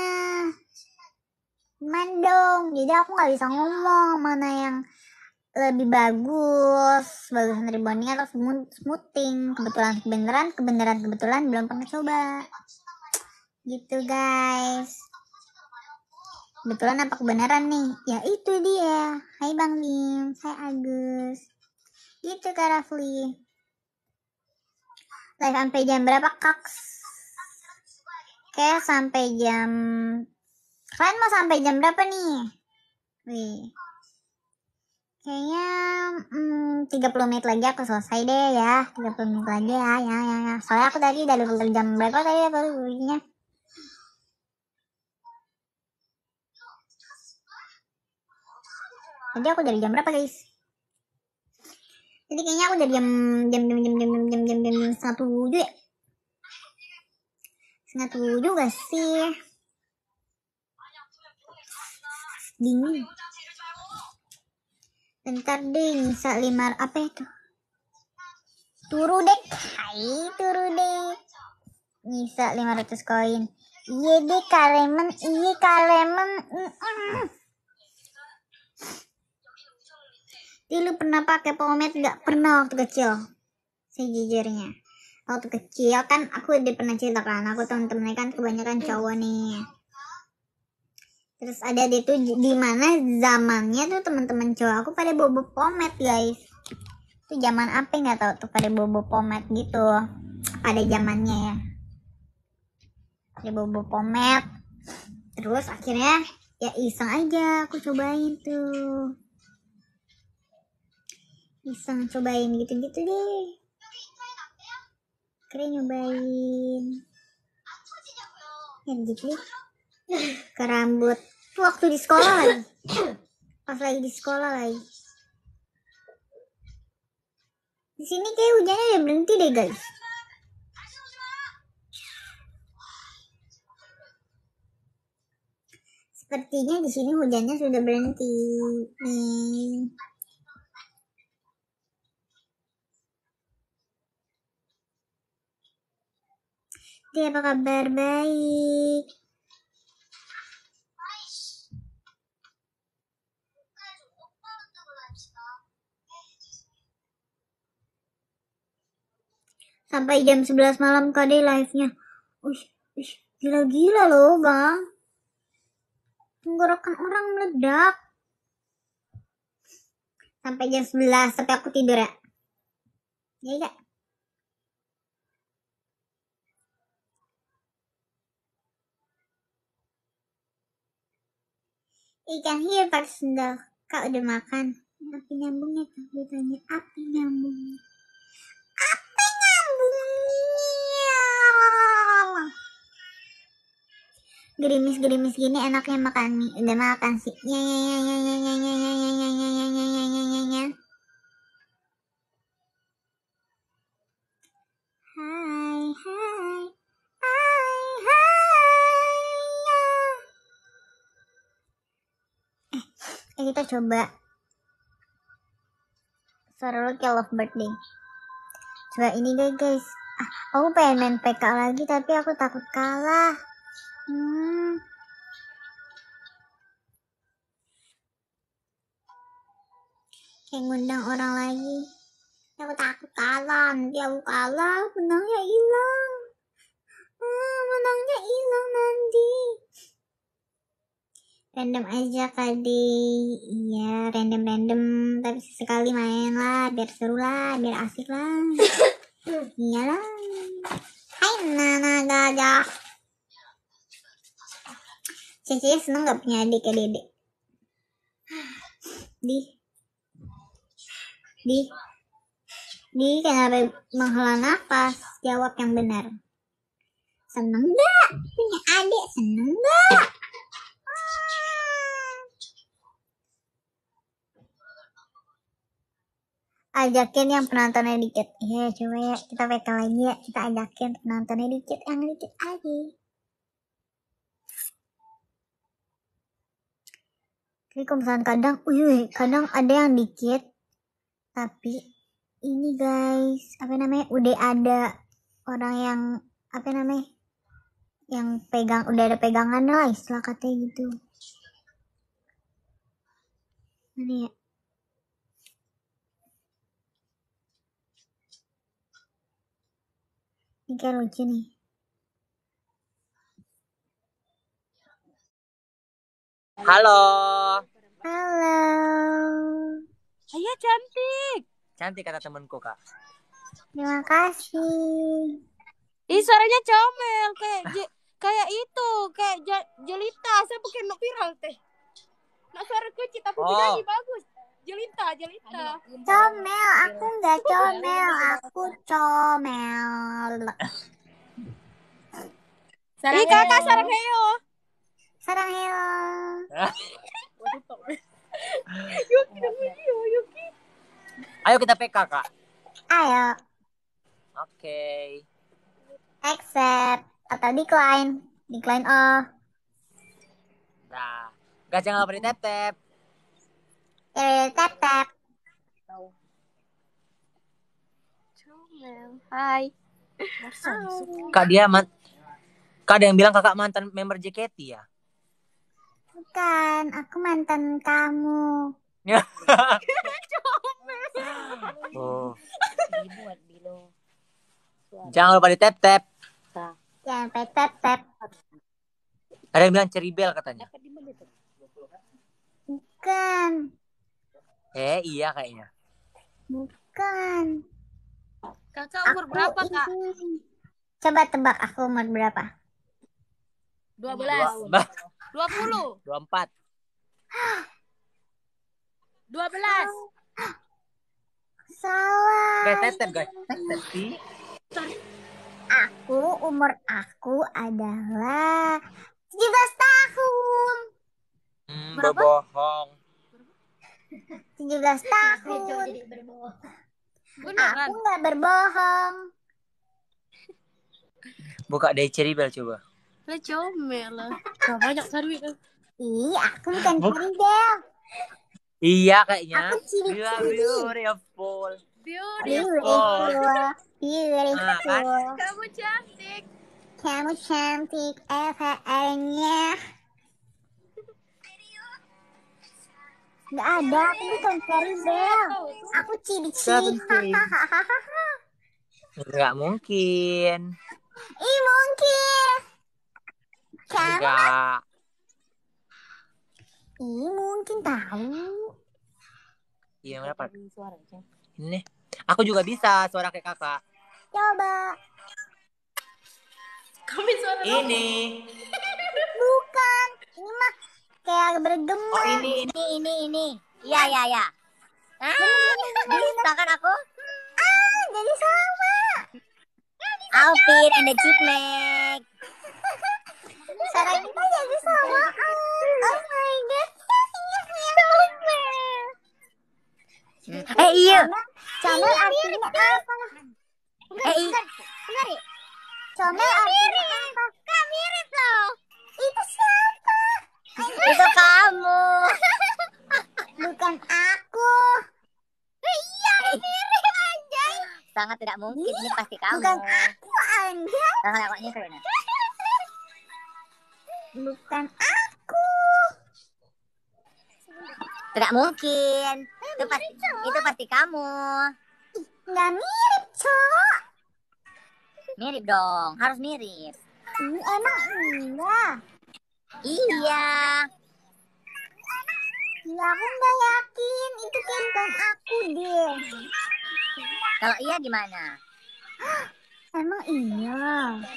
E: Mandong, jadi aku nggak bisa ngomong mana yang lebih bagusan rebonding atau smoothing. Kebetulan belum pernah coba. Gitu guys. Kebetulan apa kebenaran nih? Ya itu dia. Hai Bang Bim, saya Agus. Gitu Kak Rafli. Live sampai jam berapa Kaks? Kayak sampai jam... Kalian mau sampai jam berapa nih? Wih. Kayaknya 30 menit lagi aku selesai deh ya. 30 menit lagi ya. Soalnya aku tadi udah jam berapa tadi ya barunya. Jadi aku dari jam berapa guys? Jadi kayaknya aku dari jam 1:07 ya. 1:07 gak sih? Dingin. Bentar deh, Nisa 5 apa itu? Turu deh. Hai turu deh. Nisa 500 koin. Iya deh Karemen. Lu pernah pakai pomade gak? Pernah waktu kecil. Sejujurnya waktu kecil kan aku udah pernah cerita kan, aku temen-temennya kan kebanyakan cowok nih. Terus ada dia tuh di mana zamannya tuh teman-teman cowok aku pada bobo pomade guys. Itu zaman apa nggak tahu tuh pada bobo pomade gitu. Pada zamannya ya. Pada bobo pomade. Terus akhirnya ya iseng aja aku cobain tuh. Iseng cobain gitu-gitu deh. Keren nyobain. Ya gitu deh. Ke rambut. Waktu di sekolah lagi. Pas lagi di sekolah lagi. Di sini kayak hujannya udah berhenti deh guys. Sepertinya di sini hujannya sudah berhenti. Nih. Dia apa kabar? Baik. Sampai jam 11 malam kade live-nya. Gila-gila loh bang. Tenggorokan orang meledak. Sampai jam 11 sampai aku tidur ya. Ya gak? Ikan hiu pakai sendal. Kak udah makan? Api nyambungnya kak ditanya. Api nyambungnya. Gerimis gini enaknya makan mie. Udah makan sih. Hai. Kita coba suara lo kayak Lovebird deh. Coba ini deh guys. Aku pengen main PK lagi tapi aku takut kalah. Kayak ngundang orang lagi. Aku takut kalah. Nanti aku kalah, menangnya hilang. Menangnya hilang nanti. Random aja kali. Iya, random. Tapi sekali main lah, biar seru lah, biar asik lah. Iyalah. Hai Nana Gajah. Cici seneng gak punya adik kayak Dede? Di kenapa menghela nafas? Jawab yang benar. Seneng gak punya adik? Seneng gak? ajakin yang penontonnya dikit. Iya, coba ya kita PK lagi ya. Kita ajakin penontonnya dikit, yang dikit aja. Tapi kalau misalkan kadang ada yang dikit. Tapi ini guys, apa namanya? Udah ada orang yang apa namanya? Yang pegang, udah ada pegangan lah istilah katanya gitu. Mana ya? Ini kayak lucu nih.
G: Halo.
E: Halo.
G: Iya cantik. Cantik kata temanku kak.
E: Terima kasih.
G: Ih suaranya comel kayak itu kayak Jelita. Saya bukan no viral teh. Nah suara kucing tapi bedanya bagus. Jelita.
E: Comel, aku nggak comel, aku comel.
G: Ih kakak sarang heo.
E: Sarang heo.
G: Yuki. Ayo kita PK kak.
E: Ayo,
G: Oke.
E: accept atau decline. Decline all.
G: Nah, gak jangan lupa di tap.
E: Tap.
G: Hai. Kak Kak ada yang bilang kakak mantan member JKT ya?
E: Bukan, aku mantan kamu.
G: Oh. Jangan lupa di tap.
E: Jangan sampai tap.
G: Ada yang bilang ceribel katanya.
E: Bukan.
G: Iya kayaknya.
E: Bukan.
G: Kakak umur berapa kak?
E: Coba tebak aku umur berapa?
G: 12. 20. 24. 12.
E: Salah.
G: Guys, tap guys. Tap sih.
E: Umur aku adalah 17 tahun.
G: Berbohong.
E: 17 tahun. Aku nggak berbohong.
G: Buka dari ceribel coba.
D: Lah comel lah. Gak banyak cari kan.
E: Ih, aku bukan ceribel.
G: Iya kayaknya.
E: Aku
G: Beautiful.
E: Beautiful.
D: Kamu cantik.
E: Kamu cantik FHR-nya. Nggak ada, aku bukan ceribel. Aku cibi-cibi.
G: Nggak mungkin.
E: Ih, mungkin. Kamu
G: Enggak.
E: Ih, mungkin tahu.
G: Iya berapa? Ini. Aku juga bisa suara kayak kakak.
E: Coba.
G: Ini.
E: Bukan. Ini mah kayak bergema.
G: Oh ini.
F: Iya. Bisa kan aku?
E: Jadi sama.
F: Alvin and the Chipmunk.
E: Cara kita jadi sama. Oh my god.
F: Iya.
E: Comel artinya apa?
F: Iya.
E: Comel artinya apa?
F: Kak mirip loh.
E: Itu siapa?
F: Itu kamu.
E: Bukan aku.
F: Iya, mirip anjay. Sangat tidak mungkin ini pasti kamu.
E: Bukan aku, anjay.
F: Jangan awaknya keren.
E: Bukan aku.
F: Tidak mungkin. Itu pasti kamu.
E: Nggak mirip, Cok.
F: Mirip dong, harus mirip.
E: Emang iya.
F: Iya.
E: Ya aku nggak yakin. Itu kan bukan aku deh.
F: Kalau iya gimana?
E: Emang iya.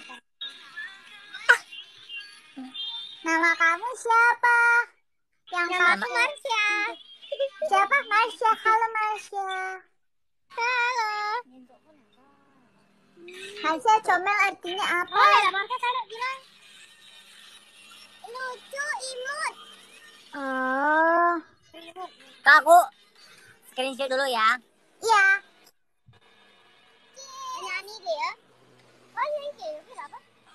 E: Nama kamu siapa? Yang
F: Nama
E: Marsha. Siapa Marsha? Halo Marsha. Halo. Marsha, comel artinya apa?
F: Oh, ada Marsha sana bilang. Lucu, imut.
E: Oh.
F: Kak, aku screenshot dulu ya.
E: Iya. Nyanyi deh ya. Oh iya iya. Apa?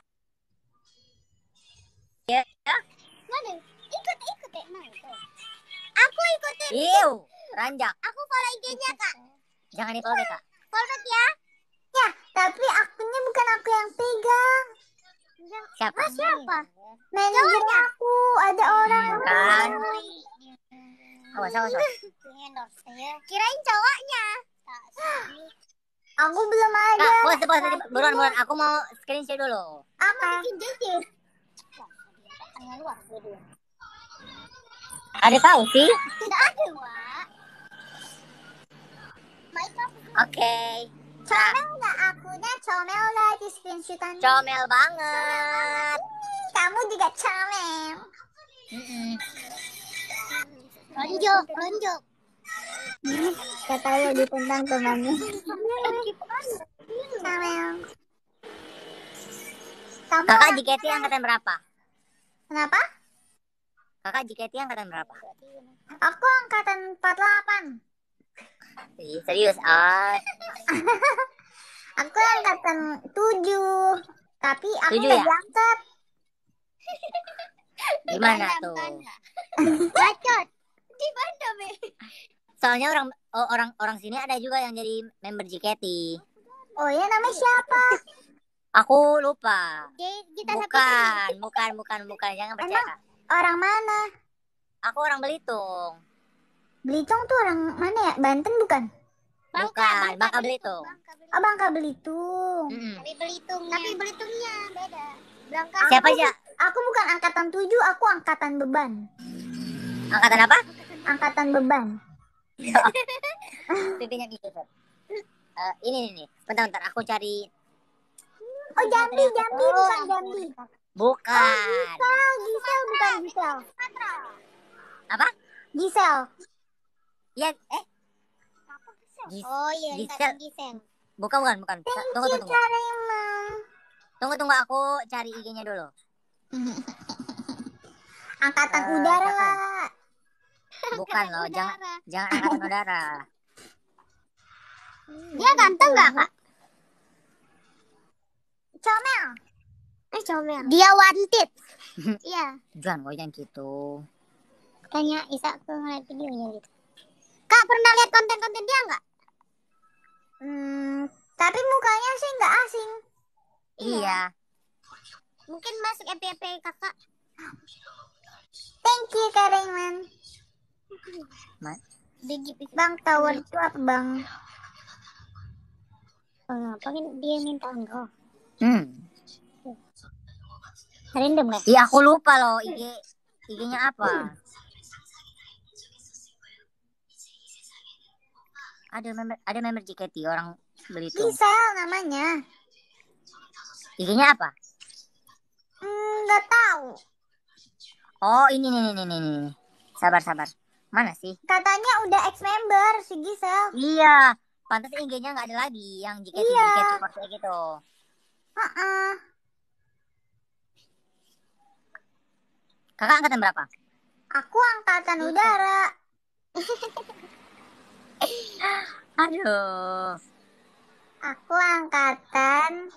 F: Ya.
E: Mana? Ikut deh. Nah, itu. Aku ikutin.
F: Iu, ranjak.
E: Aku follow IG-nya, Kak.
F: Jangan di-follow deh, Kak.
E: Follow back ya. Ya, tapi akunnya bukan aku yang pegang.
F: Siapa?
E: Siapa? Manajer aku, ada orang.
F: Kan. Awas.
E: Kirain cowoknya. Aku belum ada.
F: Kak, pause. Buruan. Aku mau screenshot dulu.
E: Apa?
F: Ada tahu sih?
E: Tidak ada, Wak.
F: Oke.
E: Comel nggak akunya? Comel lah di screenshotan.
F: Comel banget.
E: Kamu juga comel. Lonjok. Katanya ditendang temannya. Comel. Kamu
F: Kakak JKT angkatan berapa?
E: kenapa?
F: Kakak JKT angkatan berapa?
E: Aku angkatan 48.
F: Ih, serius?
E: Aku angkatan 7. Tapi aku
F: 7
E: nggak
F: ya?
E: diangkat.
F: Gimana tuh?
E: Bacot. Di mana, Be?
F: Soalnya orang sini ada juga yang jadi member JKT.
E: Oh ya, namanya siapa?
F: Aku lupa.
E: Kita
F: Bukan. Jangan percaya.
E: Emang orang mana?
F: Aku orang Belitung.
E: Belitung tuh orang mana ya? Banten bukan?
F: Bukan, Bangka Belitung.
E: Oh, Bangka Belitung.
F: Mm-mm.
E: Tapi Belitungnya beda. Bangka.
F: Siapa aja?
E: Aku bukan angkatan 7, aku angkatan beban.
F: Angkatan apa?
E: Angkatan beban.
F: Pipinya gitu. Ini nih. Bentar. Aku cari.
E: Oh, Jambi bukan Jambi.
F: Bukan.
E: Gisel bukan Gisel.
F: Apa?
E: Gisel.
F: Ya,
E: Oh iya,
F: Gisel.
E: Gisel.
F: Bukan. Tunggu.
E: Karima.
F: Tunggu. Aku cari IG-nya dulu.
E: Angkatan udara
F: siapa?
E: lah.
F: Bukan loh, jangan angkatan udara.
E: Dia ganteng nggak, Kak? Comel. Dia wanted. Iya.
F: Jangan gitu.
E: Tanya Isa ke ngeliat videonya gitu. Kak, pernah lihat konten-konten dia nggak? Tapi mukanya sih nggak asing.
F: Iya.
E: Mungkin masuk FPP kakak. Thank you, Kak Raymond. Bang, tower itu apa, Bang? Pengen dia minta enggak? Random nggak?
F: Iya, aku lupa loh IG-nya apa. Ada member JKT orang Belitung.
E: Gisel namanya.
F: IG-nya apa?
E: Nggak tahu.
F: Oh, ini nih. Sabar. Mana sih?
E: Katanya udah ex-member si Gisel.
F: Iya, pantas IG-nya nggak ada lagi yang JKT kayak gitu. Kakak angkatan berapa?
E: Aku angkatan udara.
F: Aduh.
E: Aku angkatan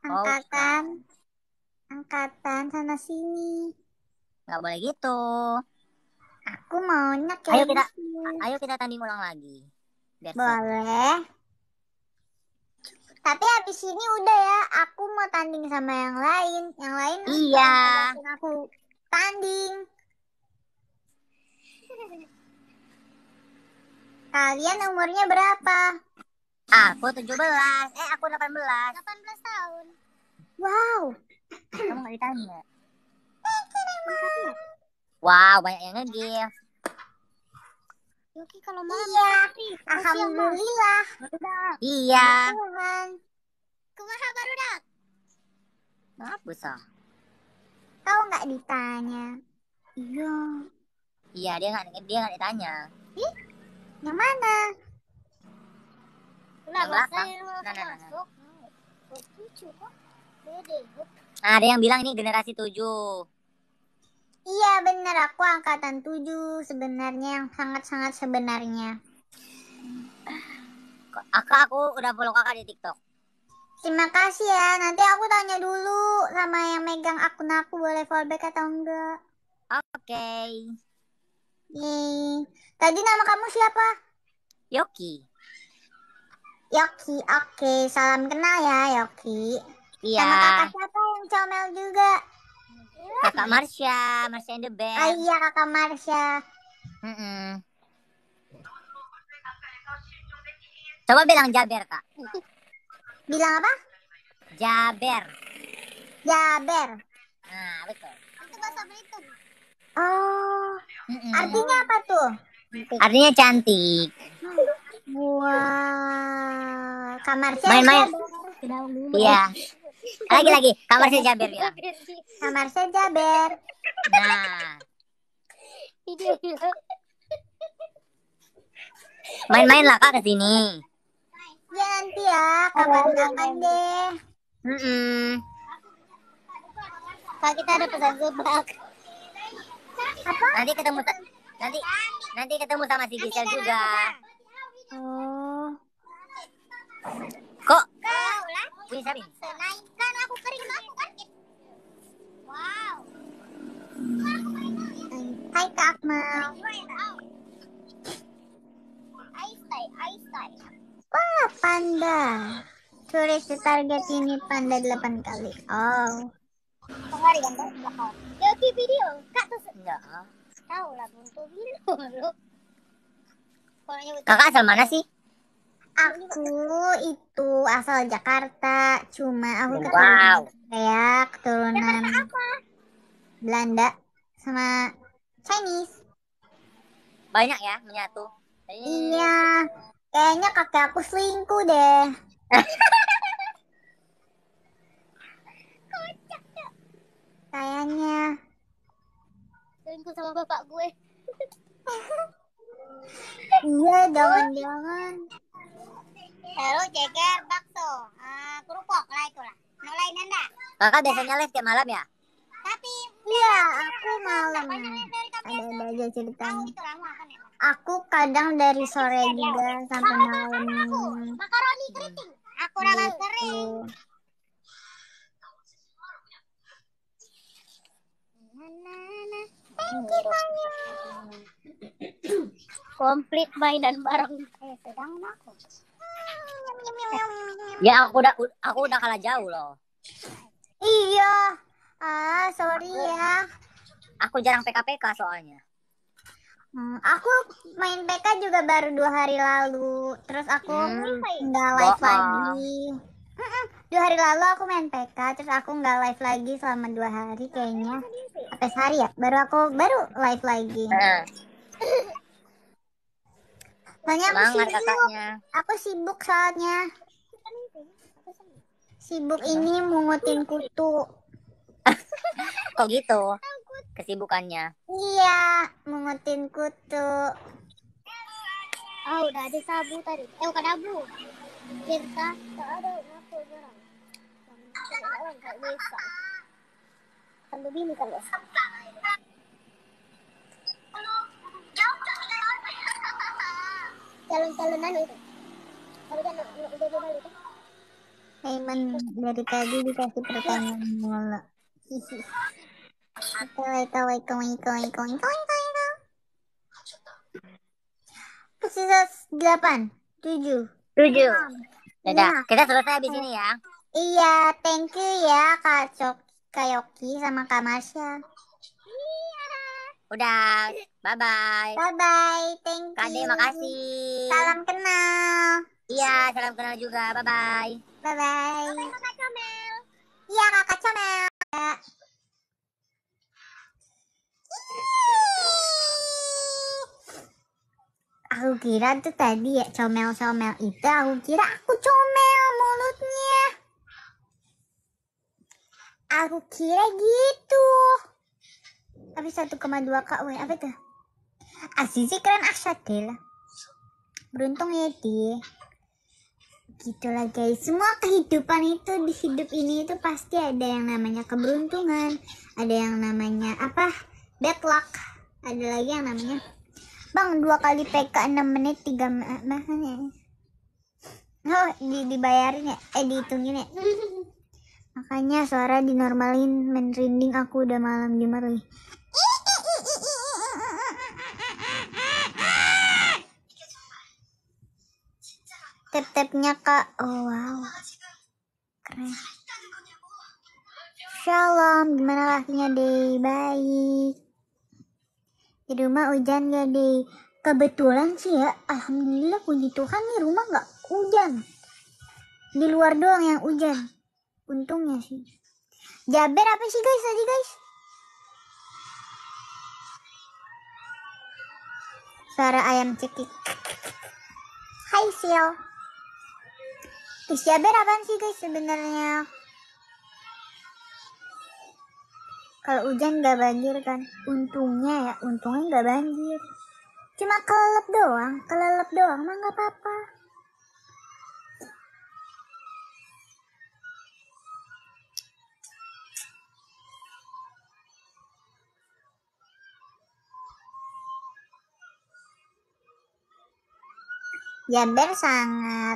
E: sana sini.
F: Nggak boleh gitu.
E: Aku maunya kayak
F: Ayo kita tanding ulang lagi.
E: boleh. Tapi habis ini udah ya, aku mau tanding sama yang lain. Yang lain
F: Iya.
E: aku tanding. Kalian umurnya berapa?
F: Aku 17. Aku 18.
E: 18 tahun. Wow.
F: Kamu nggak ditanya. Wow, banyak yang nge-gift.
E: Yoki kalau malam alhamdulillah.
F: Iya.
E: Tuhan. Kumaha barudak?
F: Apa sah?
E: Tahu nggak ditanya? Iya.
F: Iya, dia nggak ditanya.
E: Yang mana?
F: Yang belakang. Nah, ada yang bilang ini generasi 7.
E: Iya bener, aku angkatan 7 sebenarnya, yang sangat-sangat sebenarnya.
F: aku udah follow kakak di TikTok.
E: Terima kasih ya. Nanti aku tanya dulu sama yang megang akun aku, boleh fallback atau enggak.
F: Oke.
E: Nih. Tadi nama kamu siapa?
F: Yoki.
E: Yoki. Oke, salam kenal ya Yoki.
F: Iya.
E: Sama kakak siapa yang comel juga?
F: Kakak Marsha and the
E: Oh
F: band.
E: iya, kakak Marsha.
F: Coba bilang Jaber, Kak.
E: Bilang apa?
F: Jaber.
E: Jaber.
F: Nah, betul.
E: Itu bahasa Belitung. Oh. Artinya apa tuh?
F: Artinya cantik.
E: Wah. Kamar saya
F: Main-main.
E: Jaber.
F: Iya. Lagi. Kamar saya Jaber bilang.
E: Kamar saya Jaber.
F: Nah. Main-main lah Kak ke sini.
E: Ya nanti ya, kapan-kapan deh.
F: Kak, kita ada pesan seblak.
E: Apa?
F: Nanti ketemu sama si Gisel juga.
E: Oh.
F: Kok? Punya siapa ini?
E: Kan aku kering aku kan. Wow. Hai Kak Akmal. Wah, panda. Turis di target ini panda 8 kali. Oh.
F: Pengaruh gambar belakang.
E: Yoki video. Kak tuh
F: Enggak.
E: tahu lah buntu video.
F: Kakak asal mana sih?
E: Aku itu asal Jakarta, cuma aku
F: Wow.
E: kayak keturunan Belanda sama Chinese.
F: Banyak ya menyatu.
E: Iya, kayaknya kakek aku selingkuh deh. Kayaknya.
F: Selingkuh sama bapak gue.
E: Iya, jangan-jangan.
F: Halo, ceker bakso. Kerupuk lah itulah. Nolain Anda. Kakak biasanya live tiap malam ya?
E: Tapi iya, aku malam. Ada aja ceritanya. Aku kadang dari sore juga sampai malam.
F: Makaroni keriting. Aku rasa kering. Komplit mainan bareng. Sedang aku. Ya aku udah kalah jauh loh.
E: Iya. Sorry ya.
F: Aku jarang PK soalnya.
E: Aku main PK juga baru 2 hari lalu. Terus aku nggak live lagi. 2 hari lalu aku main PK, terus aku nggak live lagi selama 2 hari kayaknya. Sampai sehari ya, baru live lagi. Soalnya aku sibuk soalnya. Sibuk ini mungutin kutu.
F: Kok gitu? Kesibukannya.
E: Iya, mungutin kutu.
F: Oh, udah ada sabu tadi. Bukan abu. Kita ada aku jarang. Nggak bisa. Kan begini kan ya. Calon-calonan itu. Tapi kan udah balik.
E: Heyman dari tadi dikasih pertanyaan mulu. Sisa 8, 7.
F: Dadah, kita selesai habis ini ya.
E: Iya, thank you ya Kak Yoki sama Kak Marsha.
F: Udah, bye-bye.
E: Bye-bye, thank you.
F: Kade, makasih.
E: Salam kenal.
F: Iya, salam kenal juga. Bye-bye.
E: Bye-bye.
F: Bye, Kakak Comel.
E: Iya, Kakak Comel. Aku kira tuh tadi ya comel-comel itu, aku kira aku comel mulutnya. Aku kira gitu. Tapi 1,2 K, apa tuh? Asisi keren asadil. Beruntung ya dia. Gitulah guys, semua kehidupan itu di hidup ini itu pasti ada yang namanya keberuntungan, ada yang namanya apa, bad luck, ada lagi yang namanya Bang 2 kali PK 6 menit 3 makanya Oh, dibayarin ya? Dihitungin ya? Makanya suara dinormalin, merinding aku udah malam Jumat lagi. Tap-tapnya Kak. Oh wow. Keren. Shalom, gimana lakinya Dei? Baik. Di rumah hujan gak Dei? Kebetulan sih ya, alhamdulillah puji Tuhan nih rumah gak hujan. Di luar doang yang hujan. Untungnya sih. Jaber apa sih guys tadi guys? Suara ayam cekik. Hai Sil. Terus Jaber apaan sih guys sebenarnya? Kalau hujan gak banjir kan? Untungnya gak banjir. Cuma kelelep doang mah gak apa-apa. Jaber sangat.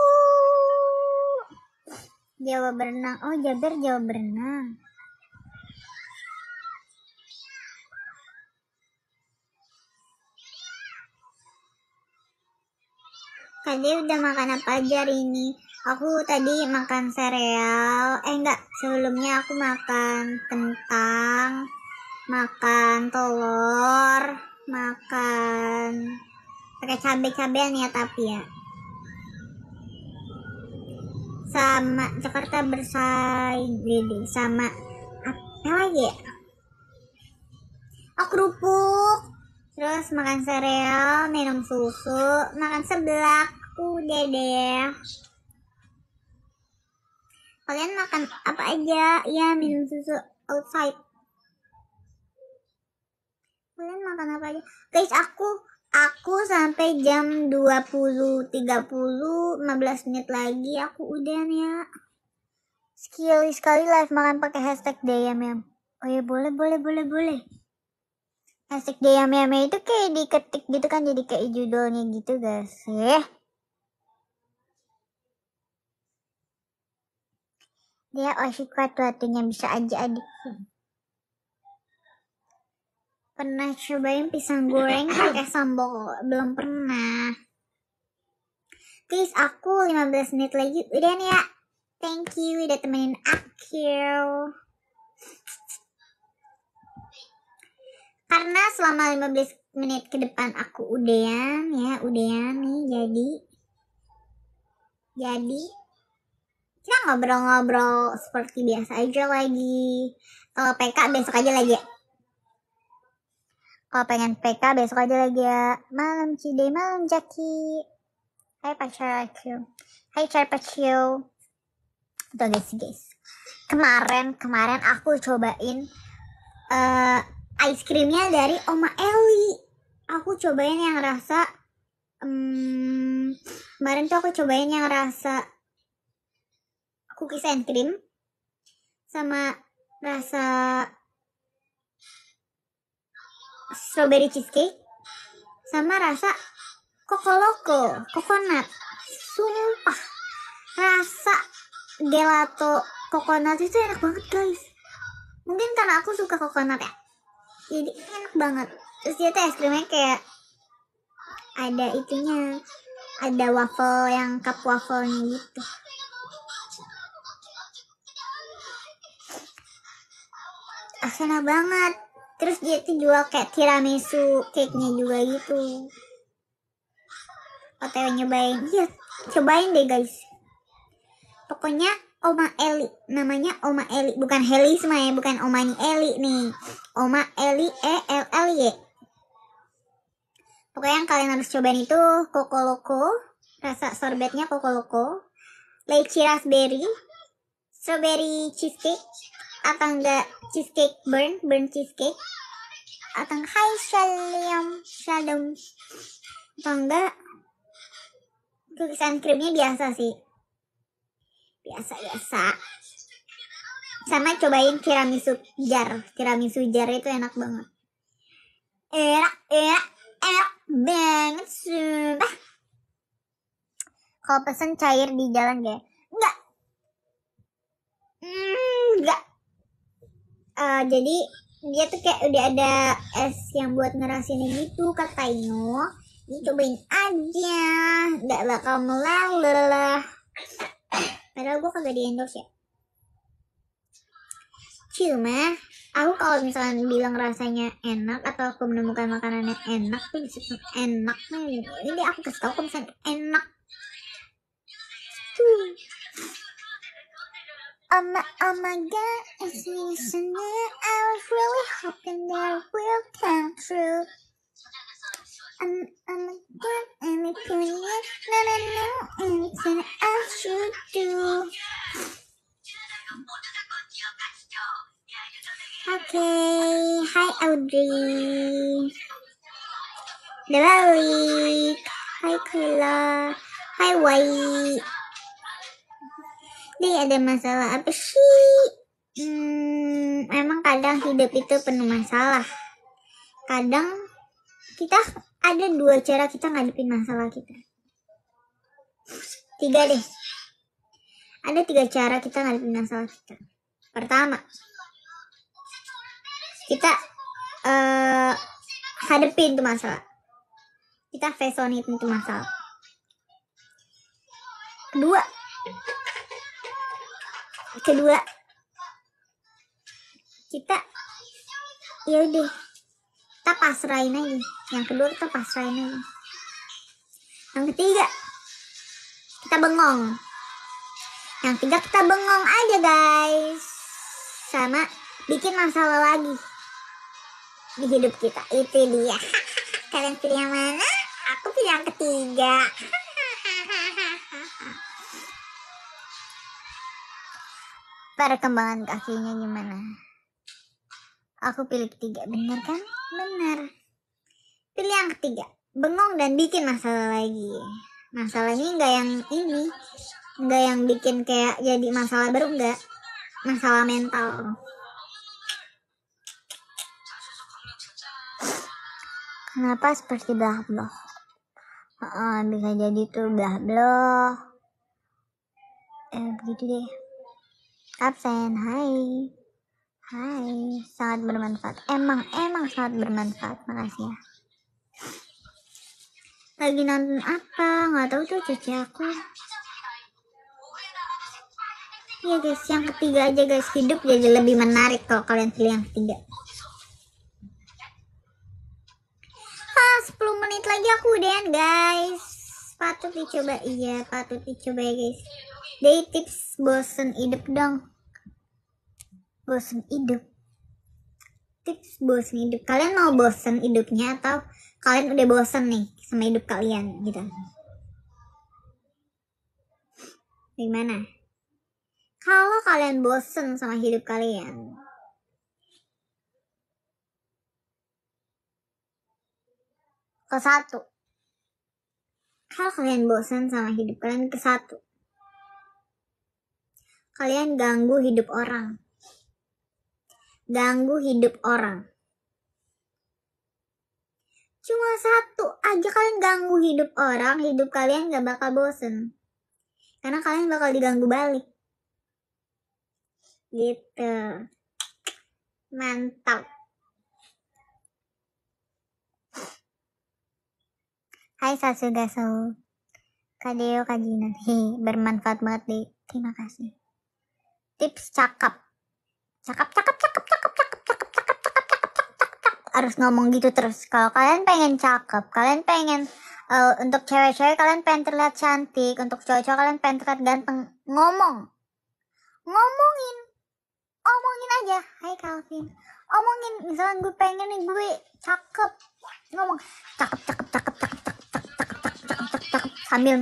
E: Jawa berenang. Oh Jaber Jawa berenang. Tadi udah makan apa aja hari ini? Aku tadi makan sereal. Enggak, sebelumnya aku makan kentang, makan telur, makan pakai cabai-cabean ya tapi ya. Sama Jakarta bersaing Dede sama apa lagi ya? Oh kerupuk. Terus makan sereal, minum susu, makan seblak, udah deh. Kalian makan apa aja? Ya minum susu outside. Kalian makan apa aja? Guys, aku sampai jam 20.30, 15 menit lagi aku udah nih ya. Sekali live makan pakai hashtag DMM. Oh ya boleh. Hashtag DMM itu kayak diketik gitu kan, jadi kayak judulnya gitu guys ya. Dia kuat waktunya bisa aja adik. Pernah cobain pisang goreng pakai sambal? Belum pernah. Guys, aku 15 menit lagi udah nih ya. Thank you udah temenin aku. Karena selama 15 menit ke depan aku udahan nih, jadi kita ngobrol-ngobrol seperti biasa aja lagi. Kalau PK besok aja lagi ya. Kalau pengen PK besok aja lagi ya. Malam Cide, malam Jaki. Hai pacar aku. Hai Carpaccio. Tuh guys. Kemarin aku cobain ice creamnya dari Oma Eli. Aku cobain yang rasa kemarin tuh aku cobain yang rasa cookies and cream sama rasa strawberry cheesecake sama rasa Coco coconut. Sumpah rasa gelato coconut itu enak banget guys. Mungkin karena aku suka coconut ya, jadi enak banget. Terus dia tuh es krimnya kayak ada itunya, ada waffle yang cup waffle-nya gitu. Enak banget. Terus dia tuh jual kayak tiramisu cake-nya juga gitu. OTW nyobain. Iya, cobain deh guys. Pokoknya Oma Eli, namanya Oma Eli, bukan Helisma ya, bukan Omani Eli nih. Oma Eli ELLY. Pokoknya yang kalian harus cobain itu Coco Loco, rasa sorbetnya Coco Loco, lychee raspberry, strawberry cheesecake, atau enggak cheesecake burn cheesecake, atau hai shalom, atau enggak cookies and creamnya biasa sih, biasa. Sama cobain tiramisu jar itu enak banget, enak banget sumpah. Kalau pesen cair di jalan gak? Enggak. Enggak. Jadi dia tuh kayak udah ada es yang buat ngerasain gitu kata Ino. Ini cobain aja, nggak bakal meleleh. Padahal gue kagak di endorse ya. Cuma aku kalau misalnya bilang rasanya enak atau aku menemukan makanan yang enak tuh disitu enak nih. Ini aku kasih tau kalau misalnya enak. Oh my god, it's listening. I was really hoping that will come true. I'm good and it's brilliant. No, anything I should do. Okay, hi Audrey. Delalik. Hi Kula. Hi Wai. Nih ada masalah apa sih? Emang kadang hidup itu penuh masalah. Kadang kita ada 2 cara kita ngadepin masalah kita. 3 deh. Ada 3 cara kita ngadepin masalah kita. Pertama, kita hadepin tuh masalah. Kita face on itu masalah. Kedua, kita yaudah kita pasrahin aja. Yang kedua kita pasrahin aja. Yang ketiga kita bengong. Yang ketiga kita bengong aja guys. Sama bikin masalah lagi di hidup kita. Itu dia. Kalian pilih yang mana? Aku pilih yang ketiga. Perkembangan kakinya gimana? Aku pilih ketiga, bener kan? Bener. Pilih yang ketiga, bengong dan bikin masalah lagi. Masalahnya nggak yang ini, nggak yang bikin kayak jadi masalah baru, nggak. Masalah mental. Kenapa seperti belah-belah? Bisa jadi tuh belah-belah. Begitu deh. Absen, hai, sangat bermanfaat. Emang sangat bermanfaat. Makasih ya. Lagi nonton apa? Nggak tahu tuh cuci aku. Ya guys, yang ketiga aja guys. Hidup jadi lebih menarik kalau kalian pilih yang ketiga. 10 menit lagi aku udahan guys. Patut dicoba, iya patut dicoba ya guys. Day tips bosen hidup dong. Bosen hidup. Tips bosen hidup. Kalian mau bosen hidupnya atau kalian udah bosen nih sama hidup kalian gitu? Gimana? Kalau kalian bosen sama hidup kalian, ke satu. Kalau kalian bosen sama hidup kalian, ke satu, kalian ganggu hidup orang. Ganggu hidup orang. Cuma satu aja kalian ganggu hidup orang, hidup kalian gak bakal bosen. Karena kalian bakal diganggu balik. Gitu. Mantap. Hai Sasugaso. Kadeo kajinan. Bermanfaat banget deh. Terima kasih. Tips cakep. Cakep. Harus ngomong gitu terus. Kalau kalian pengen cakep, kalian pengen untuk cewek-cewek kalian pengen terlihat cantik, untuk cowok-cowok kalian pengen terlihat ganteng, ngomongin aja. Hai Calvin, omongin. Misalnya gue pengen nih, gue cakep, ngomong cakep sambil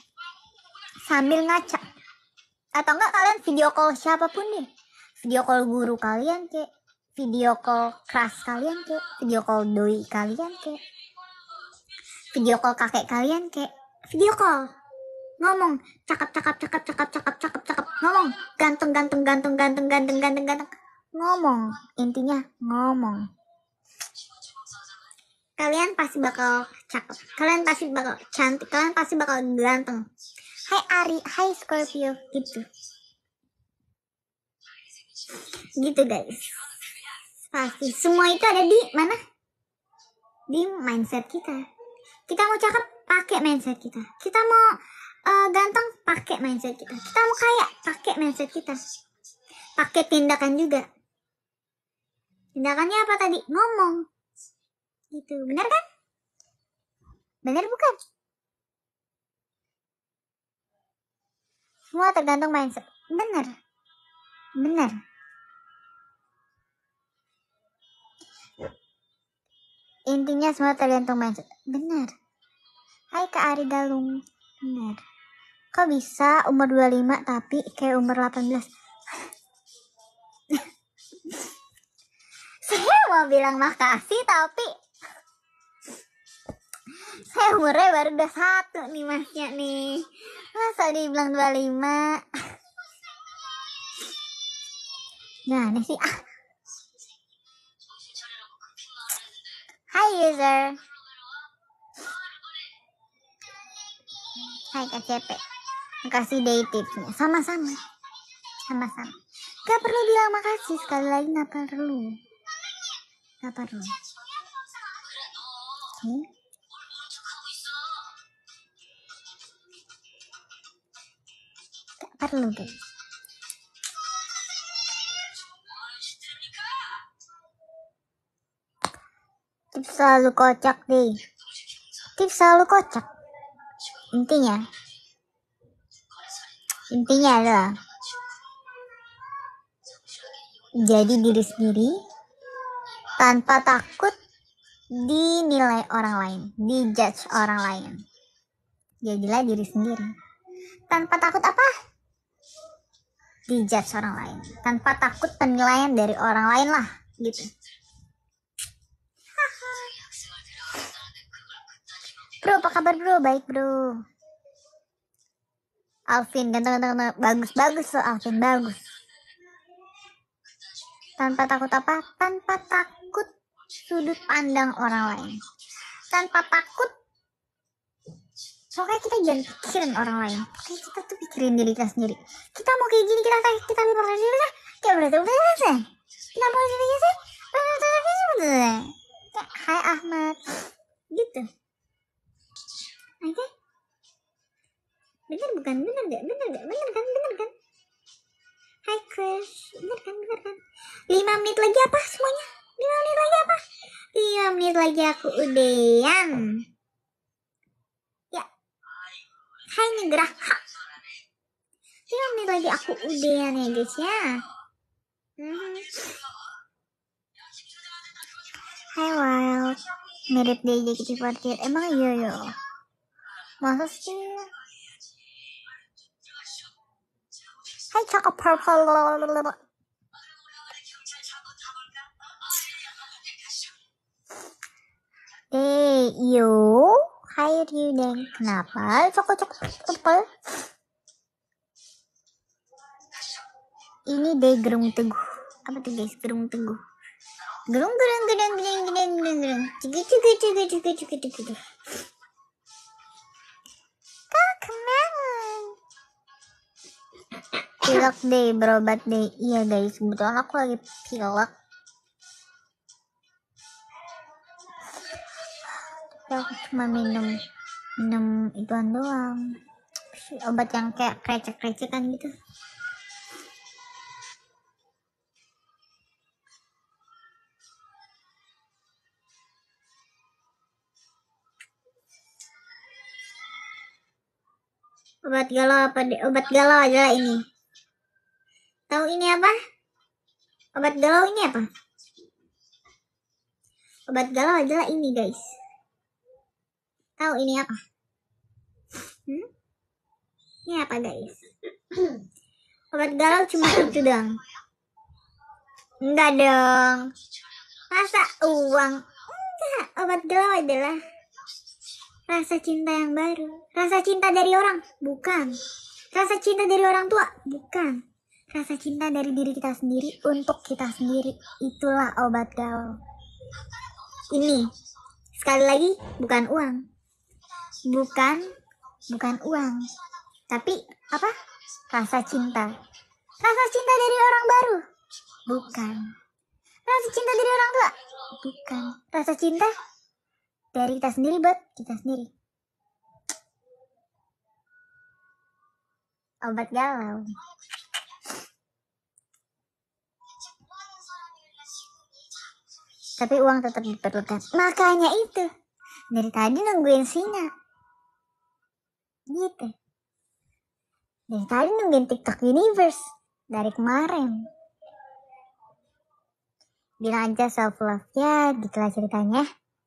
E: ngaca. Atau enggak kalian video call siapapun deh, video call guru kalian kek, video call kelas kalian kek, video call doi kalian kek, video call kakek kalian kek, video call ngomong cakep, ngomong ganteng, ngomong, intinya ngomong. Kalian pasti bakal cakep, kalian pasti bakal cantik, kalian pasti bakal ganteng Hai Ari, hai Scorpio, gitu. Gitu guys. Pasti semua itu ada di mana? Di mindset kita. Kita mau cakep pakai mindset kita. Kita mau ganteng pakai mindset kita. Kita mau kaya pakai mindset kita. Pakai tindakan juga. Tindakannya apa tadi? Ngomong. Gitu. Benar kan? Benar bukan? Semua tergantung mindset. Benar. Benar. Intinya semua tergantung mindset. Benar. Hai Kak Ari Galung. Benar. Kok bisa umur 25 tapi kayak umur 18? Saya mau bilang makasih tapi saya umurnya baru 21 nih masnya nih. Masa dibilang 25? Nah ini sih Hai user. Hai KCP. Makasih day tipsnya. Sama-sama. Sama-sama. Gak perlu bilang makasih. Sekali lagi gak perlu. Gak perlu. Gak perlu guys. Tips selalu kocak deh. Tips selalu kocak. Intinya adalah jadi diri sendiri tanpa takut dinilai orang lain, dijudge orang lain. Jadilah diri sendiri tanpa takut apa? Dijudge orang lain, tanpa takut penilaian dari orang lain lah, gitu. Bro, apa kabar bro? Baik bro. Alvin, ganteng. Bagus loh Alvin, bagus. Tanpa takut apa? Tanpa takut sudut pandang orang lain. Tanpa takut. Pokoknya kita jangan pikirin orang lain. Pokoknya kita tuh pikirin diri kita sendiri. Kita mau kayak gini, kita pikirin diri kita. Kayak berarti. Kita mau diri kita. Hai Ahmad. Gitu. Oke. Bener bukan? Bener kan? Hai Chris, bener kan? 5 menit lagi apa semuanya? 5 menit lagi aku udahan. Ya. Hai Nigraha. 5 menit lagi aku udahan ya guys ya. Hai Wild. Mirip dia JKT48. Emang iya. Masa sih? Hai cakep purple. Yo. Hai Ryuden. Kenapa cokok purple? Ini deh gerung teguh. Apa tuh guys? Gerung teguh. Gerung. Cukup. Pilek deh, berobat deh. Iya guys, kebetulan aku lagi pilek. Tapi aku cuma minum ituan doang. Obat yang kayak krecek-krecekan gitu. Obat galau apa deh? Obat galau adalah ini. Tahu ini apa? Obat galau ini apa? Obat galau adalah ini guys. Tahu ini apa? Ini apa guys? Obat galau cuma itu doang. Enggak dong. Masa uang? Enggak. Obat galau adalah rasa cinta yang baru. Rasa cinta dari orang? Bukan. Rasa cinta dari orang tua? Bukan. Rasa cinta dari diri kita sendiri untuk kita sendiri. Itulah obat galau. Ini sekali lagi bukan uang. Bukan uang. Tapi apa? Rasa cinta. Rasa cinta dari orang baru? Bukan. Rasa cinta dari orang tua? Bukan. Rasa cinta dari kita sendiri buat kita sendiri. Obat galau. Tapi uang tetap diperlukan. Makanya itu. Dari tadi nungguin singa. Gitu. Dari tadi nungguin TikTok Universe. Dari kemarin. Bilang aja self love. Ya gitulah ceritanya.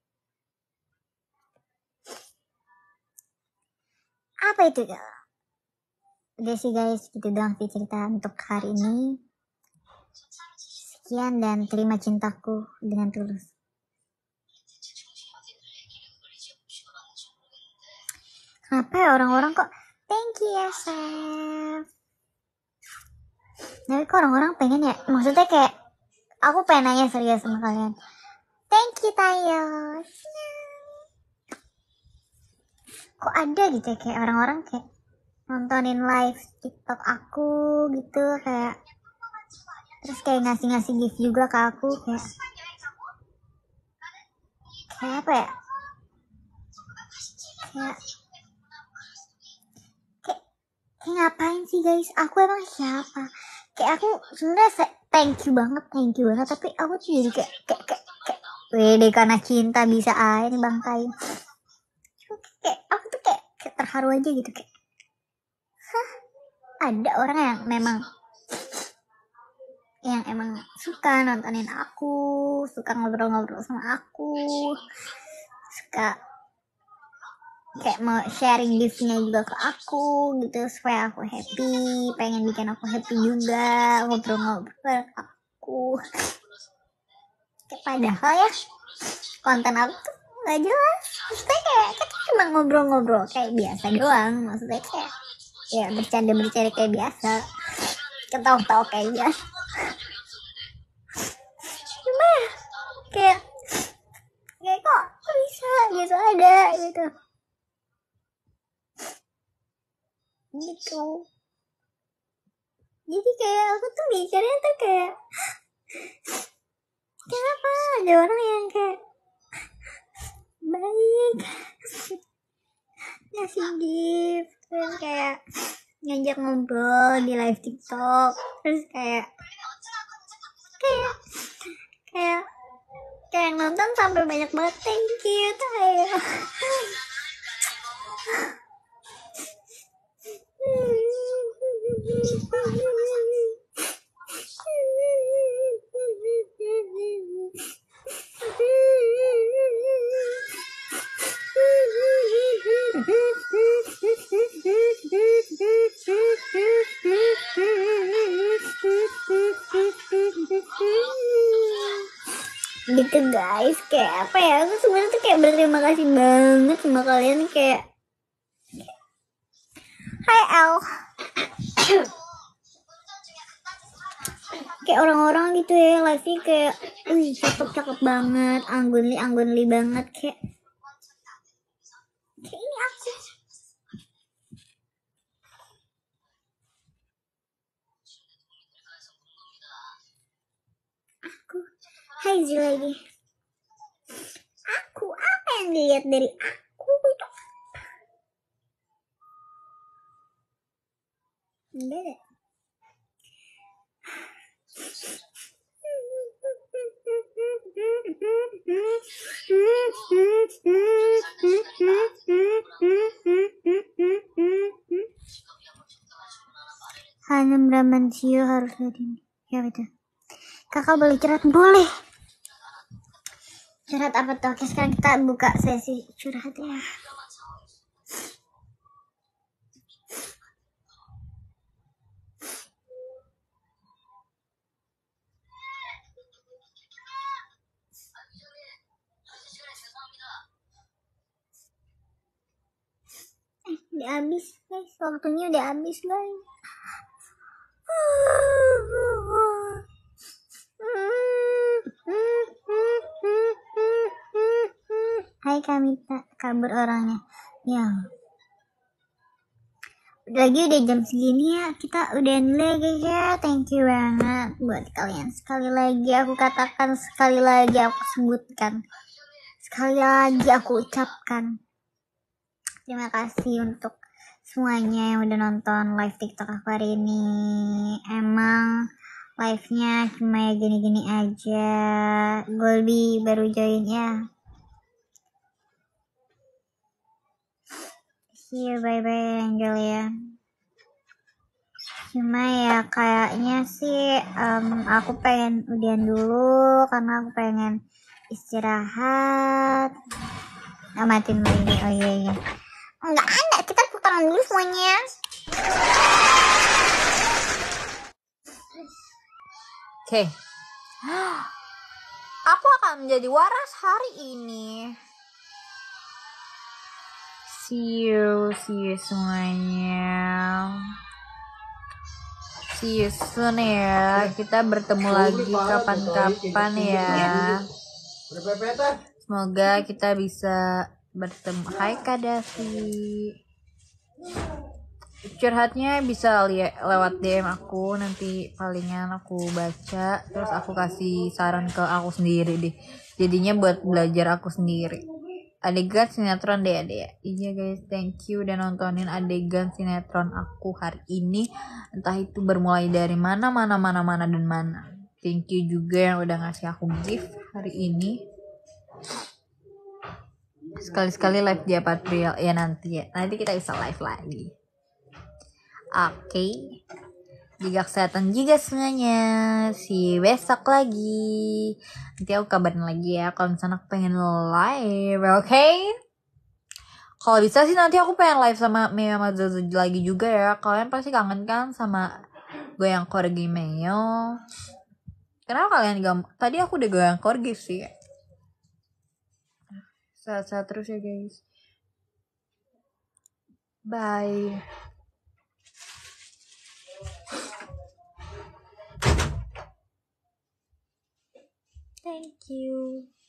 E: Apa itu? Udah sih guys. Gitu doang sih cerita untuk hari ini. Sekian dan terima cintaku dengan tulus. Kenapa ya orang-orang kok thank you ya Chef. Tapi kok orang-orang pengen ya, maksudnya kayak aku pengen nanya serius sama kalian. Thank you Tayo. Kok ada gitu ya, kayak orang-orang kayak nontonin live TikTok aku gitu, kayak terus kayak ngasih gift juga ke aku, kayak apa ya, kayak ngapain sih guys, aku emang siapa? Kayak aku sebenarnya thank you banget, tapi aku tuh jadi kayak wede karena cinta bisa aja nih bangkai. Kayak aku tuh kayak terharu aja gitu, kayak ada orang yang emang suka nontonin aku, suka ngobrol-ngobrol sama aku, suka kayak mau sharing giftnya juga ke aku gitu supaya aku happy, pengen bikin aku happy juga, ngobrol-ngobrol aku. Kayak padahal ya konten aku tuh nggak jelas, maksudnya kayak kita cuma ngobrol-ngobrol kayak biasa doang, maksudnya kayak ya bercanda kayak biasa, ketawa-tawa kayak biasa. Cuma ya kayak kok bisa gitu ada gitu jadi kayak aku tuh mikirnya tuh kayak kenapa ada orang yang kayak baik ngasih gift, terus kayak ngajak ngobrol di live TikTok, terus kayak nonton sampai banyak banget, thank you Tayo. Gitu guys, kayak apa ya, aku sebenarnya tuh kayak berterima kasih banget sama kalian, kayak Hai El. Kayak orang-orang gitu ya live-nya kayak wih cakep banget, anggunli banget, kayak ini aku Hai lagi. Aku apa yang dilihat dari aku itu? Enggak deh. Hanum Brahmansio harus lihat ini. Ya betul. Kakak boleh curhat? Boleh. Curhat apa tuh? Oke, sekarang kita buka sesi curhat ya. Udah habis guys, waktunya udah habis guys. Hai Kamita, kabur orangnya. Ya. lagi udah jam segini ya, kita udahan dulu ya guys ya. Thank you banget buat kalian. Sekali lagi aku katakan, sekali lagi aku sebutkan, sekali lagi aku ucapkan terima kasih untuk semuanya yang udah nonton live TikTok aku hari ini. Emang live-nya cuma ya gini-gini aja. Golby baru join ya. See you, bye-bye Angel ya. Cuma ya kayaknya sih aku pengen udahan dulu karena aku pengen istirahat. Matiin ini. Oh iya. Enggak ada, kita tepuk tangan dulu semuanya.
A: Oke. Aku akan menjadi waras hari ini. See you semuanya. See you soon ya. Kita bertemu lagi kapan-kapan ya. Semoga kita bisa bertemu. Hai Kak Davi. Curhatnya bisa lewat DM aku, nanti palingan aku baca, terus aku kasih saran ke aku sendiri deh. Jadinya buat belajar aku sendiri. Adegan sinetron deh adek. Iya guys, thank you udah nontonin adegan sinetron aku hari ini. Entah itu bermulai dari mana dan mana. Thank you juga yang udah ngasih aku gift hari ini. Sekali-sekali live di April ya nanti kita bisa live lagi. Oke. Jaga kesehatan juga semuanya. See you besok lagi. Nanti aku kabarin lagi ya kalau misalnya aku pengen live, oke? Kalau bisa sih nanti aku pengen live sama Meo sama Zozo lagi juga ya. Kalian pasti kangen kan sama goyang korgi Meo? Kenapa kalian tadi aku udah goyang korgi sih. Sehat-sehat terus ya guys. Bye. Thank you.